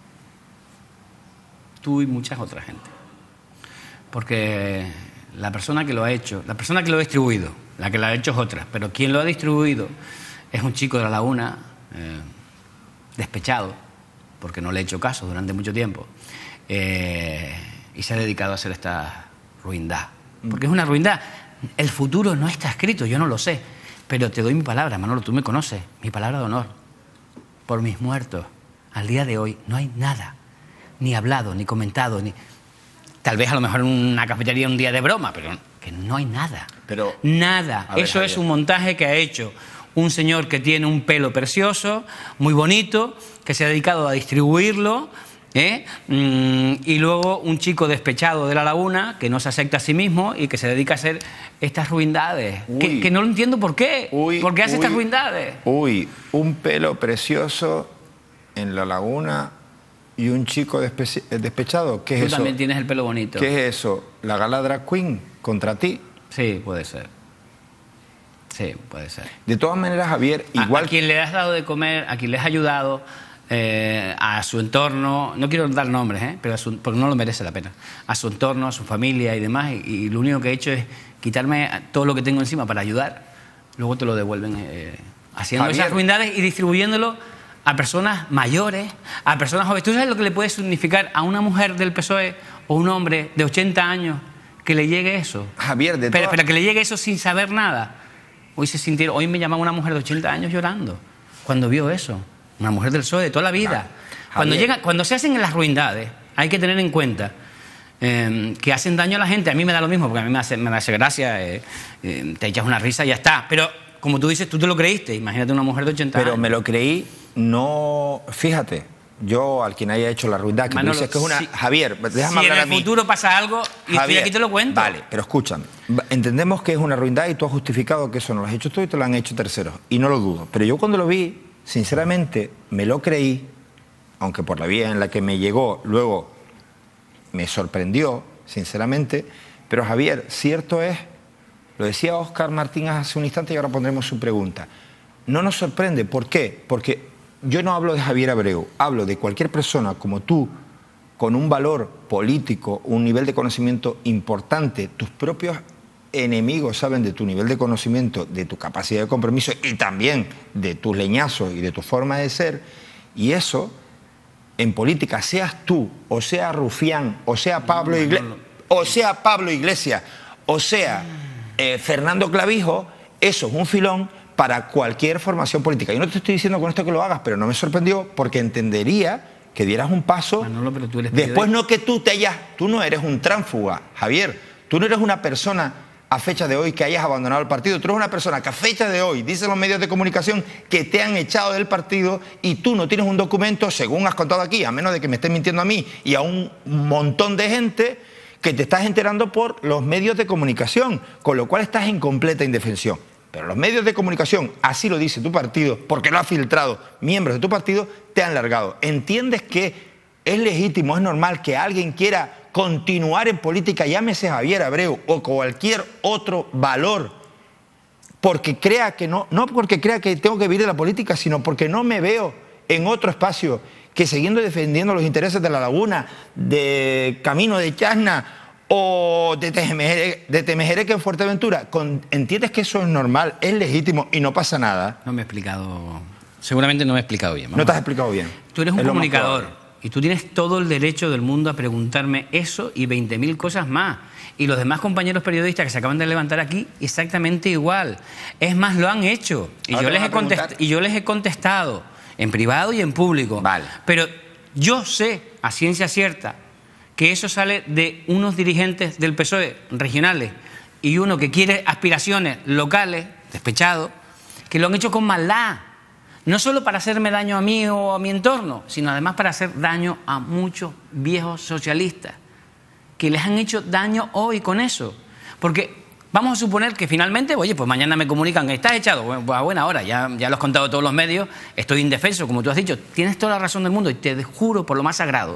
Speaker 13: Tú y muchas otras gente. Porque la persona que lo ha hecho, la persona que lo ha distribuido, la que lo ha hecho es otra, pero quien lo ha distribuido es un chico de La Laguna, despechado, porque no le he hecho caso durante mucho tiempo. Y se ha dedicado a hacer esta ruindad. Porque es una ruindad. El futuro no está escrito, yo no lo sé. Pero te doy mi palabra, Manolo, tú me conoces. Mi palabra de honor. Por mis muertos. Al día de hoy no hay nada. Ni hablado, ni comentado, ni... Tal vez a lo mejor en una cafetería un día de broma, pero que no hay nada.
Speaker 3: Pero,
Speaker 13: nada. Eso Javier, es un montaje que ha hecho un señor que tiene un pelo precioso, muy bonito, que se ha dedicado a distribuirlo... y luego un chico despechado de La Laguna que no se acepta a sí mismo y que se dedica a hacer estas ruindades. Que no lo entiendo por qué. ¿Por qué hace estas ruindades?
Speaker 3: Un pelo precioso en La Laguna y un chico despechado. ¿Qué es eso?
Speaker 13: Tú también tienes el pelo bonito.
Speaker 3: ¿Qué es eso? ¿La gala drag queen contra ti?
Speaker 13: Sí, puede ser. Sí, puede ser.
Speaker 3: De todas maneras, Javier, igual...
Speaker 13: A quien le has dado de comer, a quien le has ayudado... a su entorno, no quiero dar nombres, pero porque no lo merece la pena, a su entorno, a su familia y demás, y lo único que he hecho es quitarme todo lo que tengo encima para ayudar, luego te lo devuelven haciendo
Speaker 3: Javier,
Speaker 13: esas ruindades y distribuyéndolo a personas mayores, a personas jóvenes. ¿Tú sabes lo que le puede significar a una mujer del PSOE o un hombre de 80 años que le llegue eso?
Speaker 3: Javier,
Speaker 13: pero que le llegue eso sin saber nada. Hoy me llamaba una mujer de 80 años llorando cuando vio eso. Una mujer del PSOE de toda la vida. Cuando se hacen las ruindades, hay que tener en cuenta que hacen daño a la gente. A mí me da lo mismo, porque a mí me hace gracia, te echas una risa y ya está. Pero, como tú dices, tú te lo creíste. Imagínate una mujer de 80 años.
Speaker 3: Pero me lo creí, no... Fíjate, yo al quien haya hecho la ruindad, que
Speaker 13: Manolo,
Speaker 3: tú dices que es una... Javier, déjame hablar a mí.
Speaker 13: Si en el futuro pasa algo, y estoy aquí te lo cuento.
Speaker 3: Vale, pero escúchame. Entendemos que es una ruindad y tú has justificado que eso no lo has hecho tú y te lo han hecho terceros. Y no lo dudo. Pero yo cuando lo vi... Sinceramente, me lo creí, aunque por la vía en la que me llegó luego me sorprendió, sinceramente. Pero Javier, cierto es, lo decía Óscar Martínez hace un instante y ahora pondremos su pregunta. No nos sorprende, ¿por qué? Porque yo no hablo de Javier Abreu, hablo de cualquier persona como tú, con un valor político, un nivel de conocimiento importante, tus propios enemigos saben de tu nivel de conocimiento, de tu capacidad de compromiso y también de tus leñazos y de tu forma de ser. Y eso, en política, seas tú, o sea Rufián, o sea Pablo Iglesias, o sea Fernando Clavijo, eso es un filón para cualquier formación política. Yo no te estoy diciendo con esto que lo hagas, pero no me sorprendió porque entendería que dieras un paso.
Speaker 13: Manolo, pero tú eres
Speaker 3: después no que tú no eres un tránsfuga, Javier, tú no eres una persona a fecha de hoy que hayas abandonado el partido. Tú eres una persona que a fecha de hoy, dicen los medios de comunicación, que te han echado del partido y tú no tienes un documento, según has contado aquí, a menos de que me estés mintiendo a mí y a un montón de gente que te estás enterando por los medios de comunicación, con lo cual estás en completa indefensión. Pero los medios de comunicación, así lo dice tu partido, porque lo ha filtrado miembros de tu partido, te han largado. ¿Entiendes que es legítimo, es normal que alguien quiera continuar en política, llámese Javier Abreu o cualquier otro valor, porque crea que no porque crea que tengo que vivir de la política, sino porque no me veo en otro espacio que siguiendo defendiendo los intereses de La Laguna, de Camino de Chasna o de Temejereque en Fuerteventura? ¿Entiendes que eso es normal, es legítimo y no pasa nada?
Speaker 13: No me he explicado, seguramente no me he explicado bien.
Speaker 3: No te has explicado bien.
Speaker 13: Tú eres un comunicador. Y tú tienes todo el derecho del mundo a preguntarme eso y 20.000 cosas más. Y los demás compañeros periodistas que se acaban de levantar aquí, exactamente igual. Es más, lo han hecho. Y yo les he contestado. en privado y en público.
Speaker 3: Vale.
Speaker 13: Pero yo sé, a ciencia cierta, que eso sale de unos dirigentes del PSOE regionales y uno que quiere aspiraciones locales, despechado, que lo han hecho con maldad. No solo para hacerme daño a mí o a mi entorno, sino además para hacer daño a muchos viejos socialistas que les han hecho daño hoy con eso. Porque vamos a suponer que finalmente, oye, pues mañana me comunican que estás echado, bueno, pues a buena hora, ya lo has contado todos los medios, estoy indefenso, como tú has dicho, tienes toda la razón del mundo y te juro por lo más sagrado,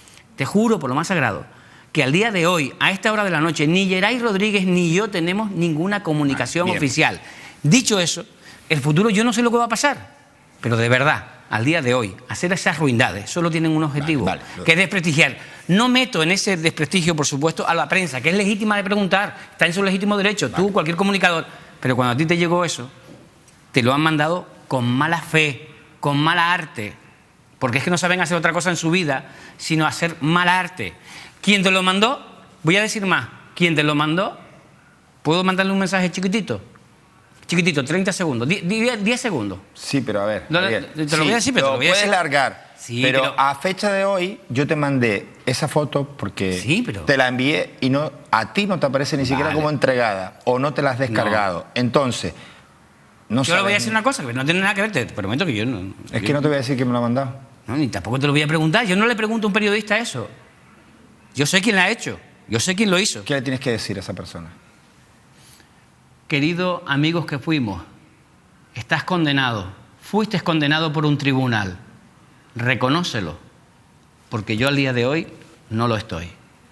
Speaker 13: que al día de hoy, a esta hora de la noche, ni Geray Rodríguez ni yo tenemos ninguna comunicación oficial. Dicho eso, el futuro yo no sé lo que va a pasar. Pero de verdad, al día de hoy, hacer esas ruindades solo tienen un objetivo, que es desprestigiar. No meto en ese desprestigio, por supuesto, a la prensa, que es legítima de preguntar, está en su legítimo derecho, tú, cualquier comunicador. Pero cuando a ti te llegó eso, te lo han mandado con mala fe, con mala arte, porque es que no saben hacer otra cosa en su vida, sino hacer mala arte. ¿Quién te lo mandó? Voy a decir más. ¿Quién te lo mandó? ¿Puedo mandarle un mensaje chiquitito? Chiquitito, 30 segundos, 10 segundos.
Speaker 3: Sí, pero a ver.
Speaker 13: Te lo voy a decir, pero te lo voy a decir.
Speaker 3: Puedes largar.
Speaker 13: Sí,
Speaker 3: pero a fecha de hoy, yo te mandé esa foto porque te la envié y no, a ti no te aparece ni siquiera como entregada o no te la has descargado. Entonces, no
Speaker 13: yo le voy a decir una cosa que no tiene nada que ver, te prometo que yo no.
Speaker 3: Es que no te voy a decir que me lo ha mandado.
Speaker 13: No, ni tampoco te lo voy a preguntar. Yo no le pregunto a un periodista eso. Yo sé quién la ha hecho. Yo sé quién lo hizo.
Speaker 3: ¿Qué le tienes que decir a esa persona?
Speaker 13: Queridos amigos que fuimos, estás condenado. Fuiste condenado por un tribunal. Reconócelo. Porque yo al día de hoy no lo estoy.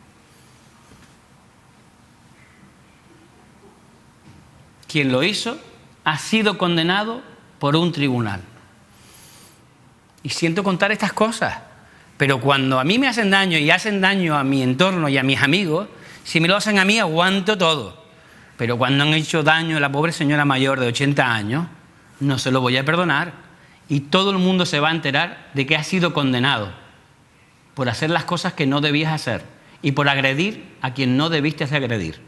Speaker 13: Quien lo hizo ha sido condenado por un tribunal. Y siento contar estas cosas. Pero cuando a mí me hacen daño y hacen daño a mi entorno y a mis amigos, si me lo hacen a mí aguanto todo. Pero cuando han hecho daño a la pobre señora mayor de 80 años, no se lo voy a perdonar. Y todo el mundo se va a enterar de que has sido condenado por hacer las cosas que no debías hacer y por agredir a quien no debiste agredir.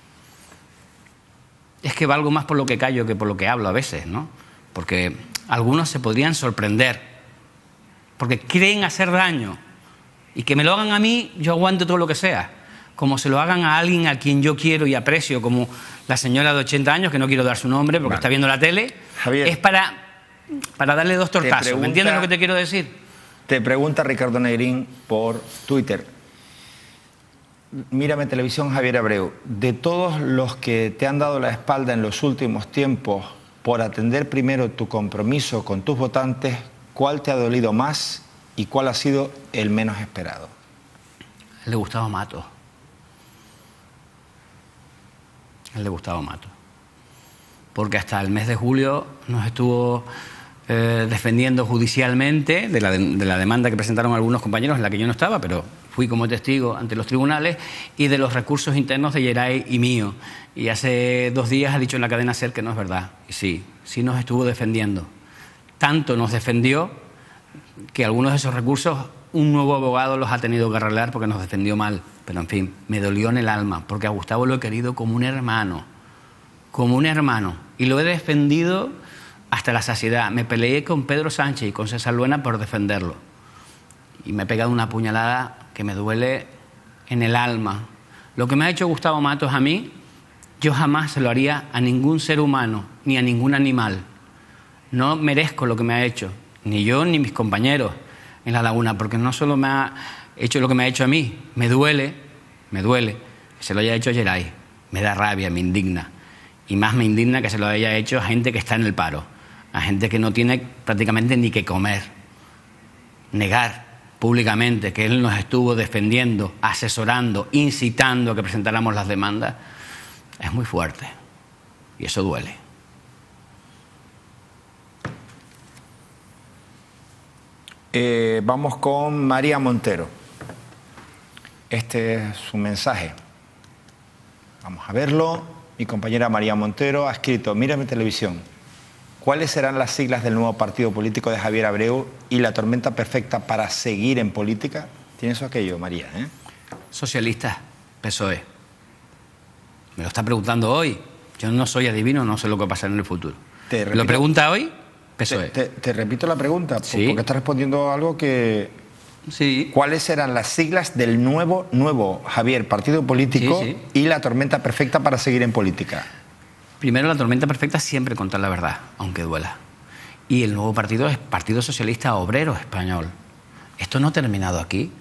Speaker 13: Es que valgo más por lo que callo que por lo que hablo a veces, ¿no? Porque algunos se podrían sorprender, porque creen hacer daño. Y que me lo hagan a mí, yo aguanto todo lo que sea. Como se lo hagan a alguien a quien yo quiero y aprecio, como la señora de 80 años, que no quiero dar su nombre porque está viendo la tele,
Speaker 3: Javier,
Speaker 13: es para darle dos tortazos. ¿Me entiendes lo que te quiero decir?
Speaker 3: Te pregunta Ricardo Negrín por Twitter. Mírame Televisión, Javier Abreu. De todos los que te han dado la espalda en los últimos tiempos por atender primero tu compromiso con tus votantes, ¿cuál te ha dolido más y cuál ha sido el menos esperado?
Speaker 13: El de Gustavo Mato. El de Gustavo Mato. Porque hasta el mes de julio nos estuvo defendiendo judicialmente de la demanda que presentaron algunos compañeros, en la que yo no estaba, pero fui como testigo ante los tribunales, y de los recursos internos de Geray y mío. Y hace 2 días ha dicho en la cadena SER que no es verdad. Y sí nos estuvo defendiendo. Tanto nos defendió que algunos de esos recursos un nuevo abogado los ha tenido que arreglar porque nos defendió mal. Pero en fin, me dolió en el alma, porque a Gustavo lo he querido como un hermano. Como un hermano. Y lo he defendido hasta la saciedad. Me peleé con Pedro Sánchez y con César Luena por defenderlo. Y me he pegado una puñalada que me duele en el alma. Lo que me ha hecho Gustavo Matos a mí, yo jamás se lo haría a ningún ser humano, ni a ningún animal. No merezco lo que me ha hecho, ni yo ni mis compañeros en La Laguna, porque no solo me ha hecho lo que me ha hecho a mí, me duele que se lo haya hecho a Geray. Me da rabia, me indigna. Y más me indigna que se lo haya hecho a gente que está en el paro, a gente que no tiene prácticamente ni que comer. Negar públicamente que él nos estuvo defendiendo, asesorando, incitando a que presentáramos las demandas, es muy fuerte. Y eso duele.
Speaker 3: Vamos con María Montero. Este es su mensaje. Vamos a verlo. Mi compañera María Montero ha escrito: Mírame Televisión. ¿Cuáles serán las siglas del nuevo partido político de Javier Abreu y la tormenta perfecta para seguir en política? ¿Tienes eso aquello, María?
Speaker 13: Socialistas, PSOE. Me lo está preguntando hoy. Yo no soy adivino, no sé lo que va a pasar en el futuro. ¿Lo pregunta hoy? PSOE.
Speaker 3: Te repito la pregunta,
Speaker 13: Sí.
Speaker 3: porque estás respondiendo algo que...
Speaker 13: Sí.
Speaker 3: ¿Cuáles eran las siglas del nuevo Javier, partido político,
Speaker 13: Sí,
Speaker 3: y la tormenta perfecta para seguir en política?
Speaker 13: Primero, la tormenta perfecta es siempre contar la verdad, aunque duela. Y el nuevo partido es Partido Socialista Obrero Español. Esto no ha terminado aquí.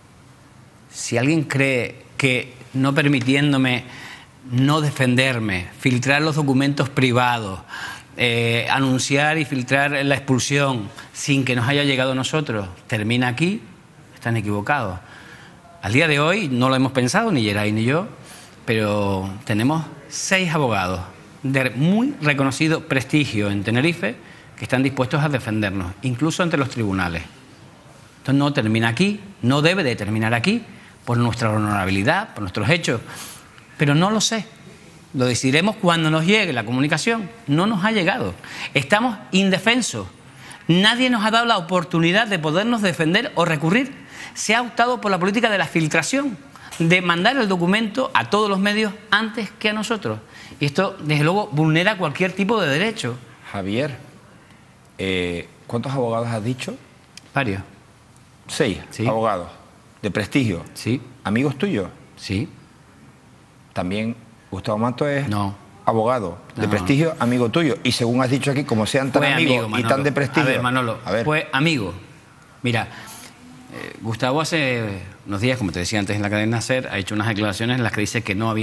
Speaker 13: Si alguien cree que no permitiéndome no defenderme, filtrar los documentos privados, anunciar y filtrar la expulsión sin que nos haya llegado a nosotros, termina aquí, están equivocados. Al día de hoy no lo hemos pensado, ni Geray ni yo, pero tenemos 6 abogados de muy reconocido prestigio en Tenerife que están dispuestos a defendernos, incluso ante los tribunales. Esto no termina aquí, no debe de terminar aquí, por nuestra honorabilidad, por nuestros hechos, pero no lo sé. Lo decidiremos cuando nos llegue la comunicación. No nos ha llegado. Estamos indefensos. Nadie nos ha dado la oportunidad de podernos defender o recurrir. Se ha optado por la política de la filtración, de mandar el documento a todos los medios antes que a nosotros. Y esto, desde luego, vulnera cualquier tipo de derecho.
Speaker 3: Javier, ¿cuántos abogados has dicho?
Speaker 13: Varios.
Speaker 3: 6 abogados de prestigio.
Speaker 13: Sí.
Speaker 3: ¿Amigos tuyos?
Speaker 13: Sí.
Speaker 3: También Gustavo Mato es abogado de prestigio, amigo tuyo. Y según has dicho aquí, como sean tan amigos y tan de prestigio...
Speaker 13: A ver, Manolo, fue amigo. Mira, Gustavo hace unos días, como te decía antes en la cadena SER, ha hecho unas declaraciones en las que dice que no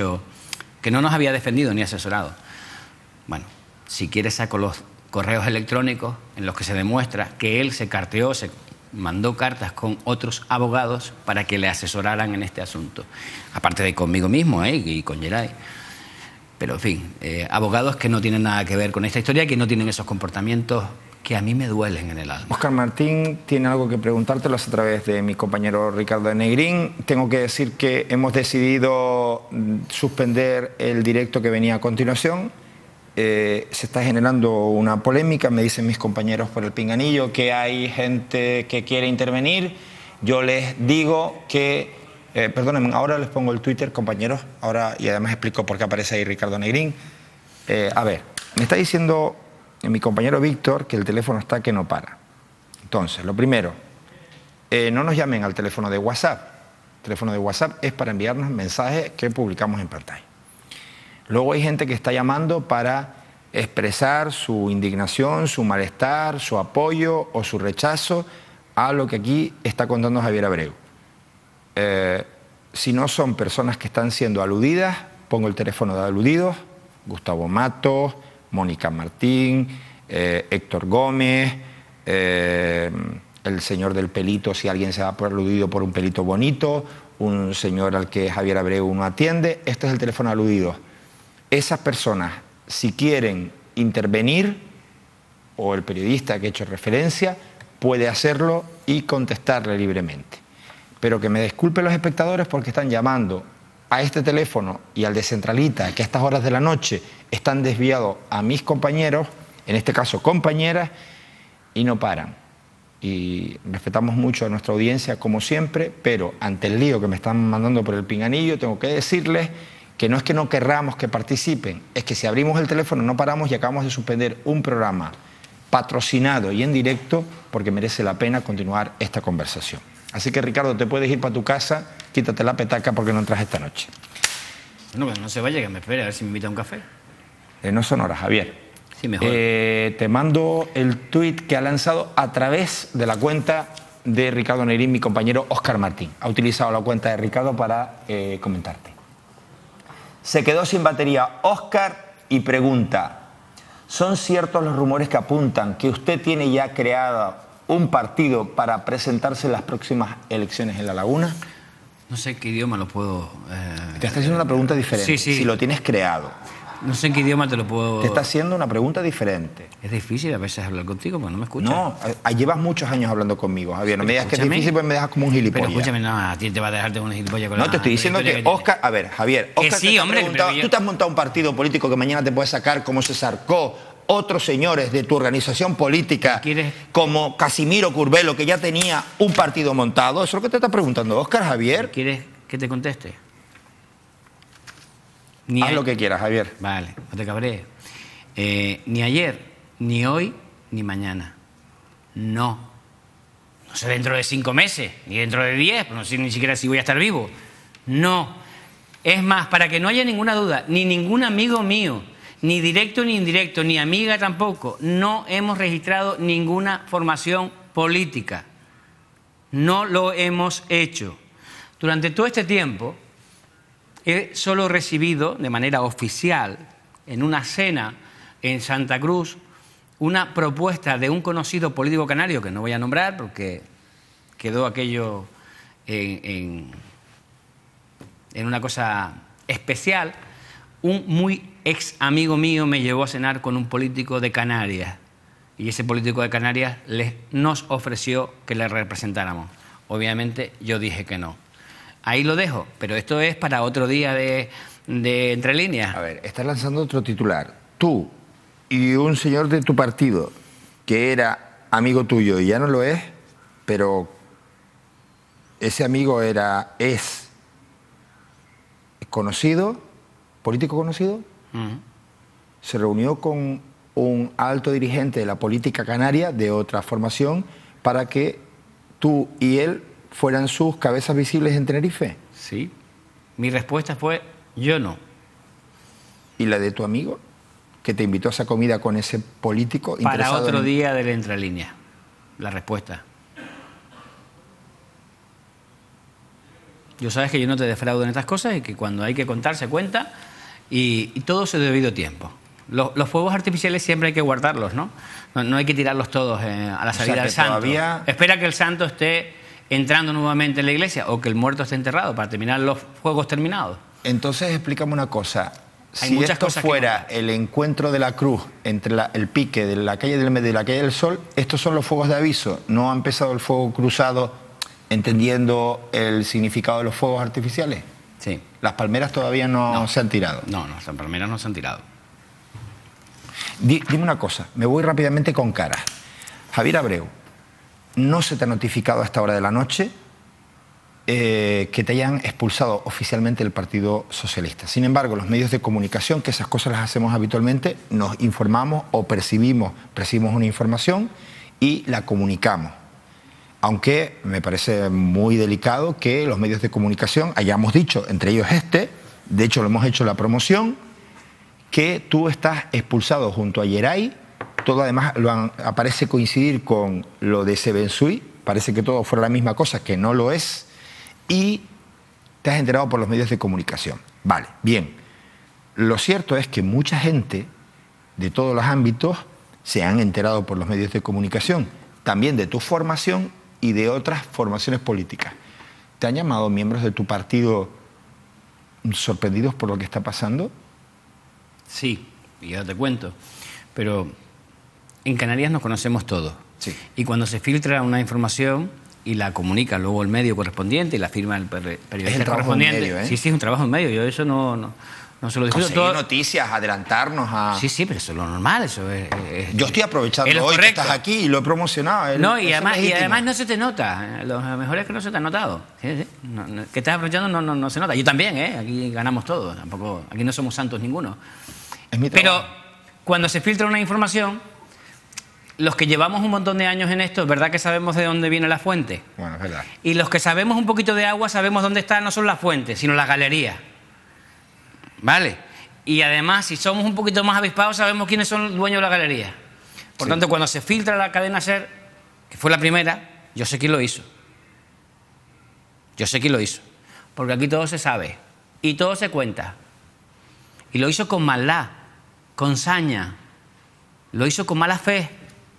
Speaker 13: nos había defendido ni asesorado. Bueno, si quieres saco los correos electrónicos en los que se demuestra que él se carteó, se mandó cartas con otros abogados para que le asesoraran en este asunto. Aparte de conmigo mismo y con Geray. Pero, en fin, abogados que no tienen nada que ver con esta historia, que no tienen esos comportamientos que a mí me duelen en el alma.
Speaker 3: Óscar Martín tiene algo que preguntártelo a través de mi compañero Ricardo Negrín. Tengo que decir que hemos decidido suspender el directo que venía a continuación. Se está generando una polémica, me dicen mis compañeros por el pinganillo, que hay gente que quiere intervenir. Yo les digo que, perdónenme, ahora les pongo el Twitter, compañeros, ahora, y además explico por qué aparece ahí Ricardo Negrín. A ver, me está diciendo mi compañero Víctor que el teléfono está que no para. Entonces, lo primero, no nos llamen al teléfono de WhatsApp. El teléfono de WhatsApp es para enviarnos mensajes que publicamos en pantalla. Luego hay gente que está llamando para expresar su indignación, su malestar, su apoyo o su rechazo a lo que aquí está contando Javier Abreu. Si no son personas que están siendo aludidas, pongo el teléfono de aludidos: Gustavo Matos, Mónica Martín, Héctor Gómez, el señor del pelito, si alguien se da por aludido por un pelito bonito, un señor al que Javier Abreu no atiende. Este es el teléfono de aludidos. Esas personas, si quieren intervenir, o el periodista que he hecho referencia, puede hacerlo y contestarle libremente. Pero que me disculpen los espectadores porque están llamando a este teléfono y al de Centralita, que a estas horas de la noche están desviados a mis compañeros, en este caso compañeras, y no paran. Y respetamos mucho a nuestra audiencia, como siempre, pero ante el lío que me están mandando por el pinganillo, tengo que decirles que no es que no querramos que participen, es que si abrimos el teléfono no paramos y acabamos de suspender un programa patrocinado y en directo porque merece la pena continuar esta conversación. Así que, Ricardo, te puedes ir para tu casa, quítate la petaca porque no entras esta noche.
Speaker 13: Bueno, que no se vaya, que me espere, a ver si me invita a un café.
Speaker 3: No son horas, Javier.
Speaker 13: Sí, mejor.
Speaker 3: Te mando el tuit que ha lanzado a través de la cuenta de Ricardo Negrín, mi compañero Óscar Martín. Ha utilizado la cuenta de Ricardo para comentarte. Se quedó sin batería Óscar y pregunta: ¿son ciertos los rumores que apuntan que usted tiene ya creado un partido para presentarse en las próximas elecciones en La Laguna?
Speaker 13: No sé en qué idioma lo puedo...
Speaker 3: Te está haciendo una pregunta diferente.
Speaker 13: Sí.
Speaker 3: Si lo tienes creado.
Speaker 13: No sé en qué idioma te lo puedo...
Speaker 3: Te está haciendo una pregunta diferente.
Speaker 13: Es difícil a veces hablar contigo porque no me escuchas.
Speaker 3: No, llevas muchos años hablando conmigo, Javier. No me digas que es difícil porque me dejas como un gilipollas.
Speaker 13: Pero escúchame, no, a ti te va a dejarte como un gilipollas con
Speaker 3: No, te estoy diciendo que Óscar... A ver, Javier, Óscar,
Speaker 13: sí, hombre,
Speaker 3: tú te has montado un partido político que mañana te puede sacar como se sacó otros señores de tu organización política, como Casimiro Curvelo, que ya tenía un partido montado. Eso es lo que te está preguntando Óscar, Javier.
Speaker 13: ¿Quieres que te conteste?
Speaker 3: Haz lo que quieras, Javier.
Speaker 13: Vale, no te cabrees. Ni ayer, ni hoy, ni mañana. No. No sé dentro de 5 meses, ni dentro de 10, no sé ni siquiera si voy a estar vivo. No. Es más, para que no haya ninguna duda, ni ningún amigo mío, ni directo ni indirecto, ni amiga tampoco, no hemos registrado ninguna formación política. No lo hemos hecho. Durante todo este tiempo he solo recibido de manera oficial, en una cena en Santa Cruz, una propuesta de un conocido político canario, que no voy a nombrar porque quedó aquello en una cosa especial. Un muy ex amigo mío me llevó a cenar con un político de Canarias y ese político de Canarias nos ofreció que le representáramos. Obviamente yo dije que no. Ahí lo dejo, pero esto es para otro día de Entre Líneas.
Speaker 3: A ver, estás lanzando otro titular. Tú y un señor de tu partido que era amigo tuyo y ya no lo es, pero ese amigo es conocido, político conocido, se reunió con un alto dirigente de la política canaria de otra formación para que tú y él fueran sus cabezas visibles en Tenerife.
Speaker 13: Sí. Mi respuesta fue, yo no.
Speaker 3: ¿Y la de tu amigo, que te invitó a esa comida con ese político?
Speaker 13: Para otro día del Entre Líneas, la respuesta. Yo sabes que yo no te defraudo en estas cosas y que cuando hay que contar se cuenta y todo su debido tiempo. Los fuegos artificiales siempre hay que guardarlos, ¿no? No hay que tirarlos todos a la salida del santo. Espera que el santo esté entrando nuevamente en la iglesia o que el muerto esté enterrado para terminar los fuegos terminados.
Speaker 3: Entonces explícame una cosa. Si esto fuera el encuentro de la cruz entre el pique de la calle del Medio y la calle del Sol, estos son los fuegos de aviso. ¿No ha empezado el fuego cruzado entendiendo el significado de los fuegos artificiales?
Speaker 13: Sí.
Speaker 3: ¿Las palmeras todavía no se han tirado?
Speaker 13: No, las palmeras no se han tirado.
Speaker 3: Dime una cosa, me voy rápidamente con caras. Javier Abreu, ¿no se te ha notificado a esta hora de la noche que te hayan expulsado oficialmente del Partido Socialista? Sin embargo, los medios de comunicación, que esas cosas las hacemos habitualmente, nos informamos o recibimos una información y la comunicamos. Aunque me parece muy delicado que los medios de comunicación hayamos dicho, entre ellos de hecho lo hemos hecho la promoción, que tú estás expulsado junto a Yeray. Todo además aparece coincidir con lo de Sebensui, parece que todo fuera la misma cosa, que no lo es, y te has enterado por los medios de comunicación. Vale, bien. Lo cierto es que mucha gente de todos los ámbitos se han enterado por los medios de comunicación, también de tu formación y de otras formaciones políticas. ¿Te han llamado miembros de tu partido sorprendidos por lo que está pasando?
Speaker 13: Sí, y ya te cuento. Pero en Canarias nos conocemos todos.
Speaker 3: Sí.
Speaker 13: Y cuando se filtra una información y la comunica luego el medio correspondiente y la firma el periodista correspondiente.
Speaker 3: Medio, ¿eh?
Speaker 13: Sí, es un trabajo en medio. Yo eso no se lo discuto.
Speaker 3: Conseguir noticias, adelantarnos a...
Speaker 13: Sí, pero eso es lo normal. Eso es
Speaker 3: yo estoy aprovechando hoy que estás aquí y lo he promocionado.
Speaker 13: Y además no se te nota. Lo mejor es que no se te ha notado. Sí. Que estás aprovechando no se nota. Yo también, aquí ganamos todos. Tampoco, aquí no somos santos ninguno. Pero cuando se filtra una información, los que llevamos un montón de años en esto, es verdad que sabemos de dónde viene la fuente.
Speaker 3: Bueno, es verdad.
Speaker 13: Y los que sabemos un poquito de agua, sabemos dónde está no solo la fuente, sino la galería. ¿Vale? Y además, si somos un poquito más avispados, sabemos quiénes son los dueños de la galería. Por tanto, cuando se filtra la cadena SER, que fue la primera, yo sé quién lo hizo. Yo sé quién lo hizo. Porque aquí todo se sabe. Y todo se cuenta. Y lo hizo con maldad, con saña. Lo hizo con mala fe.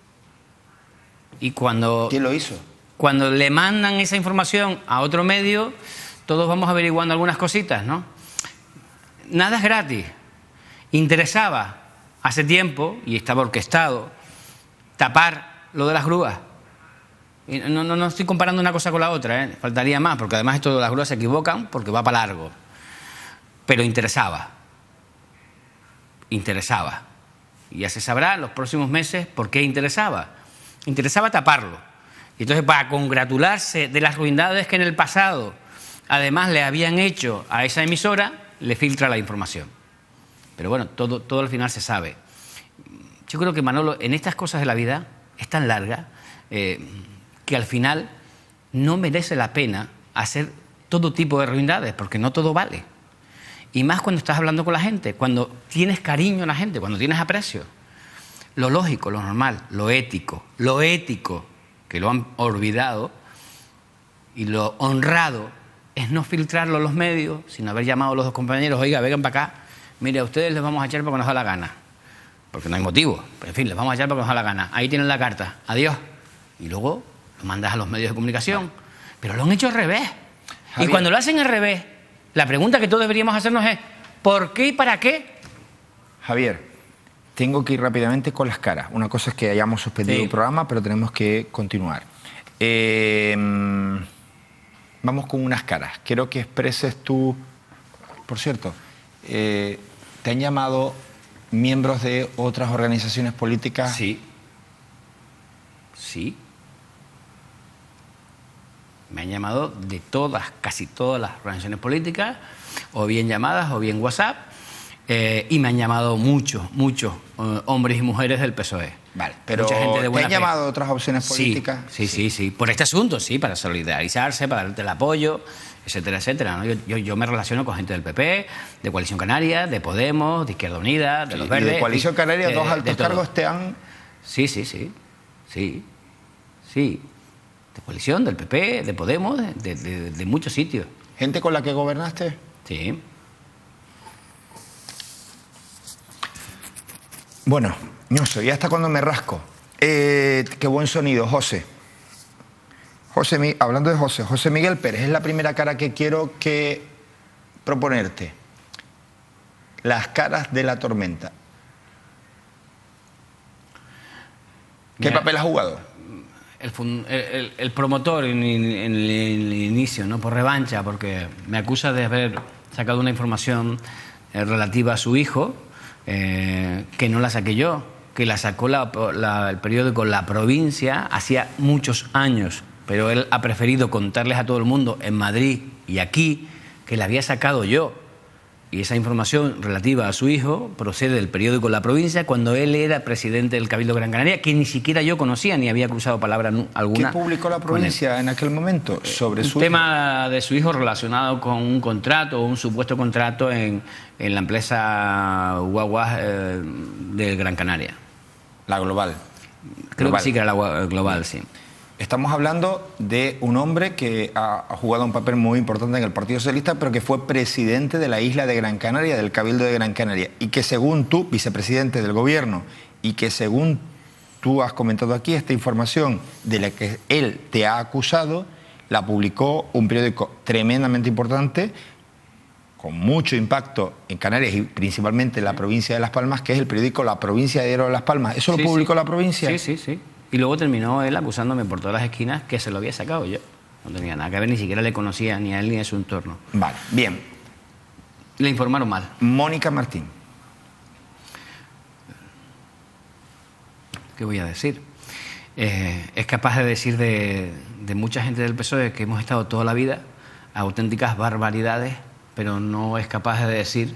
Speaker 13: Y cuando...
Speaker 3: ¿Quién lo hizo?
Speaker 13: Cuando le mandan esa información a otro medio, todos vamos averiguando algunas cositas, ¿no? Nada es gratis. Interesaba hace tiempo, y estaba orquestado, tapar lo de las grúas. Y no estoy comparando una cosa con la otra, faltaría más, porque además esto de las grúas se equivocan porque va para largo. Pero interesaba. Interesaba. Y ya se sabrá en los próximos meses por qué interesaba. Interesaba taparlo. Y entonces, para congratularse de las ruindades que en el pasado además le habían hecho a esa emisora, le filtra la información. Pero bueno, todo al final se sabe. Yo creo que, Manolo, en estas cosas de la vida es tan larga que al final no merece la pena hacer todo tipo de ruindades, porque no todo vale. Y más cuando estás hablando con la gente, cuando tienes cariño a la gente, cuando tienes aprecio. Lo lógico, lo normal, lo ético, que lo han olvidado, y lo honrado es no filtrarlo a los medios, sino haber llamado a los dos compañeros, oiga, vengan para acá, mire, a ustedes les vamos a echar porque nos da la gana. Porque no hay motivo, pero en fin, les vamos a echar porque nos da la gana. Ahí tienen la carta, adiós. Y luego lo mandas a los medios de comunicación. Pero lo han hecho al revés.
Speaker 3: Javier.
Speaker 13: Y cuando lo hacen al revés, la pregunta que todos deberíamos hacernos es, ¿por qué y para qué?
Speaker 3: Javier, tengo que ir rápidamente con las caras. Una cosa es que hayamos suspendido el programa, pero tenemos que continuar. Vamos con unas caras. Quiero que expreses tú... Por cierto, ¿te han llamado miembros de otras organizaciones políticas?
Speaker 13: Sí. Sí. Me han llamado de todas, casi todas las organizaciones políticas, o bien llamadas o bien WhatsApp, y me han llamado muchos hombres y mujeres del PSOE.
Speaker 3: Vale, pero
Speaker 13: mucha gente de buena
Speaker 3: ¿te han
Speaker 13: fe.
Speaker 3: llamado de otras opciones políticas?
Speaker 13: Sí. Por este asunto, sí, para solidarizarse, para darte el apoyo, etcétera, etcétera, ¿no? Yo me relaciono con gente del PP, de Coalición Canaria, de Podemos, de Izquierda Unida, de los Verdes.
Speaker 3: ¿Y de Coalición Canaria dos
Speaker 13: de
Speaker 3: altos
Speaker 13: todo.
Speaker 3: cargos te han...?
Speaker 13: Sí. De Coalición, del PP, de Podemos, de muchos sitios.
Speaker 3: ¿Gente con la que gobernaste?
Speaker 13: Sí.
Speaker 3: Bueno, Ñoso, ya hasta cuando me rasco. Qué buen sonido, José. Hablando de José Miguel Pérez, es la primera cara que quiero proponerte. Las caras de la tormenta. ¿Qué
Speaker 13: Mira,
Speaker 3: papel ha jugado?
Speaker 13: El promotor en el inicio, ¿no? Por revancha, porque me acusa de haber sacado una información relativa a su hijo, que no la saqué yo, que la sacó el periódico La Provincia hacía muchos años, pero él ha preferido contarles a todo el mundo en Madrid y aquí que la había sacado yo. Y esa información relativa a su hijo procede del periódico La Provincia cuando él era presidente del Cabildo Gran Canaria, que ni siquiera yo conocía ni había cruzado palabra alguna.
Speaker 3: ¿Qué publicó La Provincia en aquel momento sobre su
Speaker 13: tema de su hijo relacionado con un contrato, un supuesto contrato en la empresa Guaguas de Gran Canaria?
Speaker 3: La Global.
Speaker 13: Creo que sí que era la Global, sí.
Speaker 3: Estamos hablando de un hombre que ha jugado un papel muy importante en el Partido Socialista, pero que fue presidente de la isla de Gran Canaria, del Cabildo de Gran Canaria, y que según tú, vicepresidente del gobierno, y que según tú has comentado aquí, esta información de la que él te ha acusado, la publicó un periódico tremendamente importante, con mucho impacto en Canarias y principalmente en la provincia de Las Palmas, que es el periódico La Provincia Diario de Las Palmas. ¿Eso lo publicó La Provincia?
Speaker 13: Sí. Y luego terminó él acusándome por todas las esquinas que se lo había sacado yo. No tenía nada que ver, ni siquiera le conocía ni a él ni a su entorno.
Speaker 3: Vale, bien.
Speaker 13: Le informaron mal.
Speaker 3: Mónica Martín.
Speaker 13: ¿Qué voy a decir? Es capaz de decir de mucha gente del PSOE que hemos estado toda la vida auténticas barbaridades, pero no es capaz de decir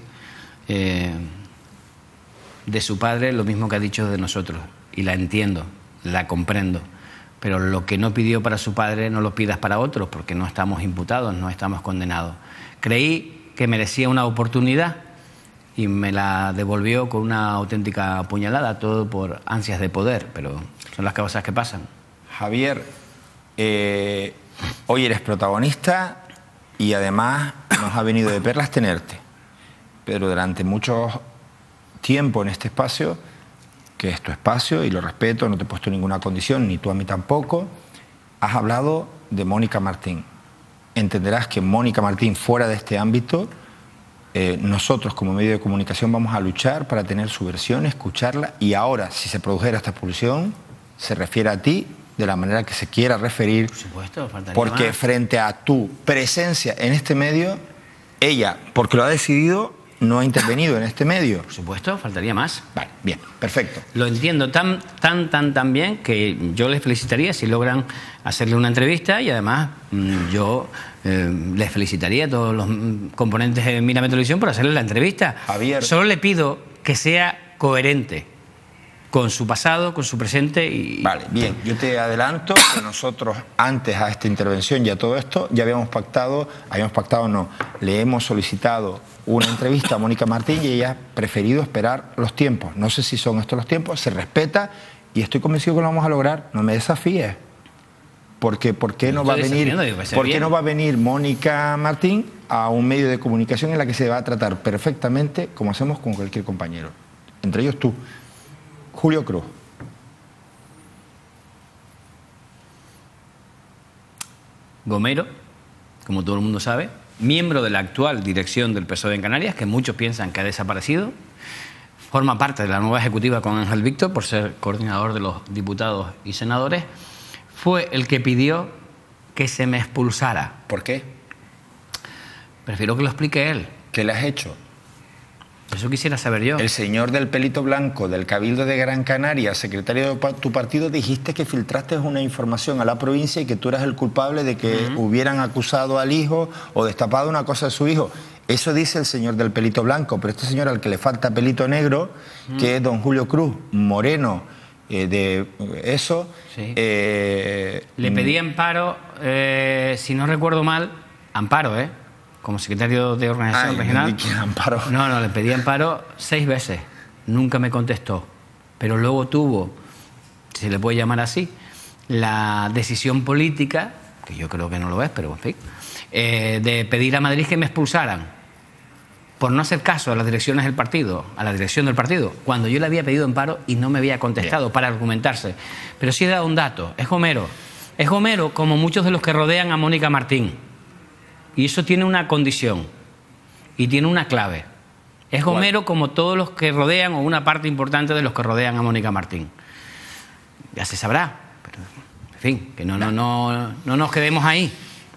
Speaker 13: de su padre lo mismo que ha dicho de nosotros. Y la entiendo, la comprendo. Pero lo que no pidió para su padre no lo pidas para otros, porque no estamos imputados, no estamos condenados. Creí que merecía una oportunidad y me la devolvió con una auténtica puñalada, todo por ansias de poder, pero son las cosas que pasan.
Speaker 3: Javier, hoy eres protagonista y además nos ha venido de perlas tenerte. Pero durante mucho tiempo en este espacio, que es tu espacio y lo respeto, no te he puesto ninguna condición, ni tú a mí tampoco, has hablado de Mónica Martín. Entenderás que Mónica Martín, fuera de este ámbito, nosotros como medio de comunicación vamos a luchar para tener su versión, escucharla, y ahora, si se produjera esta expulsión, se refiere a ti de la manera que se quiera referir.
Speaker 13: Por supuesto, faltaría
Speaker 3: porque
Speaker 13: más.
Speaker 3: Frente a tu presencia en este medio, ella, porque lo ha decidido, no ha intervenido en este medio.
Speaker 13: Por supuesto, faltaría más.
Speaker 3: Vale, bien, perfecto.
Speaker 13: Lo entiendo tan bien que yo les felicitaría si logran hacerle una entrevista, y además yo les felicitaría a todos los componentes de Mírame Televisión por hacerle la entrevista.
Speaker 3: Javier.
Speaker 13: Solo le pido que sea coherente con su pasado, con su presente y...
Speaker 3: Vale, bien, yo te adelanto que nosotros antes a esta intervención y a todo esto ya habíamos pactado no, le hemos solicitado una entrevista a Mónica Martín y ella ha preferido esperar los tiempos. No sé si son estos los tiempos, se respeta y estoy convencido que lo vamos a lograr. No me desafíes. Porque ¿por qué no va a venir Mónica Martín a un medio de comunicación en la que se va a tratar perfectamente como hacemos con cualquier compañero? Entre ellos tú. Julio Cruz.
Speaker 13: Gomero, como todo el mundo sabe, miembro de la actual dirección del PSOE en Canarias, que muchos piensan que ha desaparecido, forma parte de la nueva ejecutiva con Ángel Víctor por ser coordinador de los diputados y senadores, fue el que pidió que se me expulsara.
Speaker 3: ¿Por qué?
Speaker 13: Prefiero que lo explique él.
Speaker 3: ¿Qué le has hecho?
Speaker 13: Eso quisiera saber yo.
Speaker 3: El señor del pelito blanco del Cabildo de Gran Canaria, secretario de tu partido, dijiste que filtraste una información a la provincia y que tú eras el culpable de que hubieran acusado al hijo o destapado una cosa de su hijo. Eso dice el señor del pelito blanco, pero este señor al que le falta pelito negro, que es don Julio Cruz, moreno, de eso...
Speaker 13: Sí. Le pedí amparo, si no recuerdo mal, amparo, como secretario de organización regional.
Speaker 3: Amparo.
Speaker 13: No, le pedí amparo 6 veces. Nunca me contestó. Pero luego tuvo, si se le puede llamar así, la decisión política, que yo creo que no lo es, pero en fin, de pedir a Madrid que me expulsaran por no hacer caso a las direcciones del partido, a la dirección del partido, cuando yo le había pedido amparo y no me había contestado para argumentarse. Pero sí he dado un dato, es Gomero. Es Gomero como muchos de los que rodean a Mónica Martín. Y eso tiene una condición y tiene una clave. Es Gomero como todos los que rodean o una parte importante de los que rodean a Mónica Martín. Ya se sabrá, pero en fin, que no nos quedemos ahí.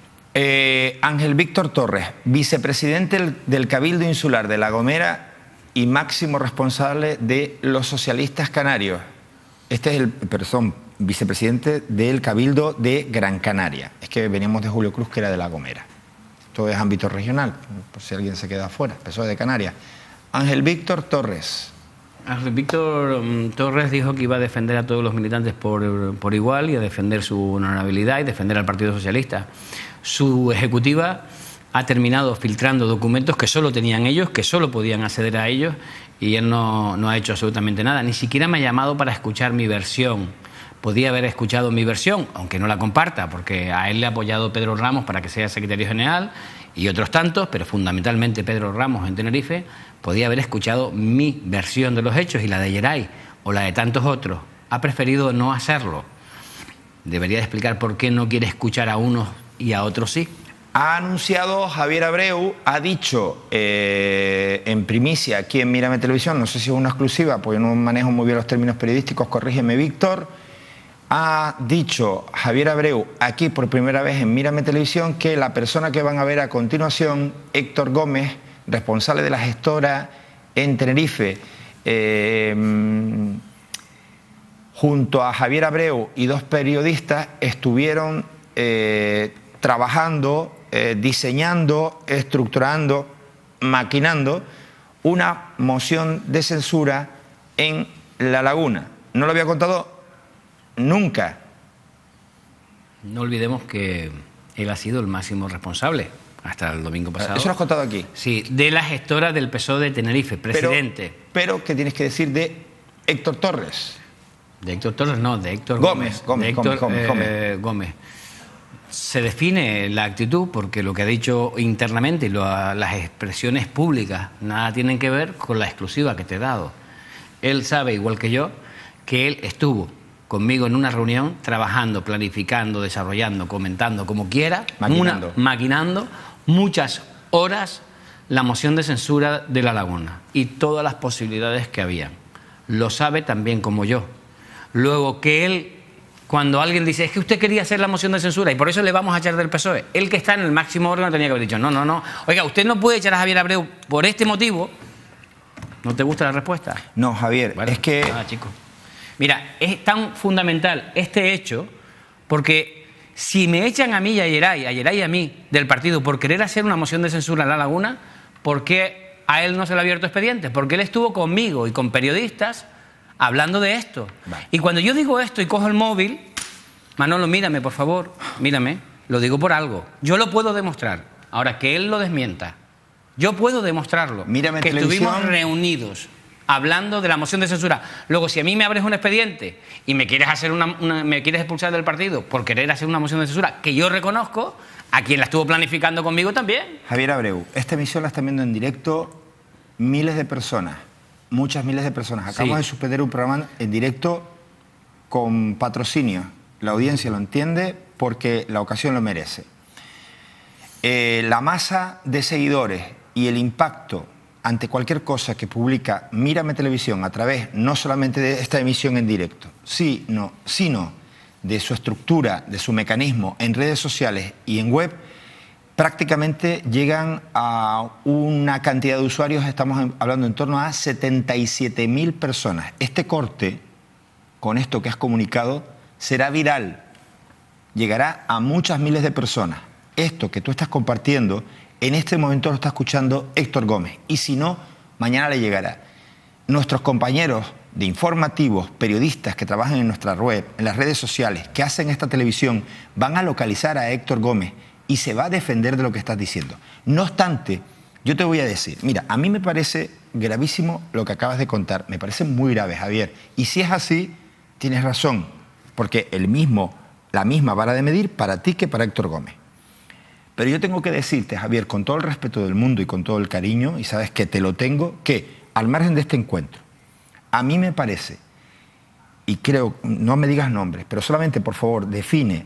Speaker 3: Ángel Víctor Torres, vicepresidente del Cabildo Insular de La Gomera y máximo responsable de los socialistas canarios. Este es vicepresidente del Cabildo de Gran Canaria. Es que veníamos de Julio Cruz, que era de La Gomera. Esto es ámbito regional, por si alguien se queda afuera, PSOE de Canarias. Ángel Víctor Torres.
Speaker 13: Ángel Víctor Torres dijo que iba a defender a todos los militantes por igual y a defender su honorabilidad y defender al Partido Socialista. Su ejecutiva ha terminado filtrando documentos que solo tenían ellos, que solo podían acceder a ellos, y él no ha hecho absolutamente nada. Ni siquiera me ha llamado para escuchar mi versión. Podía haber escuchado mi versión, aunque no la comparta, porque a él le ha apoyado Pedro Ramos para que sea secretario general y otros tantos, pero fundamentalmente Pedro Ramos en Tenerife. Podía haber escuchado mi versión de los hechos y la de Yeray o la de tantos otros. Ha preferido no hacerlo. Debería de explicar por qué no quiere escuchar a unos y a otros sí.
Speaker 3: Ha anunciado Javier Abreu, ha dicho en primicia aquí en Mírame Televisión, no sé si es una exclusiva, porque yo no manejo muy bien los términos periodísticos, corrígeme Víctor. Ha dicho Javier Abreu aquí por primera vez en Mírame Televisión que la persona que van a ver a continuación, Héctor Gómez, responsable de la gestora en Tenerife, junto a Javier Abreu y 2 periodistas, estuvieron trabajando, diseñando, estructurando, maquinando una moción de censura en La Laguna. No lo había contado nunca.
Speaker 13: No olvidemos que él ha sido el máximo responsable hasta el domingo pasado.
Speaker 3: Eso lo has contado aquí.
Speaker 13: Sí, de la gestora del PSOE de Tenerife, presidente.
Speaker 3: Pero ¿qué tienes que decir de Héctor Torres?
Speaker 13: De Héctor Torres no, de Héctor
Speaker 3: Gómez.
Speaker 13: Gómez. Se define la actitud porque lo que ha dicho internamente y las expresiones públicas nada tienen que ver con la exclusiva que te he dado. Él sabe, igual que yo, que él estuvo conmigo en una reunión trabajando, planificando, desarrollando, comentando, como quiera, maquinando muchas horas la moción de censura de La Laguna y todas las posibilidades que había. Lo sabe también como yo. Luego que él, cuando alguien dice, es que usted quería hacer la moción de censura y por eso le vamos a echar del PSOE, él que está en el máximo órgano tenía que haber dicho, no, oiga, usted no puede echar a Javier Abreu por este motivo. ¿No te gusta la respuesta?
Speaker 3: No, Javier, bueno, es que...
Speaker 13: chico. Mira, es tan fundamental este hecho porque si me echan a mí y a Yeray y a mí del partido por querer hacer una moción de censura en La Laguna, ¿por qué a él no se le ha abierto expediente? Porque él estuvo conmigo y con periodistas hablando de esto. Vale. Y cuando yo digo esto y cojo el móvil, Manolo, mírame, por favor, mírame, lo digo por algo. Yo lo puedo demostrar. Ahora, que él lo desmienta. Yo puedo demostrarlo.
Speaker 3: Mírame
Speaker 13: que
Speaker 3: televisión.
Speaker 13: Estuvimos reunidos hablando de la moción de censura. Luego, si a mí me abres un expediente y me quieres hacer me quieres expulsar del partido por querer hacer una moción de censura, que yo reconozco, a quien la estuvo planificando conmigo también.
Speaker 3: Javier Abreu, esta emisión la están viendo en directo miles de personas, muchas miles de personas. Acabamos de suspender un programa en directo con patrocinio. La audiencia lo entiende porque la ocasión lo merece. La masa de seguidores y el impacto ante cualquier cosa que publica Mírame Televisión a través no solamente de esta emisión en directo, sino de su estructura, de su mecanismo en redes sociales y en web, prácticamente llegan a una cantidad de usuarios, estamos hablando en torno a 77.000 personas. Este corte, con esto que has comunicado, será viral, llegará a muchas miles de personas. Esto que tú estás compartiendo, en este momento lo está escuchando Héctor Gómez, y si no, mañana le llegará. Nuestros compañeros de informativos, periodistas que trabajan en nuestra web, en las redes sociales, que hacen esta televisión, van a localizar a Héctor Gómez y se va a defender de lo que estás diciendo. No obstante, yo te voy a decir, mira, a mí me parece gravísimo lo que acabas de contar, me parece muy grave, Javier, y si es así, tienes razón, porque la misma vara de medir para ti que para Héctor Gómez. Pero yo tengo que decirte, Javier, con todo el respeto del mundo y con todo el cariño, y sabes que te lo tengo, que al margen de este encuentro, a mí me parece, y creo, no me digas nombres, pero solamente, por favor, define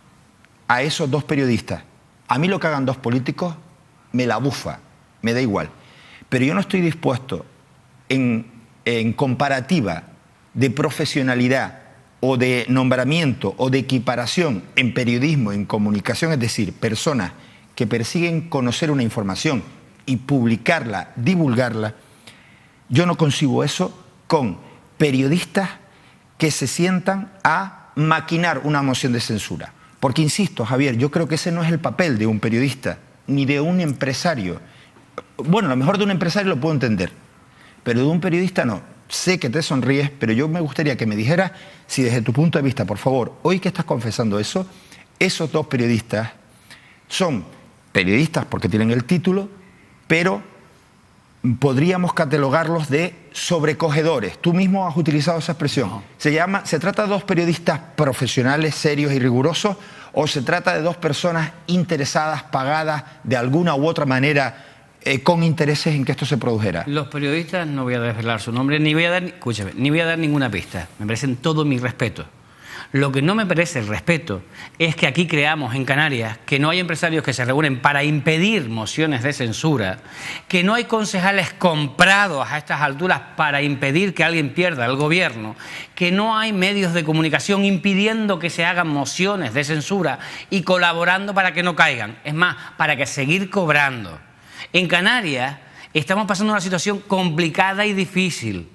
Speaker 3: a esos dos periodistas. A mí lo que hagan dos políticos me la bufa, me da igual. Pero yo no estoy dispuesto en comparativa de profesionalidad o de nombramiento o de equiparación en periodismo, en comunicación, es decir, personas que persiguen conocer una información y publicarla, divulgarla, yo no concibo eso con periodistas que se sientan a maquinar una moción de censura. Porque, insisto, Javier, yo creo que ese no es el papel de un periodista, ni de un empresario. Bueno, a lo mejor de un empresario lo puedo entender, pero de un periodista no. Sé que te sonríes, pero yo me gustaría que me dijeras si desde tu punto de vista, por favor, hoy que estás confesando eso, esos dos periodistas son periodistas porque tienen el título, pero podríamos catalogarlos de sobrecogedores. Tú mismo has utilizado esa expresión. No. ¿Se trata de dos periodistas profesionales, serios y rigurosos, o se trata de dos personas interesadas, pagadas de alguna u otra manera, con intereses en que esto se produjera?
Speaker 13: Los periodistas, no voy a desvelar su nombre, ni voy a dar ninguna pista. Me merecen todo mi respeto. Lo que no me merece el respeto es que aquí creamos en Canarias que no hay empresarios que se reúnen para impedir mociones de censura, que no hay concejales comprados a estas alturas para impedir que alguien pierda el gobierno, que no hay medios de comunicación impidiendo que se hagan mociones de censura y colaborando para que no caigan. Es más, para que seguir cobrando. En Canarias estamos pasando una situación complicada y difícil,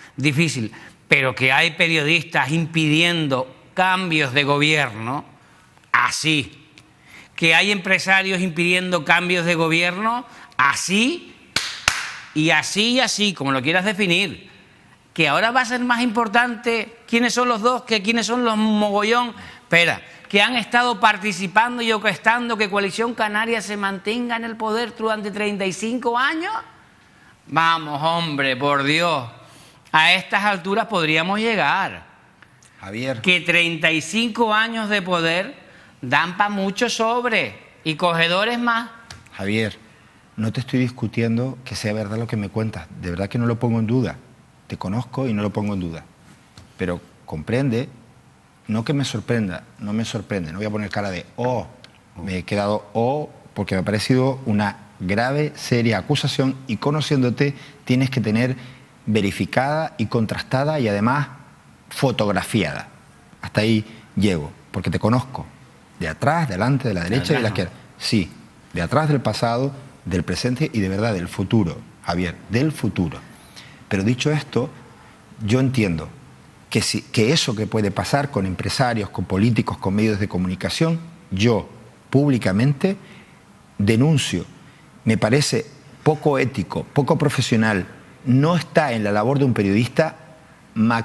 Speaker 13: pero que hay periodistas impidiendo cambios de gobierno, así. Que hay empresarios impidiendo cambios de gobierno, así, y así, como lo quieras definir. Que ahora va a ser más importante quiénes son los dos que quiénes son los mogollón. Espera, que han estado participando y orquestando que Coalición Canaria se mantenga en el poder durante 35 años. Vamos, hombre, por Dios. A estas alturas podríamos llegar.
Speaker 3: Javier.
Speaker 13: Que 35 años de poder dan para mucho sobre y cogedores más.
Speaker 3: Javier, no te estoy discutiendo que sea verdad lo que me cuentas. De verdad que no lo pongo en duda. Te conozco y no lo pongo en duda. Pero comprende, no que me sorprenda, no me sorprende. No voy a poner cara de me he quedado porque me ha parecido una grave, seria acusación, y conociéndote tienes que tener verificada y contrastada y además fotografiada. Hasta ahí llego, porque te conozco. De atrás, de delante, de la derecha y de la izquierda. Sí, de atrás, del pasado, del presente y de verdad del futuro, Javier, del futuro. Pero dicho esto, yo entiendo que eso que puede pasar con empresarios, con políticos, con medios de comunicación, yo públicamente denuncio. Me parece poco ético, poco profesional. No está en la labor de un periodista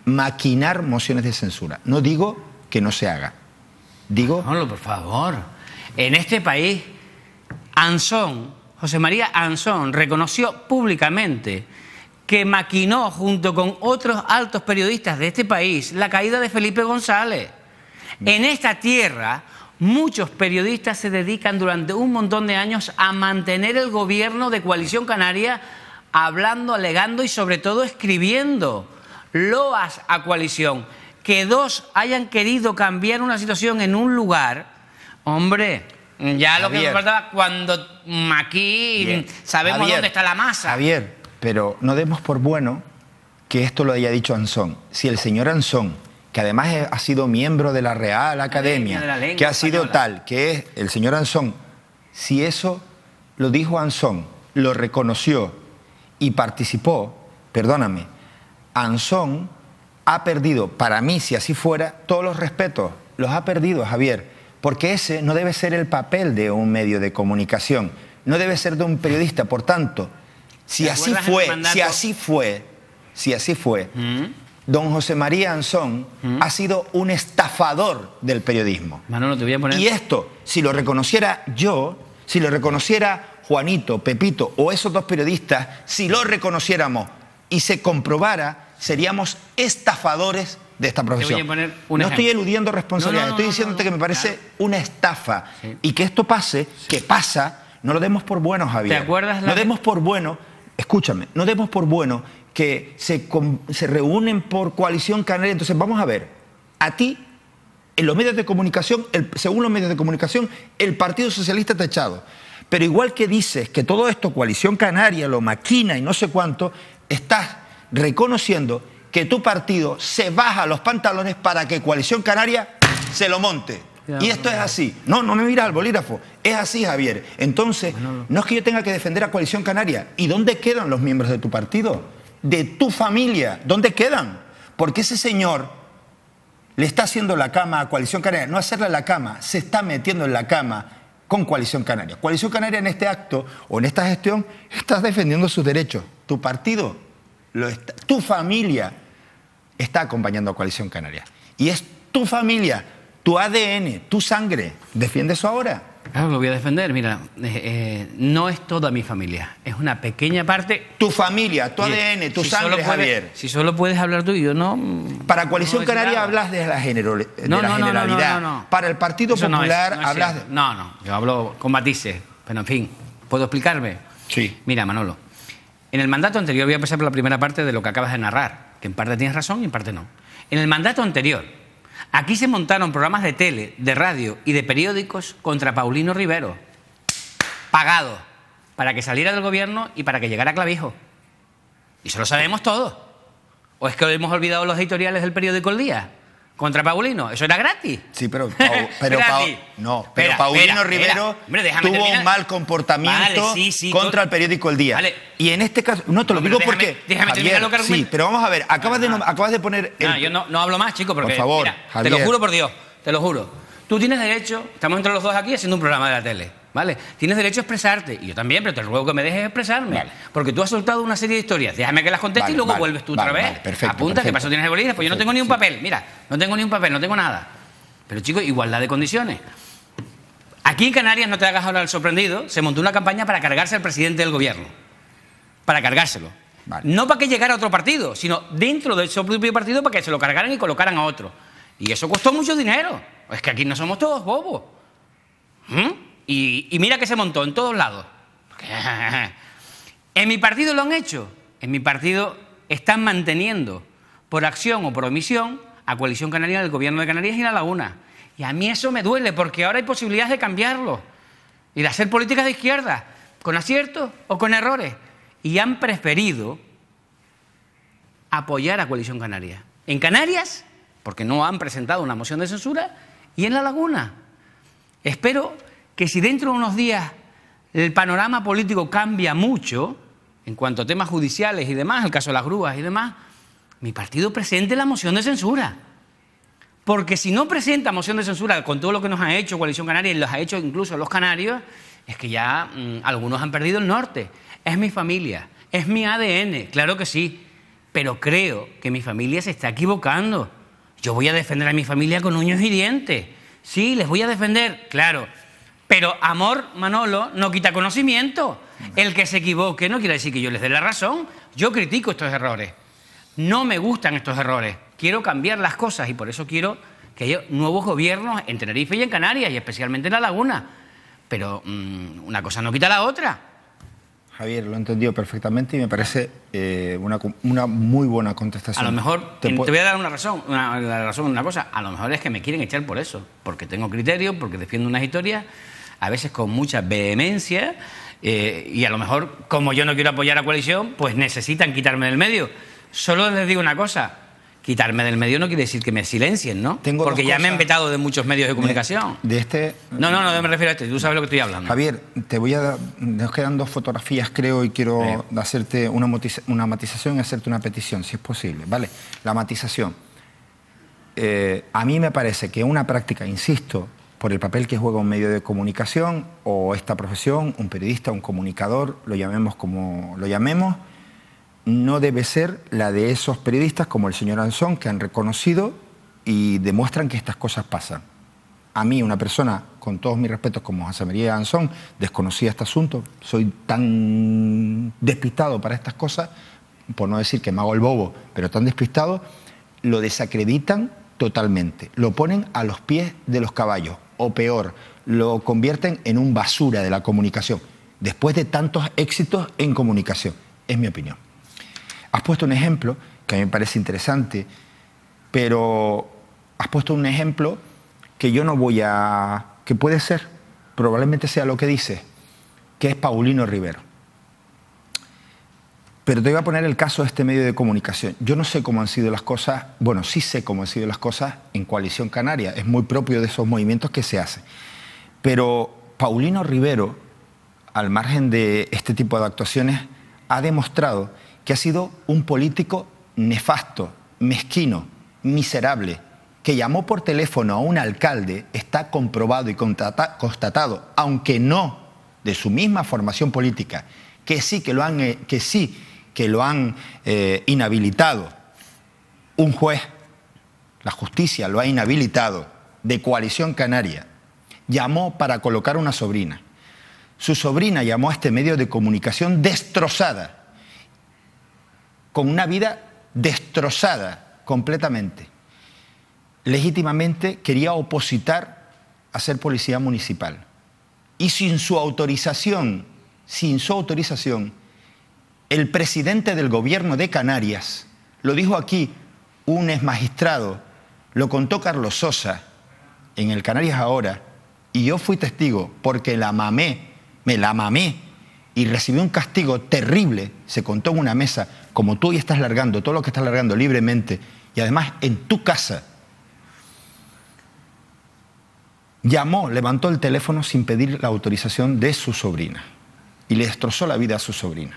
Speaker 3: maquinar mociones de censura. No digo que no se haga. Digo...
Speaker 13: Manolo, por favor. En este país, Ansón, José María Ansón, reconoció públicamente que maquinó junto con otros altos periodistas de este país la caída de Felipe González. En esta tierra, muchos periodistas se dedican durante un montón de años a mantener el gobierno de Coalición Canaria, hablando, alegando y sobre todo escribiendo loas a Coalición. Que dos hayan querido cambiar una situación en un lugar, hombre, ya lo que nos faltaba cuando aquí sabemos
Speaker 3: Javier,
Speaker 13: dónde está la masa.
Speaker 3: Javier, pero no demos por bueno que esto lo haya dicho Ansón. Si el señor Ansón, que además ha sido miembro de la Real Academia, que ha sido tal, que es el señor Ansón, si eso lo dijo Ansón, lo reconoció y participó, perdóname, Ansón ha perdido, para mí, si así fuera, todos los respetos. Los ha perdido, Javier, porque ese no debe ser el papel de un medio de comunicación, no debe ser de un periodista. Por tanto, si así fue, don José María Ansón ha sido un estafador del periodismo.
Speaker 13: Manolo, te voy a poner...
Speaker 3: Y esto, si lo reconociera yo, si lo reconociera Juanito, Pepito o esos dos periodistas, si lo reconociéramos y se comprobara, seríamos estafadores de esta profesión.
Speaker 13: Te voy a poner un
Speaker 3: no
Speaker 13: ejemplo.
Speaker 3: estoy eludiendo responsabilidad, estoy diciéndote que me parece una estafa. Y que esto pase, que pasa, no lo demos por bueno, Javier.
Speaker 13: ¿Te acuerdas
Speaker 3: No demos por bueno, escúchame, no demos por bueno que se reúnen por Coalición Canaria. Entonces, vamos a ver, a ti, en los medios de comunicación, según los medios de comunicación, el Partido Socialista te ha echado. Pero igual que dices que todo esto Coalición Canaria lo maquina y no sé cuánto, estás reconociendo que tu partido se baja los pantalones para que Coalición Canaria se lo monte. Y esto es así. No me miras al bolígrafo. Es así, Javier. Entonces, no es que yo tenga que defender a Coalición Canaria. ¿Y dónde quedan los miembros de tu partido? De tu familia. ¿Dónde quedan? Porque ese señor le está haciendo la cama a Coalición Canaria. No hacerle la cama, se está metiendo en la cama con Coalición Canaria. Coalición Canaria en este acto o en esta gestión está defendiendo sus derechos. Tu partido, tu familia está acompañando a Coalición Canaria. Y es tu familia, tu ADN, tu sangre. ¿Defiende eso ahora?
Speaker 13: Claro, lo voy a defender. Mira, no es toda mi familia, es una pequeña parte.
Speaker 3: Tu familia, tu ADN, tu sangre, Javier.
Speaker 13: Si solo puedes hablar tú y yo no...
Speaker 3: Para Coalición Canaria hablas de la generalidad.
Speaker 13: No.
Speaker 3: Para el Partido Popular hablas de...
Speaker 13: No, yo hablo con matices. Pero en fin, ¿puedo explicarme?
Speaker 3: Sí.
Speaker 13: Mira, Manolo, en el mandato anterior, voy a empezar por la primera parte de lo que acabas de narrar, que en parte tienes razón y en parte no. En el mandato anterior, aquí se montaron programas de tele, de radio y de periódicos contra Paulino Rivero, pagados para que saliera del gobierno y para que llegara a Clavijo. Y eso lo sabemos todos. ¿O es que hemos olvidado los editoriales del periódico El Día? Contra Paulino, eso era gratis.
Speaker 3: Sí, pero Paulino Rivero tuvo un mal comportamiento contra el periódico El Día.
Speaker 13: Vale.
Speaker 3: Y en este caso, no te lo digo porque...
Speaker 13: Déjame terminar lo que argumento.
Speaker 3: Sí, pero vamos a ver, acabas de poner...
Speaker 13: Yo no hablo más, chico, porque...
Speaker 3: Por favor,
Speaker 13: mira,
Speaker 3: Javier.
Speaker 13: te lo juro por Dios, te lo juro. Tú tienes derecho, estamos entre los dos aquí haciendo un programa de la tele, ¿vale? Tienes derecho a expresarte, y yo también, pero te ruego que me dejes expresarme. Vale. Porque tú has soltado una serie de historias, déjame que las conteste y luego vuelves tú otra vez.
Speaker 3: Vale, perfecto,
Speaker 13: apunta, que paso tienes el bolígrafo, pues yo no tengo ni un papel, mira, no tengo ni un papel, no tengo nada. Pero chicos, igualdad de condiciones. Aquí en Canarias, no te hagas ahora el sorprendido, se montó una campaña para cargarse al presidente del gobierno. Para cargárselo. Vale. No para que llegara a otro partido, sino dentro de su propio partido para que se lo cargaran y colocaran a otro. Y eso costó mucho dinero. Es que aquí no somos todos bobos. Y mira que se montó en todos lados. En mi partido lo han hecho. En mi partido están manteniendo, por acción o por omisión, a Coalición Canaria del Gobierno de Canarias y La Laguna. Y a mí eso me duele, porque ahora hay posibilidades de cambiarlo y de hacer políticas de izquierda, con aciertos o con errores. Y han preferido apoyar a Coalición Canaria. En Canarias, porque no han presentado una moción de censura, y en La Laguna. Espero que si dentro de unos días el panorama político cambia mucho, en cuanto a temas judiciales y demás, el caso de las grúas y demás, mi partido presente la moción de censura. Porque si no presenta moción de censura con todo lo que nos ha hecho Coalición Canaria y los ha hecho incluso los canarios, es que ya algunos han perdido el norte. Es mi familia, es mi ADN, claro que sí. pero creo que mi familia se está equivocando. Yo voy a defender a mi familia con uñas y dientes. Sí, les voy a defender, claro. Pero amor, Manolo, no quita conocimiento. El que se equivoque no quiere decir que yo les dé la razón. Yo critico estos errores. No me gustan estos errores. Quiero cambiar las cosas y por eso quiero que haya nuevos gobiernos en Tenerife y en Canarias, y especialmente en La Laguna. Pero una cosa no quita la otra.
Speaker 3: Javier, lo he entendido perfectamente y me parece una muy buena contestación.
Speaker 13: A lo mejor, te voy a dar una razón en una cosa, a lo mejor es que me quieren echar por eso, porque tengo criterio, porque defiendo unas historias, a veces con mucha vehemencia, y a lo mejor, como yo no quiero apoyar a coalición, pues necesitan quitarme del medio. Solo les digo una cosa, quitarme del medio no quiere decir que me silencien, ¿no? Porque ya me han vetado de muchos medios de comunicación. No me refiero a este, tú sabes lo que estoy hablando.
Speaker 3: Javier, nos quedan 2 fotografías, creo, y quiero hacerte una matización y hacerte una petición, si es posible, ¿vale? La matización. A mí me parece que una práctica, insisto, por el papel que juega un medio de comunicación o esta profesión, un periodista, un comunicador, lo llamemos como lo llamemos, no debe ser la de esos periodistas como el señor Ansón, que han reconocido y demuestran que estas cosas pasan. A mí, una persona, con todos mis respetos, como José María Ansón, desconocía este asunto, soy tan despistado para estas cosas, por no decir que me hago el bobo, pero tan despistado, lo desacreditan totalmente, lo ponen a los pies de los caballos, o peor, lo convierten en un basura de la comunicación, después de tantos éxitos en comunicación, es mi opinión. Has puesto un ejemplo que a mí me parece interesante, pero has puesto un ejemplo que yo no voy a... que puede ser, probablemente sea lo que dices, que es Paulino Rivero. Pero te voy a poner el caso de este medio de comunicación. Yo no sé cómo han sido las cosas, bueno, sí sé cómo han sido las cosas en Coalición Canaria, es muy propio de esos movimientos que se hacen. Pero Paulino Rivero, al margen de este tipo de actuaciones, ha demostrado que ha sido un político nefasto, mezquino, miserable, que llamó por teléfono a un alcalde, está comprobado y constatado, aunque no de su misma formación política, que sí que lo han inhabilitado. Un juez, la justicia lo ha inhabilitado, de Coalición Canaria. Llamó para colocar una sobrina. Su sobrina llamó a este medio de comunicación destrozada, con una vida destrozada completamente. Legítimamente quería opositar a ser policía municipal. Y sin su autorización, el presidente del gobierno de Canarias, lo dijo aquí un exmagistrado, lo contó Carlos Sosa en el Canarias Ahora, y yo fui testigo porque me la mamé, y recibí un castigo terrible, se contó en una mesa, como tú hoy estás largando, todo lo que estás largando libremente, y además en tu casa. Llamó, levantó el teléfono sin pedir la autorización de su sobrina, y le destrozó la vida a su sobrina.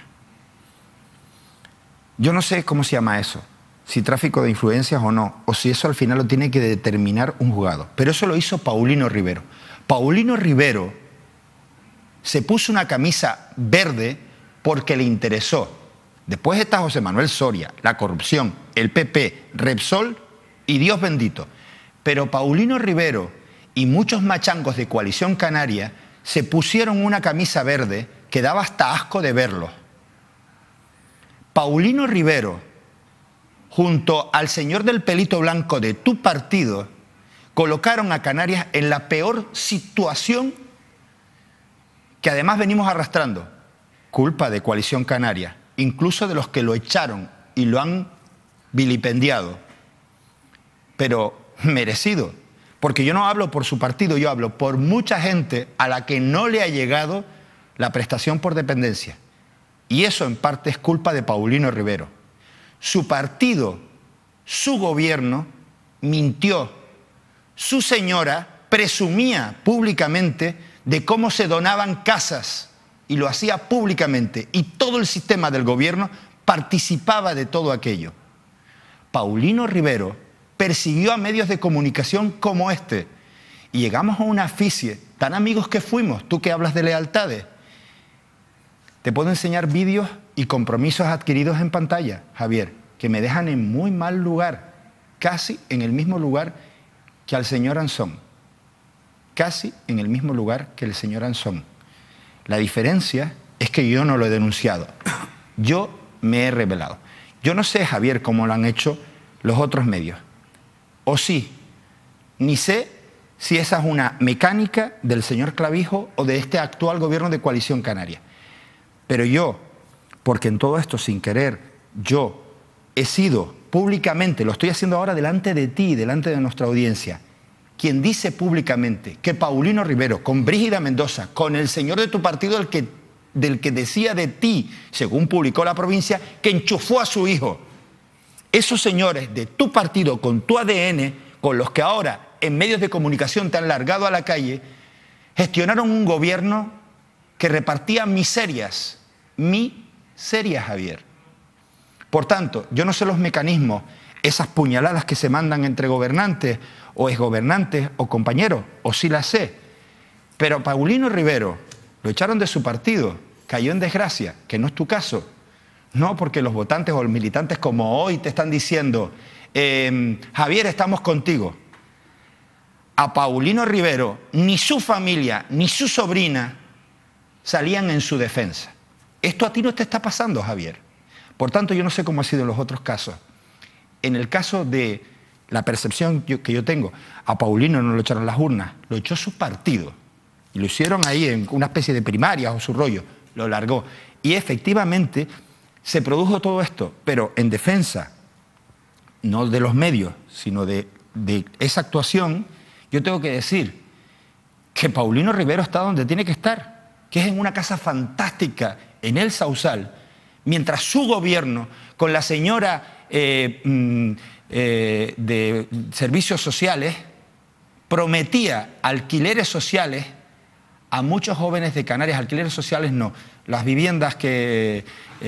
Speaker 3: Yo no sé cómo se llama eso, si tráfico de influencias o no, o si eso al final lo tiene que determinar un juzgado, pero eso lo hizo Paulino Rivero. Paulino Rivero se puso una camisa verde porque le interesó. Después está José Manuel Soria, la corrupción, el PP, Repsol y Dios bendito. Pero Paulino Rivero y muchos machangos de Coalición Canaria se pusieron una camisa verde que daba hasta asco de verlo. Paulino Rivero, junto al señor del pelito blanco de tu partido, colocaron a Canarias en la peor situación que además venimos arrastrando, culpa de Coalición Canaria, incluso de los que lo echaron y lo han vilipendiado, pero merecido, porque yo no hablo por su partido, yo hablo por mucha gente a la que no le ha llegado la prestación por dependencia, y eso en parte es culpa de Paulino Rivero. Su partido, su gobierno, mintió, su señora presumía públicamente de cómo se donaban casas, y lo hacía públicamente, y todo el sistema del gobierno participaba de todo aquello. Paulino Rivero persiguió a medios de comunicación como este, y llegamos a una asfixia, tan amigos que fuimos, tú que hablas de lealtades. Te puedo enseñar vídeos y compromisos adquiridos en pantalla, Javier, que me dejan en muy mal lugar, casi en el mismo lugar que al señor Anson. Casi en el mismo lugar que el señor Anson. La diferencia es que yo no lo he denunciado. Yo me he revelado. Yo no sé, Javier, cómo lo han hecho los otros medios. O sí, ni sé si esa es una mecánica del señor Clavijo o de este actual gobierno de Coalición Canaria. Pero yo, porque en todo esto, sin querer, yo he sido públicamente, lo estoy haciendo ahora delante de ti, delante de nuestra audiencia, quien dice públicamente que Paulino Rivero, con Brígida Mendoza, con el señor de tu partido del que decía de ti, según publicó La Provincia, que enchufó a su hijo. Esos señores de tu partido, con tu ADN, con los que ahora en medios de comunicación te han largado a la calle, gestionaron un gobierno que repartía miserias, Javier. Por tanto, yo no sé los mecanismos, esas puñaladas que se mandan entre gobernantes o exgobernantes o compañeros, o sí las sé, pero Paulino Rivero lo echaron de su partido, cayó en desgracia, que no es tu caso. No porque los votantes o los militantes como hoy te están diciendo, Javier, estamos contigo. A Paulino Rivero, ni su familia, ni su sobrina salían en su defensa. Esto a ti no te está pasando, Javier. Por tanto, yo no sé cómo ha sido en los otros casos. En el caso de la percepción que yo tengo, a Paulino no lo echaron las urnas, lo echó su partido. Y lo hicieron ahí en una especie de primaria o su rollo, lo largó. Y efectivamente se produjo todo esto, pero en defensa, no de los medios, sino de esa actuación, yo tengo que decir que Paulino Rivero está donde tiene que estar, que es en una casa fantástica en el Sausal, mientras su gobierno, con la señora de servicios sociales, prometía alquileres sociales a muchos jóvenes de Canarias. Alquileres sociales no, las viviendas que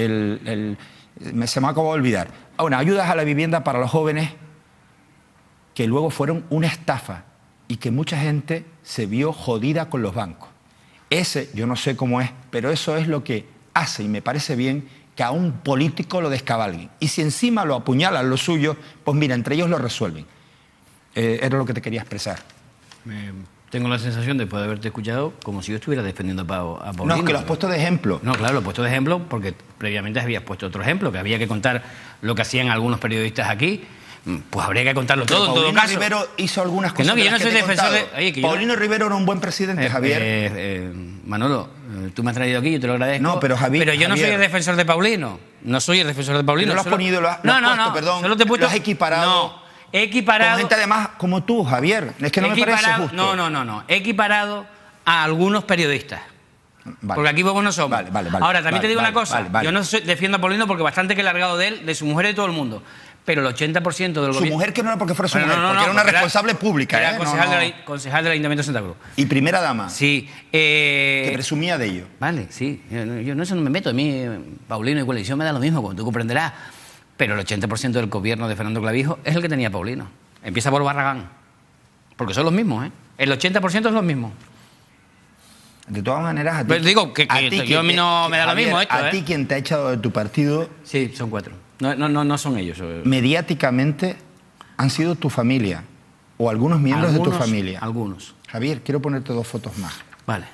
Speaker 3: se me acabó de olvidar. Bueno, ayudas a la vivienda para los jóvenes que luego fueron una estafa y que mucha gente se vio jodida con los bancos. Ese, yo no sé cómo es, pero eso es lo que hace, y me parece bien, que a un político lo descabalguen. Y si encima lo apuñalan los suyos, pues mira, entre ellos lo resuelven. Era lo que te quería expresar.
Speaker 13: Tengo la sensación, después de haberte escuchado, como si yo estuviera defendiendo a Paulino.
Speaker 3: No, es que lo has puesto de ejemplo.
Speaker 13: No, claro, lo he puesto de ejemplo porque previamente habías puesto otro ejemplo, que había que contar lo que hacían algunos periodistas aquí. Pues habría que contarlo todo, en todo caso.
Speaker 3: Paulino Rivero hizo algunas cosas.
Speaker 13: Que no, que yo no soy defensor de... Oye, que
Speaker 3: Paulino Rivero era un buen presidente, Javier.
Speaker 13: Manolo, tú me has traído aquí, yo te lo agradezco.
Speaker 3: No, pero Javier...
Speaker 13: Pero yo no soy el defensor de Paulino. No soy el defensor de Paulino.
Speaker 3: Pero lo has ponido, lo has puesto, perdón.
Speaker 13: Solo te he puesto...
Speaker 3: Lo has equiparado.
Speaker 13: No, he equiparado...
Speaker 3: Con gente además como tú, Javier. Es que no me parece justo.
Speaker 13: No. He equiparado a algunos periodistas. Vale. Porque aquí vos no somos.
Speaker 3: Vale.
Speaker 13: Ahora, también te digo una cosa. Yo no defiendo a Paulino porque bastante que he largado de él, de su mujer y de todo el mundo. Pero el 80% del gobierno...
Speaker 3: Su mujer, que no era porque fuera su mujer, porque era una responsable pública.
Speaker 13: Era concejal del Ayuntamiento de Santa Cruz.
Speaker 3: Y primera dama.
Speaker 13: Sí.
Speaker 3: Que presumía de ello.
Speaker 13: Vale, sí. Yo no eso no me meto. A mí, Paulino y coalición me da lo mismo, como tú comprenderás. Pero el 80% del gobierno de Fernando Clavijo es el que tenía Paulino. Empieza por Barragán. Porque son los mismos, ¿eh? El 80% es los mismos.
Speaker 3: De todas maneras, a ti...
Speaker 13: Pero digo que a mí no me da lo mismo esto,
Speaker 3: A ti, quien te ha echado de tu partido...
Speaker 13: Sí, son 4. No son ellos.
Speaker 3: Mediáticamente han sido tu familia o algunos miembros de tu familia.
Speaker 13: Algunos.
Speaker 3: Javier, quiero ponerte 2 fotos más.
Speaker 13: Vale.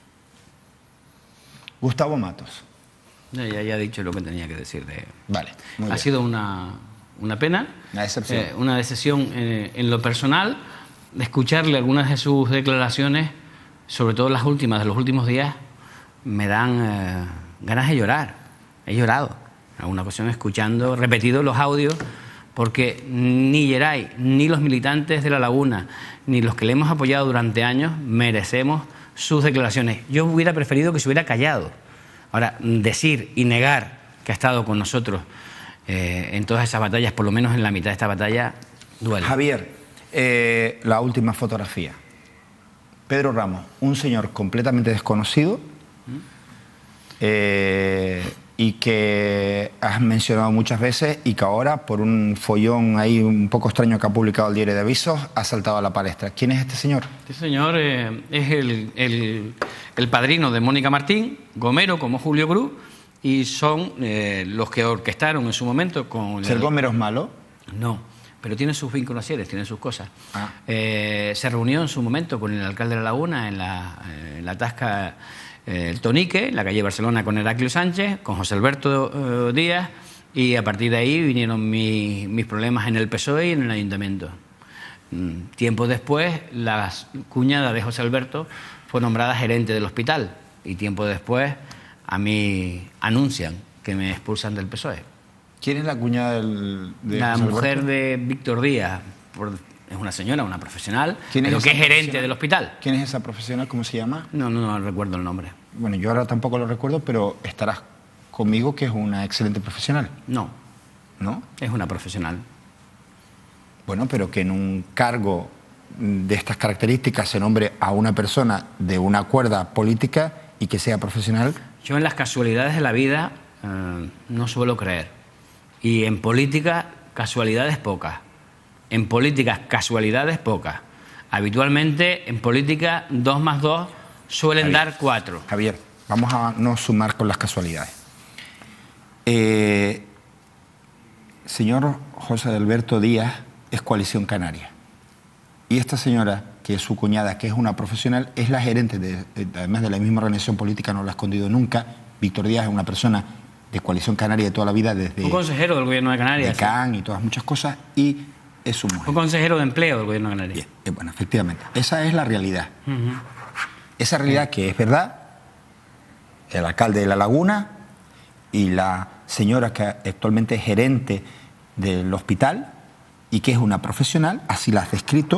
Speaker 3: Gustavo Matos.
Speaker 13: Ya he dicho lo que tenía que decir de...
Speaker 3: Vale.
Speaker 13: Ha sido una pena.
Speaker 3: Una decepción.
Speaker 13: Una decepción en lo personal, de escucharle algunas de sus declaraciones, sobre todo las últimas, de los últimos días, me dan ganas de llorar. He llorado. En alguna ocasión escuchando repetidos los audios, porque ni Geray, ni los militantes de La Laguna, ni los que le hemos apoyado durante años merecemos sus declaraciones. Yo hubiera preferido que se hubiera callado. Ahora, decir y negar que ha estado con nosotros en todas esas batallas, por lo menos en la mitad de esta batalla, duele.
Speaker 3: Javier, la última fotografía. Pedro Ramos, un señor completamente desconocido, y que has mencionado muchas veces y que ahora, por un follón ahí un poco extraño que ha publicado el Diario de Avisos, ha saltado a la palestra. ¿Quién es este señor?
Speaker 13: Este señor es el padrino de Mónica Martín, gomero como Julio Cruz, y son los que orquestaron en su momento con...
Speaker 3: ¿Ser Gómez es malo?
Speaker 13: No, pero tiene sus vinculaciones, tiene sus cosas. Se reunió en su momento con el alcalde de La Laguna en la tasca El Tonique, en la calle Barcelona, con Heraclio Sánchez, con José Alberto Díaz, y a partir de ahí vinieron mis problemas en el PSOE y en el Ayuntamiento. Tiempo después, la cuñada de José Alberto fue nombrada gerente del hospital, y tiempo después a mí anuncian que me expulsan del PSOE.
Speaker 3: ¿Quién es la cuñada de
Speaker 13: La
Speaker 3: José
Speaker 13: mujer
Speaker 3: Alberto?
Speaker 13: de Víctor Díaz, es una señora, una profesional,
Speaker 3: ¿Quién es
Speaker 13: pero que
Speaker 3: esa
Speaker 13: es gerente
Speaker 3: profesional?
Speaker 13: del hospital.
Speaker 3: ¿Quién es esa profesional? ¿Cómo se llama?
Speaker 13: No recuerdo el nombre.
Speaker 3: Bueno, yo ahora tampoco lo recuerdo, pero estarás conmigo que es una excelente profesional.
Speaker 13: No.
Speaker 3: ¿No?
Speaker 13: Es una profesional.
Speaker 3: Bueno, pero que en un cargo de estas características se nombre a una persona de una cuerda política y que sea profesional.
Speaker 13: Yo en las casualidades de la vida no suelo creer. Y en política, casualidades pocas. En política, casualidades pocas. Habitualmente, en política, 2 más 2 suelen dar 4.
Speaker 3: Javier, vamos a no sumar con las casualidades. Señor José Alberto Díaz es Coalición Canaria. Y esta señora, que es su cuñada, que es una profesional, es la gerente, además de la misma organización política, no lo ha escondido nunca. Víctor Díaz es una persona de Coalición Canaria de toda la vida, desde...
Speaker 13: Un consejero del Gobierno de Canarias.
Speaker 3: De CAN y todas muchas cosas, y es su mujer.
Speaker 13: Un consejero de empleo del Gobierno de Canarias.
Speaker 3: Bien, bueno, efectivamente. Esa es la realidad. Esa realidad que es verdad, el alcalde de La Laguna y la señora que actualmente es gerente del hospital y que es una profesional, así la has descrito.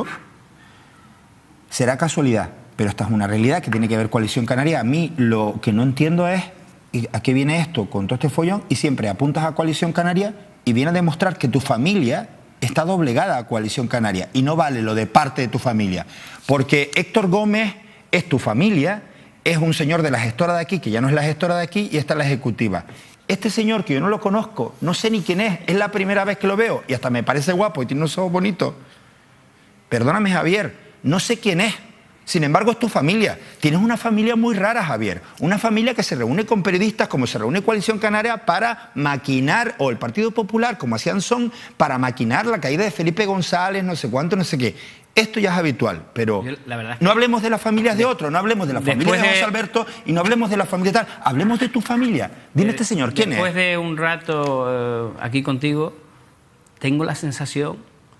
Speaker 3: Será casualidad, pero esta es una realidad que tiene que ver Coalición Canaria. A mí lo que no entiendo es a qué viene esto con todo este follón, y siempre apuntas a Coalición Canaria y viene a demostrar que tu familia está doblegada a Coalición Canaria, y no vale lo de parte de tu familia, porque Héctor Gómez es tu familia, es un señor de la gestora de aquí, que ya no es la gestora de aquí, y está la ejecutiva. Este señor, que yo no lo conozco, no sé ni quién es la primera vez que lo veo, y hasta me parece guapo y tiene unos ojos bonitos. Perdóname, Javier, no sé quién es. Sin embargo, es tu familia. Tienes una familia muy rara, Javier. Una familia que se reúne con periodistas, como se reúne Coalición Canaria, para maquinar, o el Partido Popular, como hacían Son, para maquinar la caída de Felipe González, no sé cuánto, no sé qué. Esto ya es habitual, pero
Speaker 13: la verdad es
Speaker 3: no hablemos de las familias de otros, no hablemos de la familia de José Alberto y no hablemos de la familia tal. Hablemos de tu familia. Dime este señor, ¿quién es?
Speaker 13: Después de un rato aquí contigo, tengo la sensación...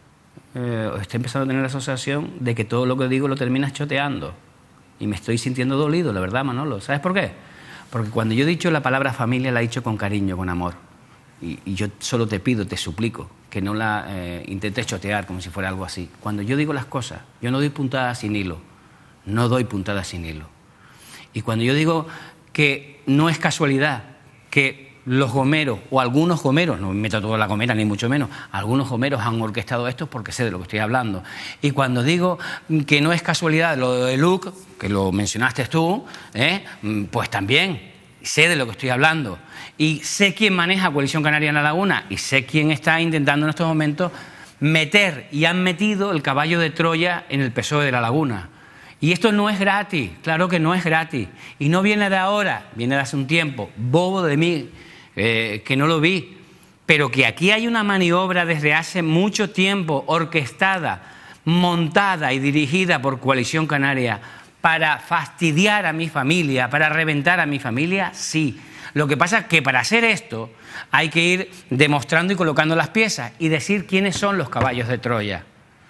Speaker 13: estoy empezando a tener la sensación de que todo lo que digo lo terminas choteando, y me estoy sintiendo dolido, la verdad, Manolo. ¿Sabes por qué? Porque cuando yo he dicho la palabra familia, la he dicho con cariño, con amor, y yo solo te pido, te suplico que no la intentes chotear como si fuera algo así. Cuando yo digo las cosas, yo no doy puntadas sin hilo, no doy puntadas sin hilo. Y cuando yo digo que no es casualidad que los gomeros, o algunos gomeros, no me meto toda la gomera ni mucho menos, algunos gomeros han orquestado esto, porque sé de lo que estoy hablando. Y cuando digo que no es casualidad lo de Luc, que lo mencionaste tú, pues también sé de lo que estoy hablando. Y sé quién maneja Coalición Canaria en La Laguna, y sé quién está intentando en estos momentos meter, y han metido el caballo de Troya en el PSOE de La Laguna. Y esto no es gratis, claro que no es gratis. Y no viene de ahora, viene de hace un tiempo. Bobo de mí, que no lo vi, pero que aquí hay una maniobra desde hace mucho tiempo, orquestada, montada y dirigida por Coalición Canaria para fastidiar a mi familia, para reventar a mi familia, sí. Lo que pasa es que para hacer esto hay que ir demostrando y colocando las piezas y decir quiénes son los caballos de Troya.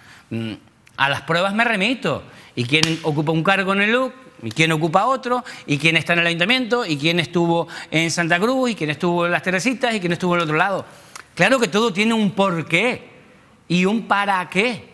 Speaker 13: A las pruebas me remito. ¿Y quién ocupa un cargo en el LUC? ¿Y quién ocupa otro? ¿Y quién está en el ayuntamiento? ¿Y quién estuvo en Santa Cruz? ¿Y quién estuvo en Las Teresitas? ¿Y quién estuvo en el otro lado? Claro que todo tiene un porqué y un para qué.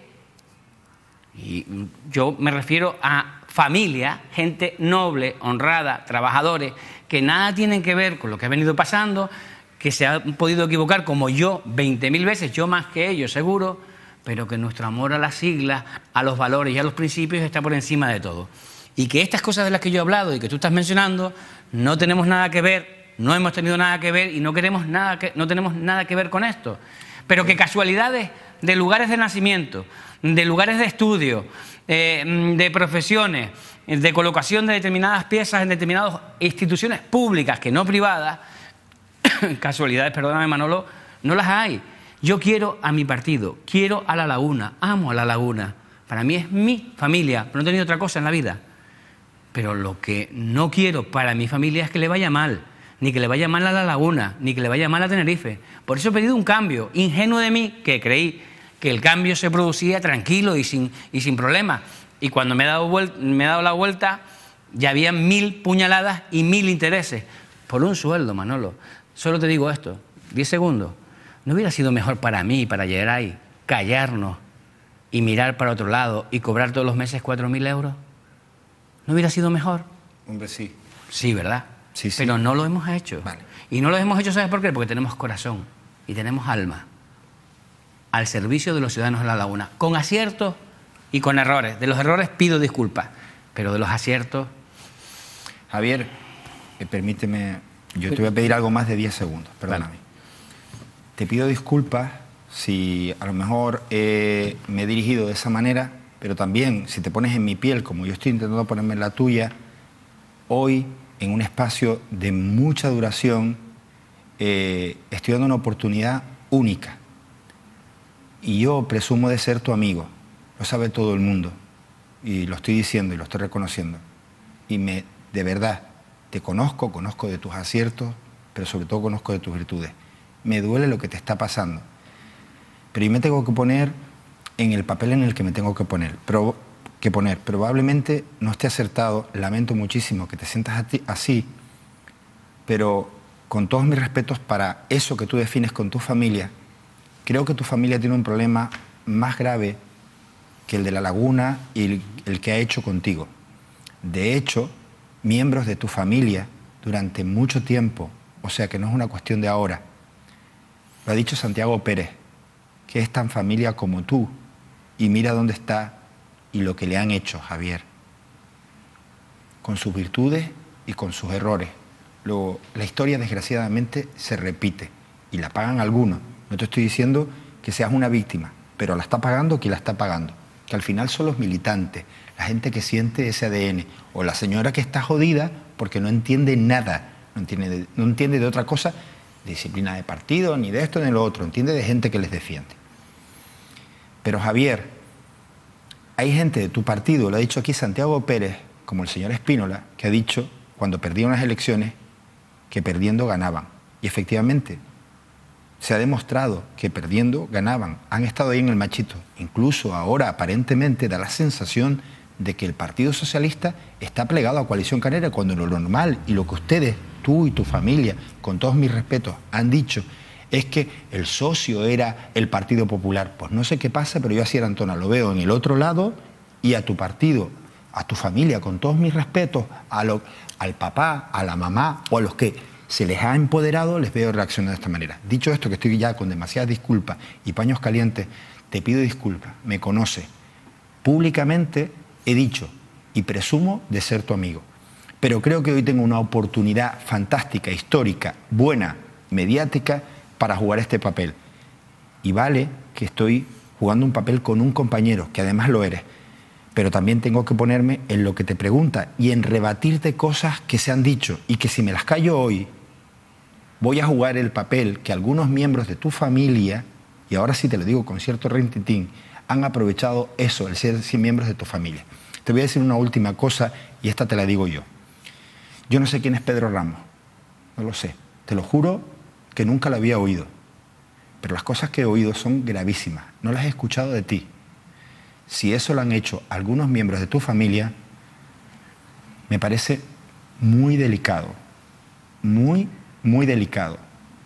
Speaker 13: Y yo me refiero a familia, gente noble, honrada, trabajadores, que nada tienen que ver con lo que ha venido pasando, que se han podido equivocar como yo 20.000 veces, yo más que ellos seguro, pero que nuestro amor a las siglas, a los valores y a los principios está por encima de todo. Y que estas cosas de las que yo he hablado y que tú estás mencionando no tenemos nada que ver, no hemos tenido nada que ver y no tenemos nada que ver con esto. Pero que casualidades de lugares de nacimiento, de lugares de estudio, de profesiones, de colocación de determinadas piezas en determinadas instituciones públicas, que no privadas, casualidades, perdóname Manolo, no las hay. Yo quiero a mi partido, quiero a La Laguna, amo a La Laguna. Para mí es mi familia, pero no he tenido otra cosa en la vida. Pero lo que no quiero para mi familia es que le vaya mal, ni que le vaya mal a La Laguna, ni que le vaya mal a Tenerife. Por eso he pedido un cambio, ingenuo de mí, que creí que el cambio se producía tranquilo y sin problemas. Y cuando me he dado la vuelta, ya había 1000 puñaladas y 1000 intereses. Por un sueldo, Manolo. Solo te digo esto, 10 segundos. ¿No hubiera sido mejor para mí, para llegar ahí, callarnos y mirar para otro lado y cobrar todos los meses 4.000 euros? ¿No hubiera sido mejor?
Speaker 3: Hombre, sí.
Speaker 13: Sí, ¿verdad?
Speaker 3: Sí, sí.
Speaker 13: Pero no lo hemos hecho.
Speaker 3: Vale.
Speaker 13: Y no lo hemos hecho, ¿sabes por qué? Porque tenemos corazón y tenemos alma al servicio de los ciudadanos de La Laguna, con aciertos y con errores. De los errores pido disculpas, pero de los aciertos...
Speaker 3: Javier, permíteme, yo te voy a pedir algo más de 10 segundos, perdóname. Vale. Te pido disculpas si a lo mejor me he dirigido de esa manera, pero también si te pones en mi piel, como yo estoy intentando ponerme en la tuya, hoy, en un espacio de mucha duración, estoy dando una oportunidad única. Y yo presumo de ser tu amigo, lo sabe todo el mundo, y lo estoy diciendo y lo estoy reconociendo. Y de verdad, te conozco de tus aciertos, pero sobre todo conozco de tus virtudes. Me duele lo que te está pasando, pero yo me tengo que poner en el papel en el que me tengo que poner. Probablemente no esté acertado, lamento muchísimo que te sientas así, pero con todos mis respetos para eso que tú defines con tu familia, creo que tu familia tiene un problema más grave que el de La Laguna y el que ha hecho contigo. De hecho, miembros de tu familia durante mucho tiempo, o sea que no es una cuestión de ahora, lo ha dicho Santiago Pérez, que es tan familia como tú, y mira dónde está y lo que le han hecho, Javier, con sus virtudes y con sus errores. Luego, la historia desgraciadamente se repite y la pagan algunos. No te estoy diciendo que seas una víctima, pero la está pagando quien la está pagando, que al final son los militantes, la gente que siente ese ADN, o la señora que está jodida porque no entiende nada, no entiende de otra cosa, disciplina de partido, ni de esto ni de lo otro, entiende de gente que les defiende. Pero Javier, hay gente de tu partido, lo ha dicho aquí Santiago Pérez, como el señor Espínola, que ha dicho, cuando perdían las elecciones, que perdiendo ganaban. Y efectivamente, se ha demostrado que perdiendo ganaban. Han estado ahí en el machito. Incluso ahora, aparentemente, da la sensación de que el Partido Socialista está plegado a Coalición Canaria, cuando lo normal y lo que ustedes, tú y tu familia, con todos mis respetos, han dicho es que el socio era el Partido Popular. Pues no sé qué pasa, pero yo así era, Antona, lo veo en el otro lado, y a tu partido, a tu familia, con todos mis respetos, al papá, a la mamá o a los que se les ha empoderado, les veo reaccionar de esta manera. Dicho esto, que estoy ya con demasiadas disculpas y paños calientes, te pido disculpas, me conoce. Públicamente he dicho y presumo de ser tu amigo. Pero creo que hoy tengo una oportunidad fantástica, histórica, buena, mediática, para jugar este papel. Y vale que estoy jugando un papel con un compañero, que además lo eres, pero también tengo que ponerme en lo que te pregunta y en rebatirte cosas que se han dicho, y que si me las callo hoy, voy a jugar el papel que algunos miembros de tu familia, y ahora sí te lo digo con cierto rintintín, han aprovechado eso, el ser miembros de tu familia. Te voy a decir una última cosa, y esta te la digo yo. Yo no sé quién es Pedro Ramos, no lo sé, te lo juro que nunca lo había oído, pero las cosas que he oído son gravísimas, no las he escuchado de ti. Si eso lo han hecho algunos miembros de tu familia, me parece muy delicado, muy, muy delicado.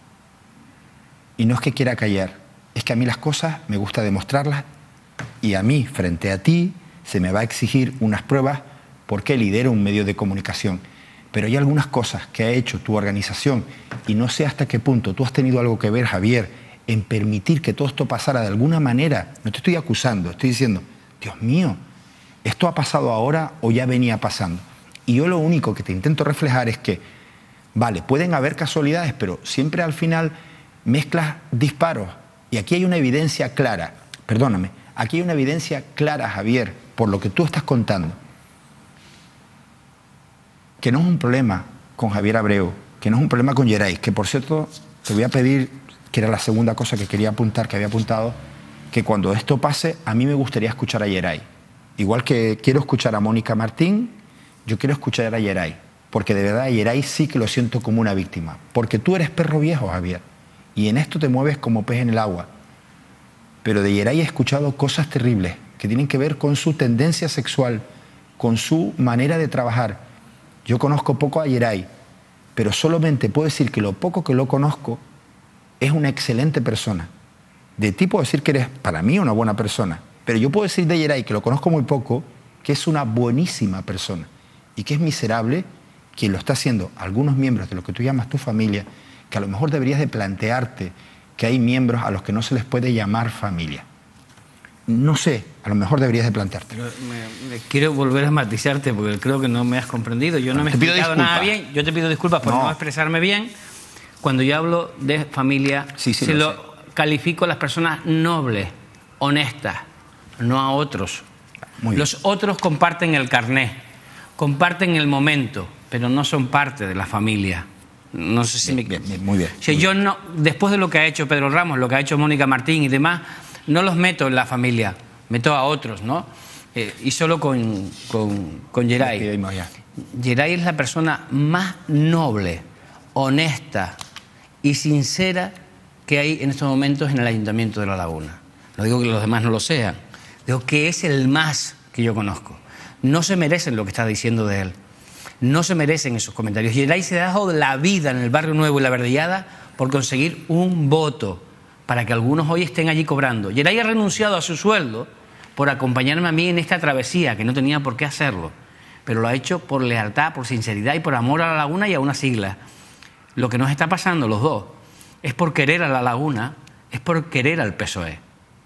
Speaker 3: Y no es que quiera callar, es que a mí las cosas me gusta demostrarlas, y a mí, frente a ti, se me va a exigir unas pruebas porque lidero un medio de comunicación. Pero hay algunas cosas que ha hecho tu organización, y no sé hasta qué punto tú has tenido algo que ver, Javier, en permitir que todo esto pasara de alguna manera. No te estoy acusando, estoy diciendo, Dios mío, ¿esto ha pasado ahora o ya venía pasando? Y yo lo único que te intento reflejar es que, vale, pueden haber casualidades, pero siempre al final mezclas disparos. Y aquí hay una evidencia clara, perdóname, aquí hay una evidencia clara, Javier, por lo que tú estás contando, que no es un problema con Javier Abreu, que no es un problema con Yeray, que por cierto te voy a pedir, que era la segunda cosa que quería apuntar, que había apuntado, que cuando esto pase, a mí me gustaría escuchar a Yeray. Igual que quiero escuchar a Mónica Martín, yo quiero escuchar a Yeray, porque de verdad Yeray sí que lo siento como una víctima, porque tú eres perro viejo, Javier, y en esto te mueves como pez en el agua. Pero de Yeray he escuchado cosas terribles que tienen que ver con su tendencia sexual, con su manera de trabajar. Yo conozco poco a Yeray, pero solamente puedo decir que lo poco que lo conozco es una excelente persona. De ti puedo decir que eres, para mí, una buena persona, pero yo puedo decir de Yeray, que lo conozco muy poco, que es una buenísima persona y que es miserable quien lo está haciendo algunos miembros de lo que tú llamas tu familia, que a lo mejor deberías de plantearte que hay miembros a los que no se les puede llamar familia. No sé, a lo mejor deberías de plantearte.
Speaker 13: Me quiero volver a matizarte porque creo que no me has comprendido. Yo no me he explicado nada bien. Yo te pido disculpas por no expresarme bien. Cuando yo hablo de familia, se lo califico a las personas nobles, honestas, no a otros. Los otros comparten el carné, comparten el momento, pero no son parte de la familia. No sé si
Speaker 3: muy bien.
Speaker 13: Si yo no, después de lo que ha hecho Pedro Ramos, lo que ha hecho Mónica Martín y demás, no los meto en la familia, meto a otros, ¿no? Y solo con Yeray. Yeray es la persona más noble, honesta y sincera que hay en estos momentos en el Ayuntamiento de La Laguna. No digo que los demás no lo sean, digo que es el más que yo conozco. No se merecen lo que está diciendo de él. No se merecen esos comentarios. Yeray se ha dado la vida en el Barrio Nuevo y La Verdellada por conseguir un voto para que algunos hoy estén allí cobrando. Yeray ha renunciado a su sueldo por acompañarme a mí en esta travesía, que no tenía por qué hacerlo, pero lo ha hecho por lealtad, por sinceridad y por amor a La Laguna y a una sigla. Lo que nos está pasando los dos es por querer a La Laguna, es por querer al PSOE,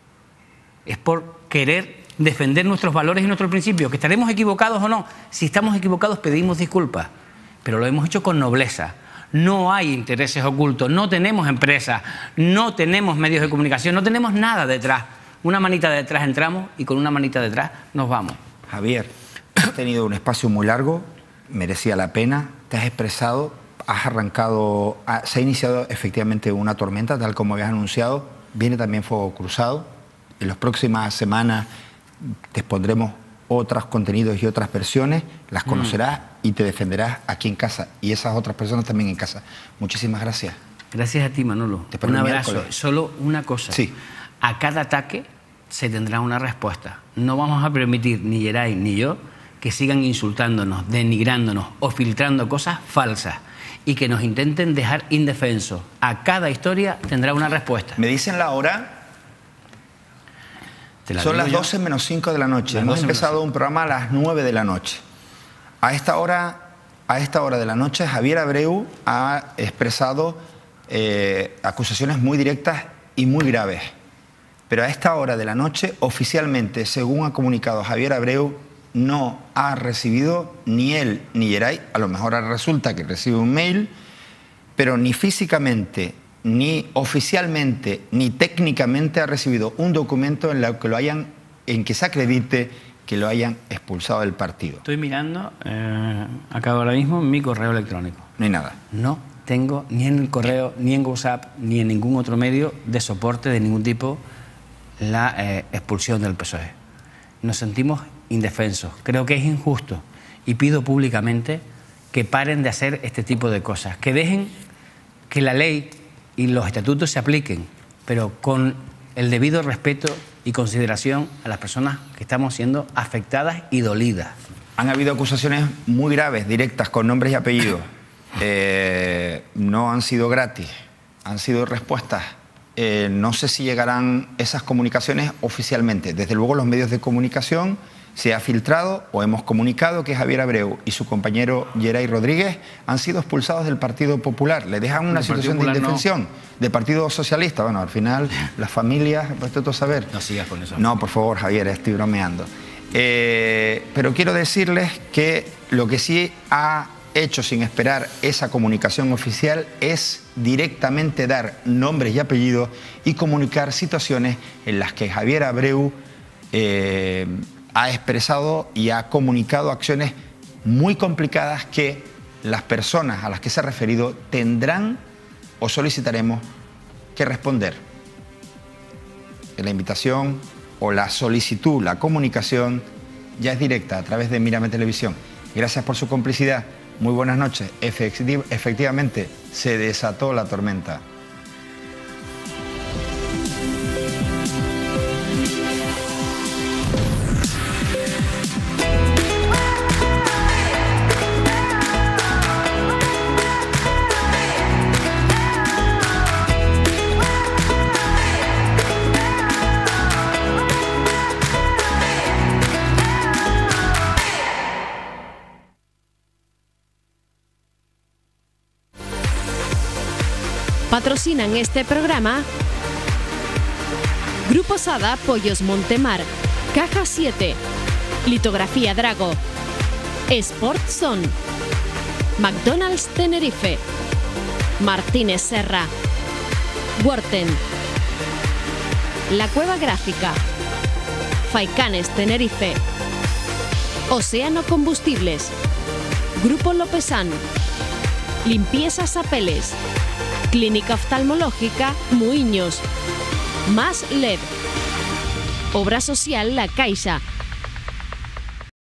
Speaker 13: es por querer defender nuestros valores y nuestros principios, que estaremos equivocados o no. Si estamos equivocados pedimos disculpas, pero lo hemos hecho con nobleza. No hay intereses ocultos, no tenemos empresas, no tenemos medios de comunicación, no tenemos nada detrás. Una manita detrás entramos y con una manita detrás nos vamos.
Speaker 3: Javier, has tenido un espacio muy largo, merecía la pena, te has expresado, has arrancado, se ha iniciado efectivamente una tormenta, tal como habías anunciado, viene también fuego cruzado. En las próximas semanas te expondremos otros contenidos y otras versiones, las conocerás y te defenderás aquí en casa y esas otras personas también en casa. Muchísimas gracias.
Speaker 13: Gracias a ti, Manolo. Un abrazo. Solo una cosa.
Speaker 3: Sí.
Speaker 13: A cada ataque se tendrá una respuesta. No vamos a permitir, ni Yeray ni yo, que sigan insultándonos, denigrándonos o filtrando cosas falsas y que nos intenten dejar indefensos. A cada historia tendrá una respuesta.
Speaker 3: ¿Me dicen la hora? Son las 12 menos 5 de la noche. Hemos empezado un programa a las 9 de la noche. A esta hora de la noche, Javier Abreu ha expresado acusaciones muy directas y muy graves. Pero a esta hora de la noche, oficialmente, según ha comunicado Javier Abreu, no ha recibido ni él ni Yeray, a lo mejor resulta que recibe un mail, pero ni físicamente, ni oficialmente, ni técnicamente ha recibido un documento en que se acredite que lo hayan expulsado del partido.
Speaker 13: Estoy mirando, acá ahora mismo, mi correo electrónico.
Speaker 3: No hay nada.
Speaker 13: No tengo ni en el correo, ni en WhatsApp, ni en ningún otro medio de soporte de ningún tipo la expulsión del PSOE. Nos sentimos indefensos. Creo que es injusto y pido públicamente que paren de hacer este tipo de cosas, que dejen que la ley y los estatutos se apliquen, pero con el debido respeto y consideración a las personas que estamos siendo afectadas y dolidas.
Speaker 3: Han habido acusaciones muy graves, directas, con nombres y apellidos. No han sido gratis, han sido respuestas. No sé si llegarán esas comunicaciones oficialmente. Desde luego los medios de comunicación se ha filtrado o hemos comunicado que Javier Abreu y su compañero Yeray Rodríguez han sido expulsados del Partido Popular. Le dejan una situación de indefensión del Partido Socialista. Bueno, al final las familias, pues todo saber.
Speaker 13: No sigas con eso.
Speaker 3: No, por favor, Javier, estoy bromeando. Pero quiero decirles que lo que sí ha hecho sin esperar esa comunicación oficial es directamente dar nombres y apellidos y comunicar situaciones en las que Javier Abreu ha expresado y ha comunicado acciones muy complicadas que las personas a las que se ha referido tendrán o solicitaremos que responder. La invitación o la solicitud, la comunicación ya es directa a través de Mírame Televisión. Gracias por su complicidad. Muy buenas noches. Efectivamente, se desató la tormenta.
Speaker 1: Patrocinan este programa Grupo Sada Pollos Montemar, Caja 7, Litografía Drago, Sport Zone, McDonald's Tenerife, Martínez Serra, Worten, La Cueva Gráfica, Faicanes Tenerife, Océano Combustibles, Grupo Lopezán, Limpiezas Apeles, Clínica Oftalmológica Muiños, Más LED, Obra Social La Caixa,